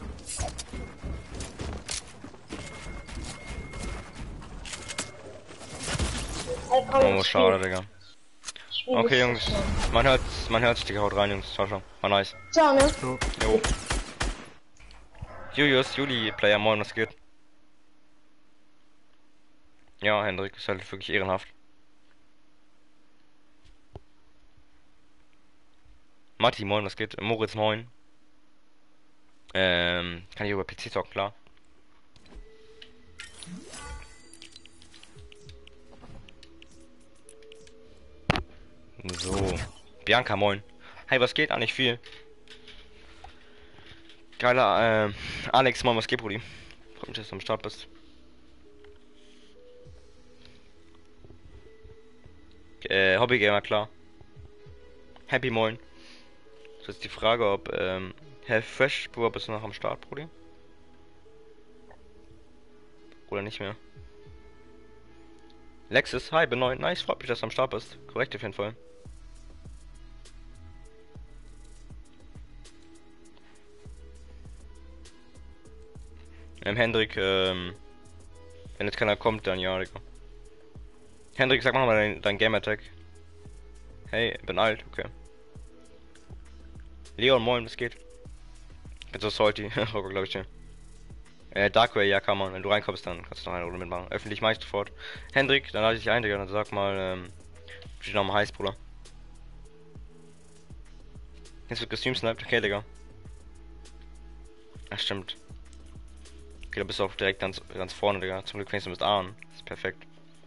Ey, komm, Oh, ich schade, spiel. Digga. Ich spiel Okay, nicht. Jungs. Man hört, man hört sich, Digga. Haut rein, Jungs. Ciao, ciao. War nice. Ciao, ne? Jo. Julius, Juli, Player, moin, was geht? Ja, Hendrik, ist halt wirklich ehrenhaft. Matti, moin, was geht? Moritz, moin. Ähm, kann ich über P C zocken, klar. So. Bianca, moin. Hey, was geht? Ah, nicht viel. Geiler, äh, Alex, moin, was geht, Brudi? Freut mich, dass du am Start bist. Äh, Hobbygamer, klar. Happy, moin. Das ist jetzt die Frage, ob, ähm, Herr Fresh, bist du noch am Start, Brudi? Oder nicht mehr? Lexus, hi, bin neu. Nice, freut mich, dass du am Start bist. Korrekt auf jeden Fall. Ähm, Hendrik, ähm, wenn jetzt keiner kommt, dann ja, Digga. Hendrik, sag mal mal dein, dein Gamertag. Hey, bin alt, okay. Leon, moin, was geht? Bin so salty, glaube ich dir. Äh, Darkway, ja, kann man. Wenn du reinkommst, dann kannst du noch eine Runde mitmachen. Öffentlich mach ich sofort. Hendrik, dann lade ich dich ein, Digga. Dann sag mal, ähm, wie du nochmal heißt, Bruder. Jetzt wird gestreamsniped, okay, Digga. Ach, stimmt. Okay, da bist du auch direkt ganz, ganz vorne, Digga. Zum Glück fängst du mit A an. Das ist perfekt.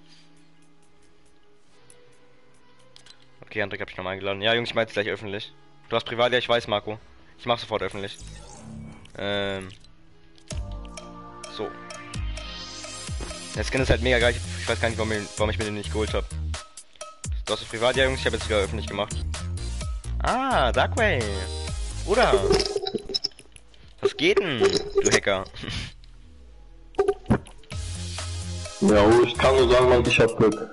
Okay, Hendrik hab ich nochmal eingeladen. Ja, Jungs, ich mach jetzt gleich öffentlich. Du hast privat, ja, ich weiß, Marco. Ich mach sofort öffentlich. Ähm. So. Der Skin ist halt mega geil. Ich weiß gar nicht, warum, warum ich mir den nicht geholt habe. Du hast es privat, ja, Jungs. Ich habe jetzt wieder öffentlich gemacht. Ah, Darkway. Bruder. Was geht denn, du Hacker? Ja, ich kann nur sagen, Mann, ich hab Glück.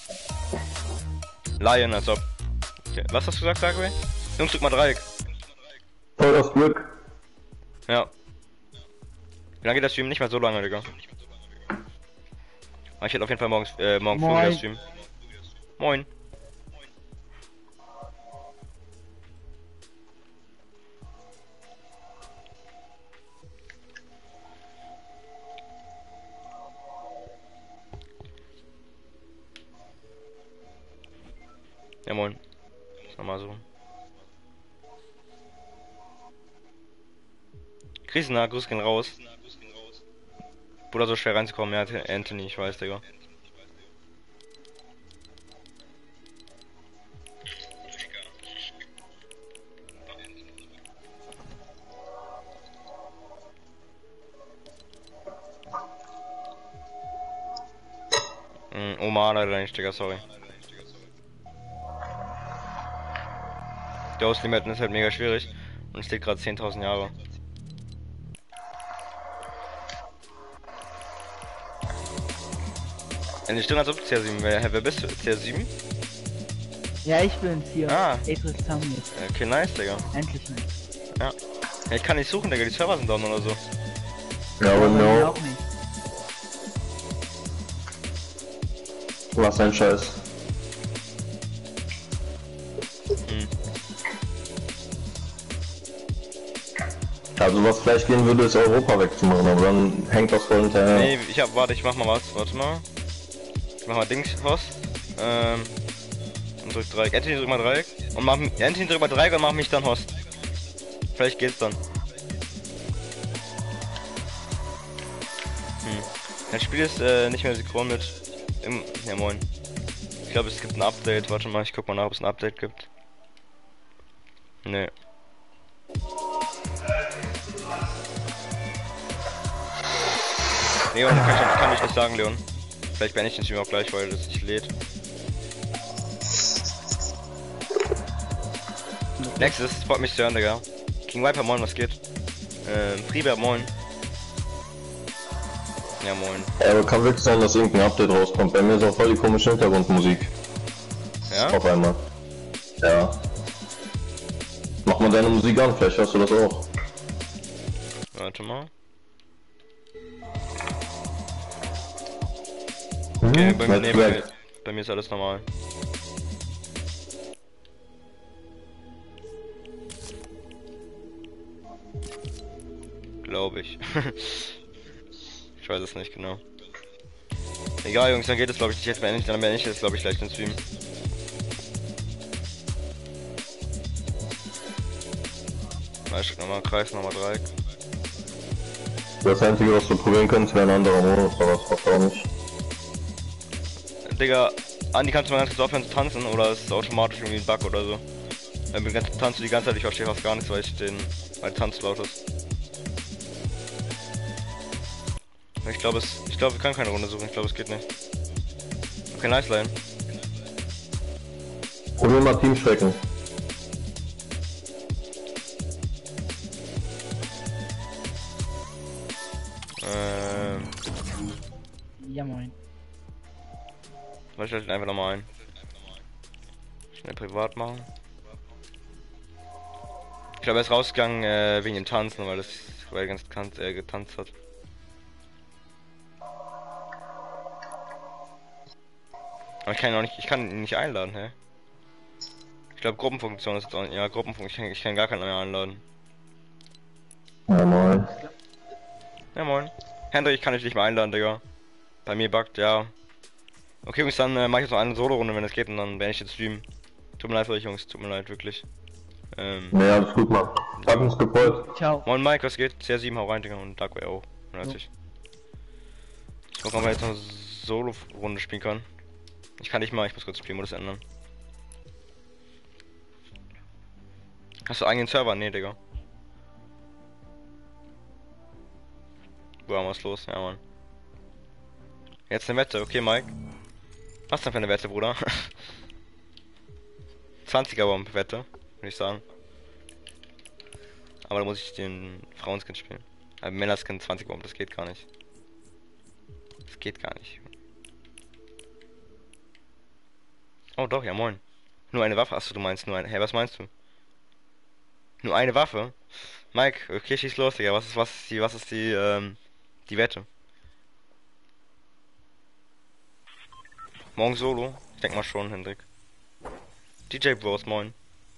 Lion, als ob. Okay. Was hast du gesagt, Darkway? Jungs, drück mal Dreieck. Voll das Glück. Ja. Wie lange geht der Stream? Nicht mehr so lange, Digga. Aber ich werde auf jeden Fall morgens, äh, morgen früh wieder streamen. Moin. Ja, moin. Ist nochmal so. Grüße nach, Grüß gehen raus. Bruder, so schwer reinzukommen, ja, Anthony, ich weiß, Digga. Mm, Oma leider nicht, Digga, sorry. Der Auslimiten ist halt mega schwierig und steht gerade zehntausend Jahre. Eine Stunde als ob C R sieben wäre. Wer bist du? C R sieben? Ja, ich bin's hier. Ah. Edris Tamir. Okay, nice, Digga. Endlich mal. Ja. Ja. Ich kann nicht suchen, Digga, die Server sind down oder so. Ja, aber Aber mir no. auch nicht. Was ein Scheiß. Hm. Also was vielleicht gehen würde, ist Europa wegzumachen, aber dann hängt das voll hinterher. Nee, ich hab, warte, ich mach mal was, warte mal. Ich mach mal Dings, Host. Ähm. Und drück Dreieck. Anthony drück mal Dreieck. Und mach, Anthony drück mal Dreieck und mach mich dann Host. Vielleicht geht's dann. Hm. Das Spiel ist äh, nicht mehr synchron mit. Im, ja, moin. Ich glaube, es gibt ein Update. Warte mal, ich guck mal nach, ob es ein Update gibt. Nee. Leon, kann ich, kann ich nicht sagen, Leon. Vielleicht beende ich den Stream auch gleich, weil das nicht lädt. Nächstes, freut mich zu hören, Digga. King Viper, moin, was geht? Ähm, Freebert, moin. Ja, moin. Ja, aber kann wirklich sein, dass irgendein Update rauskommt. Bei mir ist auch voll die komische Hintergrundmusik. Ja? Auf einmal. Ja. Mach mal deine Musik an, vielleicht hörst du das auch. Warte mal. Okay, bei mir, nee, bei, mir, bei mir ist alles normal. Glaube ich. Ich weiß es nicht genau. Egal, Jungs, dann geht es, glaube ich, nicht jetzt beende ich, dann beende ich jetzt, glaube ich, gleich den Stream. Weißt du, nochmal Kreis, nochmal Dreieck. Das Einzige, was du probieren könntest, wäre ein anderer Modus, aber das passt auch nicht. Digga, Andi, kannst du mal ganz kurz aufhören zu tanzen oder ist es automatisch irgendwie ein Bug oder so? Wenn du tanzt du die ganze Zeit, ich verstehe fast gar nichts, weil ich den, weil der Tanz laut ist. Ich glaube es, ich glaube wir können keine Runde suchen, ich glaube es geht nicht. Okay, nice line. Probier mal Teamstrecken. Ähm. Ja, moin. Ich stelle einfach nochmal ein. Schnell privat machen. Ich glaube er ist rausgegangen äh, wegen dem Tanzen, weil das weil er ganz getanzt, äh, getanzt hat. Aber ich kann ihn auch nicht, ich kann ihn nicht einladen, hä? Ich glaube Gruppenfunktion ist jetzt auch, ja Gruppenfunktion, ich kann, ich kann gar keinen mehr einladen. Ja, moin. Ja moin. Hendrik, ich kann dich nicht mehr einladen, Digga. Bei mir buggt, ja. Okay Jungs, dann äh, mach ich jetzt noch eine Solo-Runde, wenn es geht, und dann beende ich den Stream. Tut mir leid für euch Jungs, tut mir leid, wirklich. Ähm. Ja, alles gut, Mann. Hat uns gefreut. Ciao. Moin Mike, was geht? C R sieben, hau rein, Digga, und Darkway auch. neunzig. Ich guck mal, ob wir jetzt noch eine Solo-Runde spielen kann. Ich kann nicht mal, ich muss kurz den Spielmodus ändern. Hast du eigenen Server? Nee, Digga. Boah, was los? Ja, Mann. Jetzt eine Wette, okay, Mike. Was denn für eine Wette, Bruder? zwanziger Bomb Wette, würde ich sagen. Aber da muss ich den Frauenskin spielen. Aber Männerskin zwanzig Bomb, das geht gar nicht. Das geht gar nicht. Oh doch, ja moin. Nur eine Waffe, achso, du meinst nur eine. Hey, was meinst du? Nur eine Waffe? Mike, okay, schieß los, Digga. Was ist, was ist die, was ist die, ähm, die Wette? Morgen Solo? Ich denk mal schon, Hendrik. D J Bros, moin.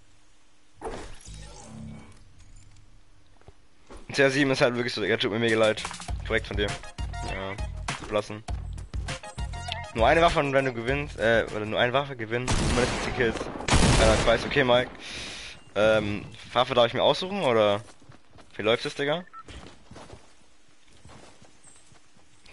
C R sieben ist halt wirklich so, Digga, tut mir mega leid. Korrekt von dir. Ja, lassen. Nur eine Waffe und wenn du gewinnst, äh, oder nur eine Waffe gewinnen, mindestens die Kills. Ja, ich weiß, okay, Mike. Ähm, Waffe darf ich mir aussuchen, oder? Wie läuft es, Digga?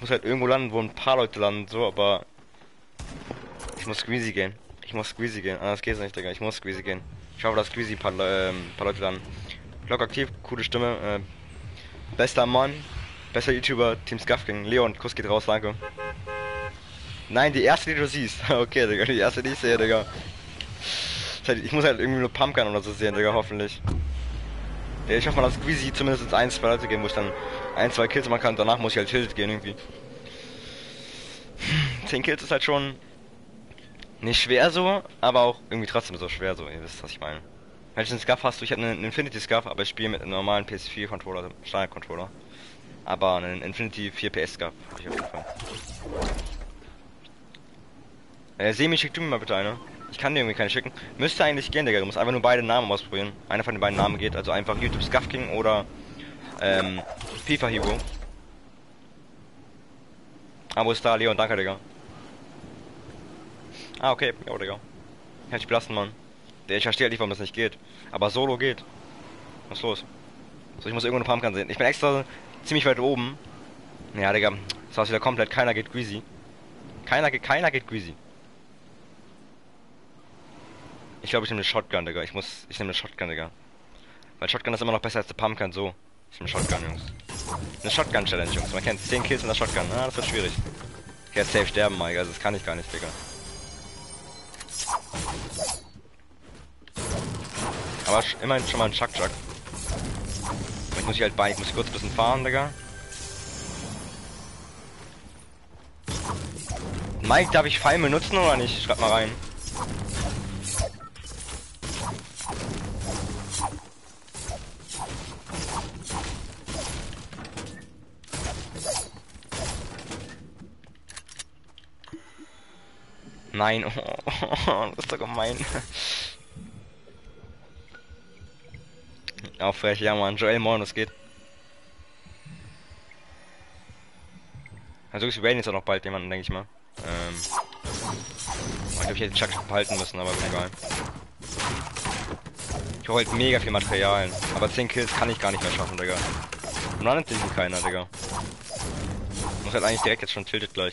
muss halt irgendwo landen, wo ein paar Leute landen, so, aber ich muss Squeezy gehen. Ich muss Squeezy gehen, anders geht's nicht, Digga. Ich muss Squeezy gehen. Ich hoffe, dass Squeezy ein paar, äh, paar Leute landen. Vlog aktiv, coole Stimme, äh, bester Mann, bester YouTuber, Team Scuffking. Leon, Kuss geht raus, danke. Nein, die erste, die du siehst. Okay, Digga, die erste, die ich sehe, Digga. Ich muss halt irgendwie nur Pumpgun oder so sehen, Digga, hoffentlich. Ja, ich hoffe mal, dass Squeezy zumindest ein, zwei Leute geben, wo ich dann ein, zwei Kills machen kann. Danach muss ich halt Tilted gehen, irgendwie. zehn Kills ist halt schon nicht schwer so, aber auch irgendwie trotzdem so schwer so. Ihr wisst, was ich meine. Wenn du einen Scuff hast, du, ich habe einen Infinity Scuff, aber ich spiele mit einem normalen P S vier Controller, also Standard Controller. Aber einen Infinity vier P S Scuff habe ich auf jeden Fall. Äh, Semi, schick du mir mal bitte eine. Ich kann dir irgendwie keine schicken. Müsste eigentlich gehen, Digga. Du musst einfach nur beide Namen ausprobieren. Einer von den beiden Namen geht, also einfach YouTube Scuffking oder ähm, FIFA Hero. Abo ist da, Leon, danke, Digga. Ah, okay, ja, Digga. Kann ich belassen, Mann. Ich verstehe halt nicht, warum das nicht geht. Aber Solo geht. Was ist los? So, ich muss irgendwo eine Pumpgun sehen. Ich bin extra ziemlich weit oben. Ja, Digga. Das war's wieder komplett. Keiner geht Greasy. Keiner geht, keiner geht Greasy. Ich glaube, ich nehme eine Shotgun, Digga. Ich muss, ich nehme eine Shotgun, Digga. Weil Shotgun ist immer noch besser als eine Pumpgun, so. Ich nehme Shotgun, Jungs. Eine Shotgun-Challenge, Jungs. Man kennt zehn Kills in der Shotgun. Ah, das wird schwierig. Ich werde safe sterben, Mike. Also das kann ich gar nicht, Digga. Aber immerhin schon mal ein Chuck-Chuck. Ich muss hier halt bei, ich muss kurz ein bisschen fahren, Digga. Mike, darf ich Pfeil benutzen oder nicht? Schreib mal rein. Nein, oh, das ist doch gemein. Auch frech, ja Mann, Joel, morgen, das geht. Also wir werden jetzt auch noch bald jemanden, denke ich mal. Ähm, ich glaube, ich hätte Chuck behalten müssen, aber egal. Ich brauche halt mega viel Materialien, aber zehn Kills kann ich gar nicht mehr schaffen, Digga. Und dann nimmt sich keiner, Digga. Muss halt eigentlich direkt jetzt schon tiltet gleich.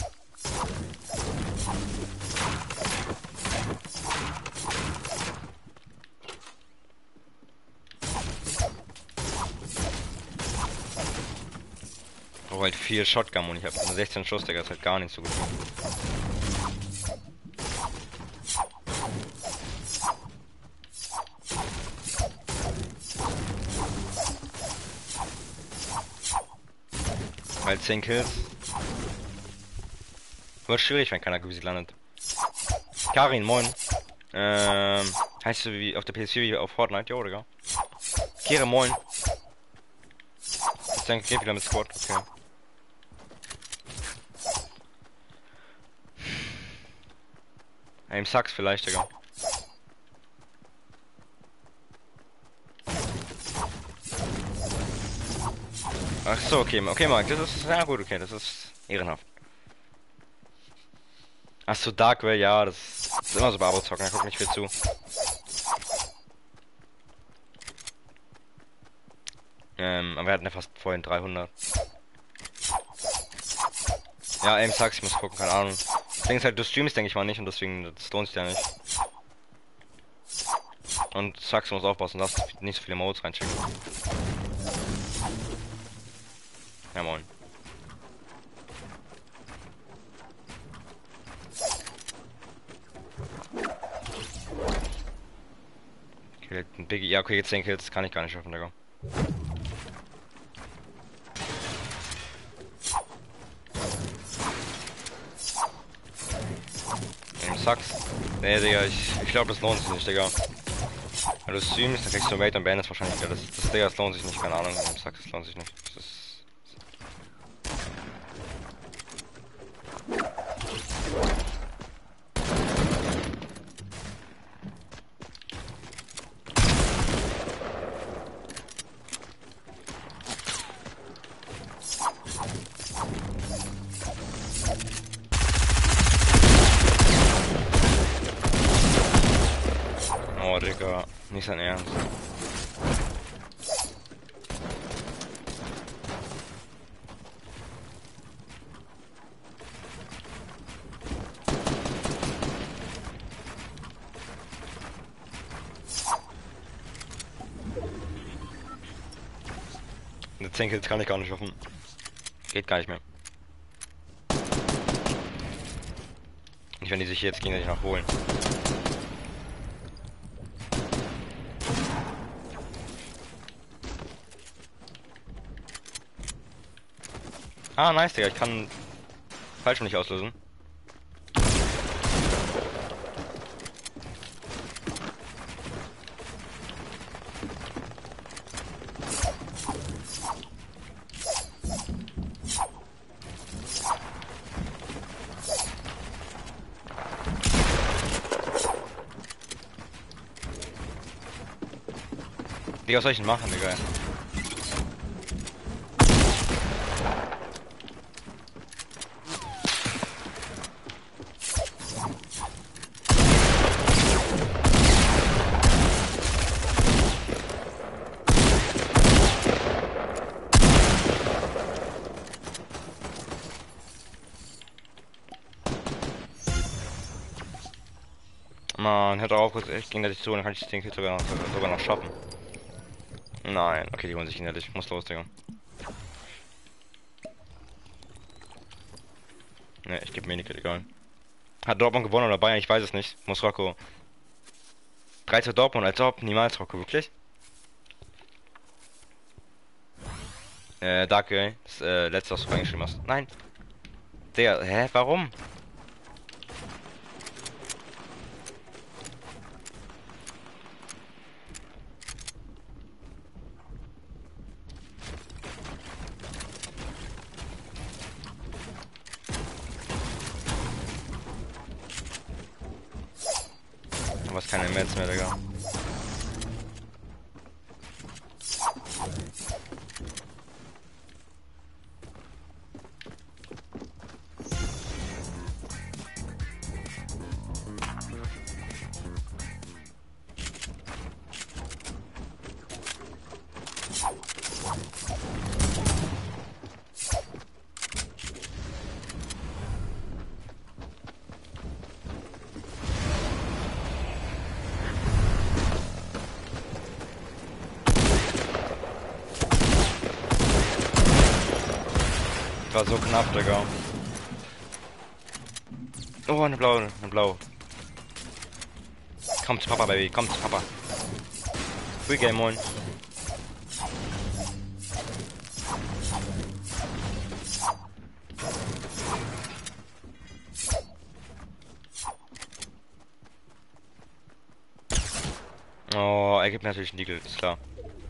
Ich brauche halt viel Shotgun und ich habe nur sechzehn Schuss, Digga, ist halt gar nicht so gut. Halt zehn Kills. Wird schwierig, wenn keiner Greasy landet. Karin, moin. Ähm, heißt du wie auf der P S vier wie auf Fortnite? Jo, Digga. Kire, moin. Ich denke, geht wieder mit Squad, okay. Aim sucks vielleicht, Digga. Ach so, okay, okay, Mark, das ist, ja gut, okay, das ist ehrenhaft. Ach so, Darkwell, ja, das ist immer so bei Abo-Zocken, da guckt nicht viel zu. Ähm, aber wir hatten ja fast vorhin dreihundert. Ja, Aim sucks, ich muss gucken, keine Ahnung. Das Ding ist halt, du streamst, denke ich mal nicht, und deswegen, das lohnt sich ja nicht. Und sucks, muss aufpassen, darfst nicht so viele Modes reinschicken. Ja, moin. Okay, ein Biggie, ja, okay, jetzt zehn Kills, kann ich gar nicht schaffen, Digga. Sucks. Nee, Digga, ich, ich glaube, das lohnt sich nicht, Digga. Wenn du streamst, dann kriegst du Wait und beendest wahrscheinlich. Ja, das, das, Digga, das lohnt sich nicht, keine Ahnung. Sucks, das lohnt sich nicht. Das ist... Oh, Digga, nicht sein Ernst. Eine zehn Kills kann ich gar nicht schaffen. Geht gar nicht mehr. Nicht, wenn die sich jetzt gegenseitig noch holen. Ah, nice, Digga. Ich kann falsch nicht auslösen. Digga, was soll ich denn machen, Digga? Mann, hört auf, kurz echt gegenseitig zu, dann kann ich den Kill sogar noch, sogar noch schaffen. Nein, okay, die holen sich gegenseitig. Muss los, Digga. Ne, ich gebe mir nicht, egal. Hat Dortmund gewonnen oder Bayern? Ich weiß es nicht. Muss Rocco. drei zu Dortmund, als ob. Niemals, Rocco, wirklich? Äh, danke, das äh, letzte, was du reingeschrieben hast. Nein. Digga, hä, warum? Was keine Metz mehr, Digga. War so knapp, Digga. Oh, eine blaue, eine blaue. Komm zu Papa, Baby, komm zu Papa. Free Game, moin. Oh, er gibt mir natürlich einen Deagle, ist klar.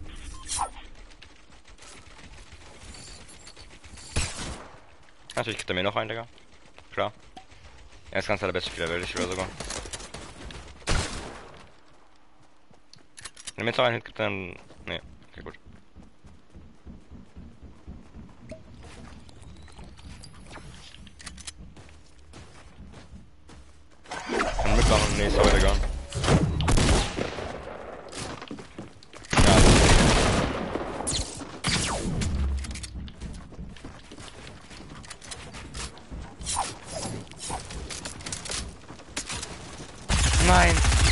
Natürlich kriegt er mir noch einen, Digga. Klar. Er ist ganz der beste Spieler, will ich oder sogar. Wenn er mir jetzt noch einen Hit gibt, dann. Nee, okay, gut. Kann mitmachen, nee, sorry, Digga. Nein!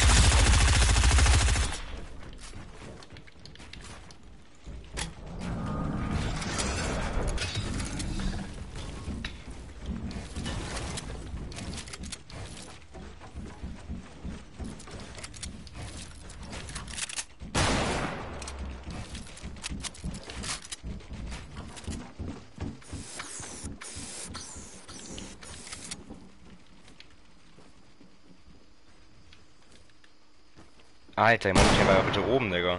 Alter, ich muss mich aber bitte oben, Digga.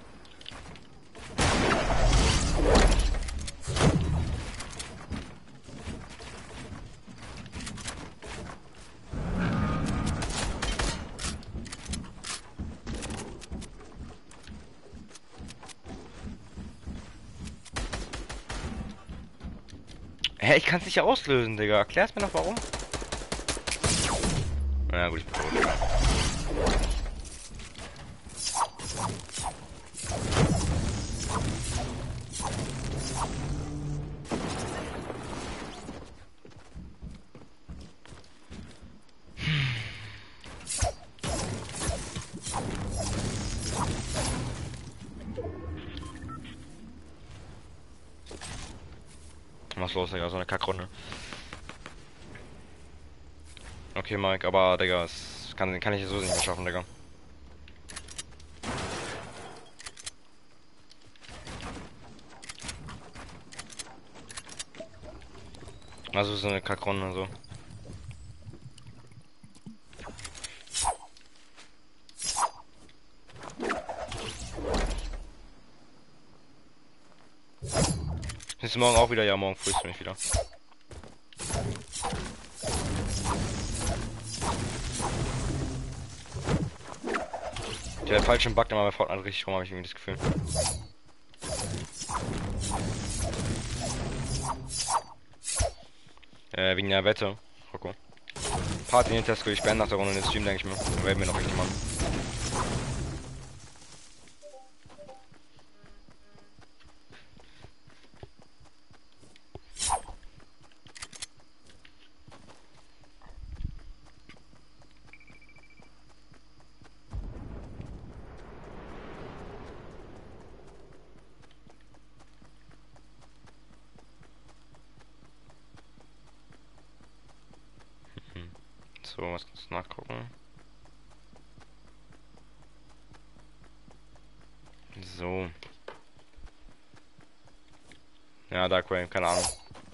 Hä, ich kann's nicht auslösen, Digga. Erklär's mir noch warum. Na gut, ich bin tot, Digga. Was los, Digga? So eine Kackrunde. Okay, Mike, aber, Digga, das kann, kann ich so nicht mehr schaffen, Digga. Also so eine Kackrunde, so. Ist morgen auch wieder? Ja, morgen frühst du mich wieder. Der falsche Bug immer bei Fortnite richtig rum, habe ich irgendwie das Gefühl. Äh, wegen der Wette. Rocco. Party in den Test will ich beenden nach der Runde in den Stream, denke ich mir. Dann werden wir noch richtig machen. So, was kannst du nachgucken? So. Ja, Dark Wave, keine Ahnung.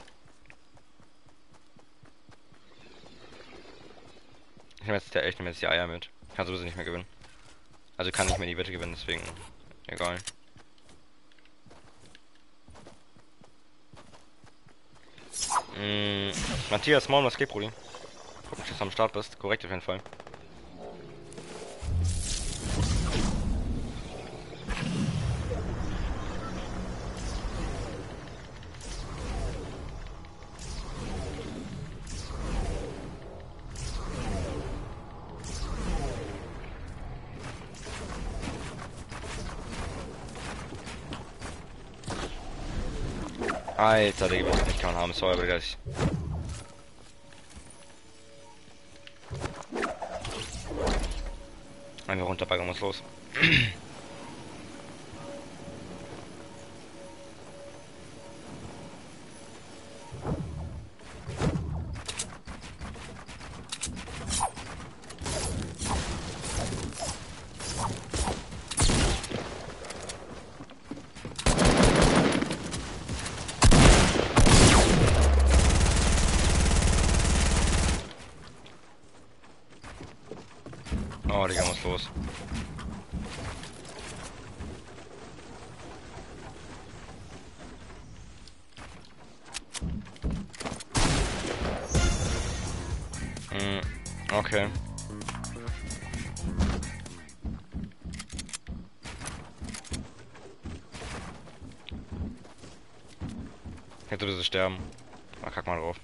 Ich nehme jetzt, der, ich nehme jetzt die Eier mit. Kann sowieso nicht mehr gewinnen. Also kann nicht mehr die Wette gewinnen, deswegen egal. Mm, Matthias, morgen was geht, Brudi? Guck, dass du am Start bist. Korrekt auf jeden Fall. Alter, der gewinnt nicht, kann man haben, sorry, aber das. Einfach runterbaggern muss los. Oh, Digga, muss los. Hm, okay. Jetzt würde sie sterben. Ah, kack mal drauf.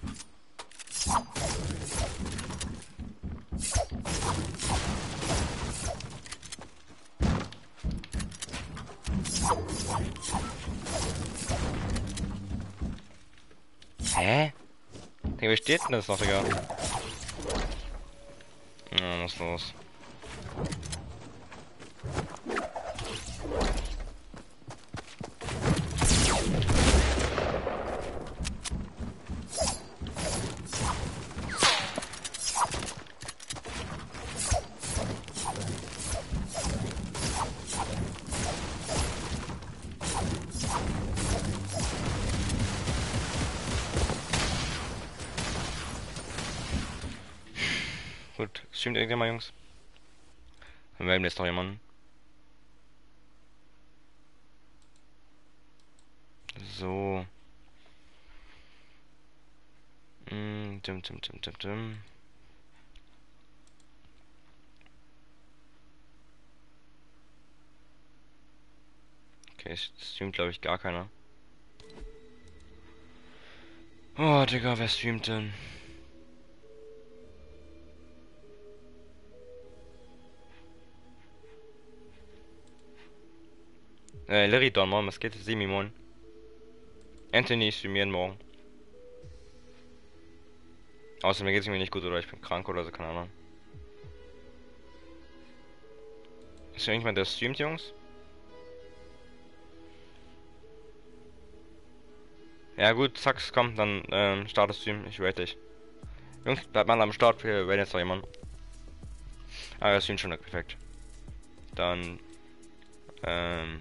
Hä? Digga, wie steht denn das noch, Digga? Ja, muss los. Gut, streamt irgendjemand mal, Jungs? Dann melden wir jetzt noch jemanden. So. Mm, dim, dim, dim, dim, dim. Okay, es streamt glaube ich gar keiner. Oh, Digga, wer streamt denn? Äh, Larry Don, morgen, was geht? Semi, moin. Anthony streamieren morgen. Außer mir geht's irgendwie nicht gut oder ich bin krank oder so, keine Ahnung. Ist hier irgendjemand, der streamt, Jungs? Ja gut, zack, komm, dann ähm, start das Stream, ich rate dich. Jungs, bleibt mal am Start, wir werden jetzt noch jemanden. Ah, das Stream schon perfekt. Dann, ähm...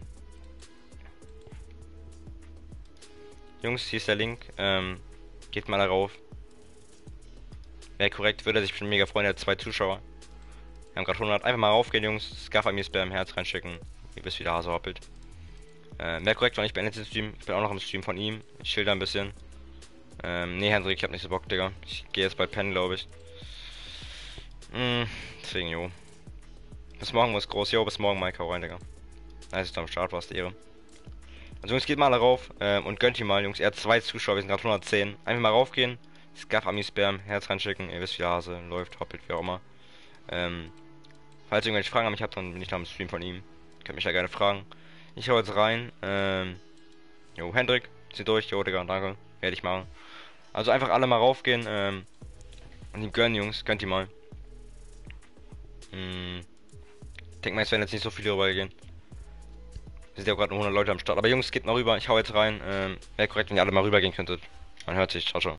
Jungs, hier ist der Link, ähm, geht mal darauf. Wäre korrekt, würde sich schon mega freuen, er hat zwei Zuschauer. Wir haben gerade hundert, einfach mal raufgehen, Jungs, Scarf mir Spam, Herz reinschicken. Ihr wisst, wie der Hase hoppelt. Äh, wäre korrekt, weil ich beende den Stream, ich bin auch noch im Stream von ihm, ich schilder ein bisschen. Ähm, nee, Hendrik, ich hab nicht so Bock, Digga. Ich gehe jetzt bald pennen, glaube ich. Hm, deswegen, jo. Bis morgen muss groß, jo, bis morgen, Mike, hau rein, Digga. Nice, dass du am Start warst, Ehre. Also Jungs, geht mal darauf ähm, und gönnt ihm mal, Jungs. Er hat zwei Zuschauer, wir sind gerade hundertzehn. Einfach mal raufgehen, Scarf Ami Spam, Herz reinschicken, ihr wisst wie der Hase läuft, hoppelt, wie auch immer. Ähm, falls ihr irgendwelche Fragen an mich habt, dann bin ich da im Stream von ihm. Könnt mich da gerne fragen. Ich hau jetzt rein. Ähm, jo, Hendrik, zieh durch, jo, Digga, danke. Werde ich machen. Also einfach alle mal raufgehen, ähm, und ihm gönnen, Jungs, könnt ihr mal. Hm, ich denke mal, es werden jetzt nicht so viele rübergehen. Wir sind ja gerade nur hundert Leute am Start. Aber Jungs, geht mal rüber, ich hau jetzt rein. Ähm, wäre korrekt, wenn ihr alle mal rübergehen könntet. Man hört sich, ciao, ciao.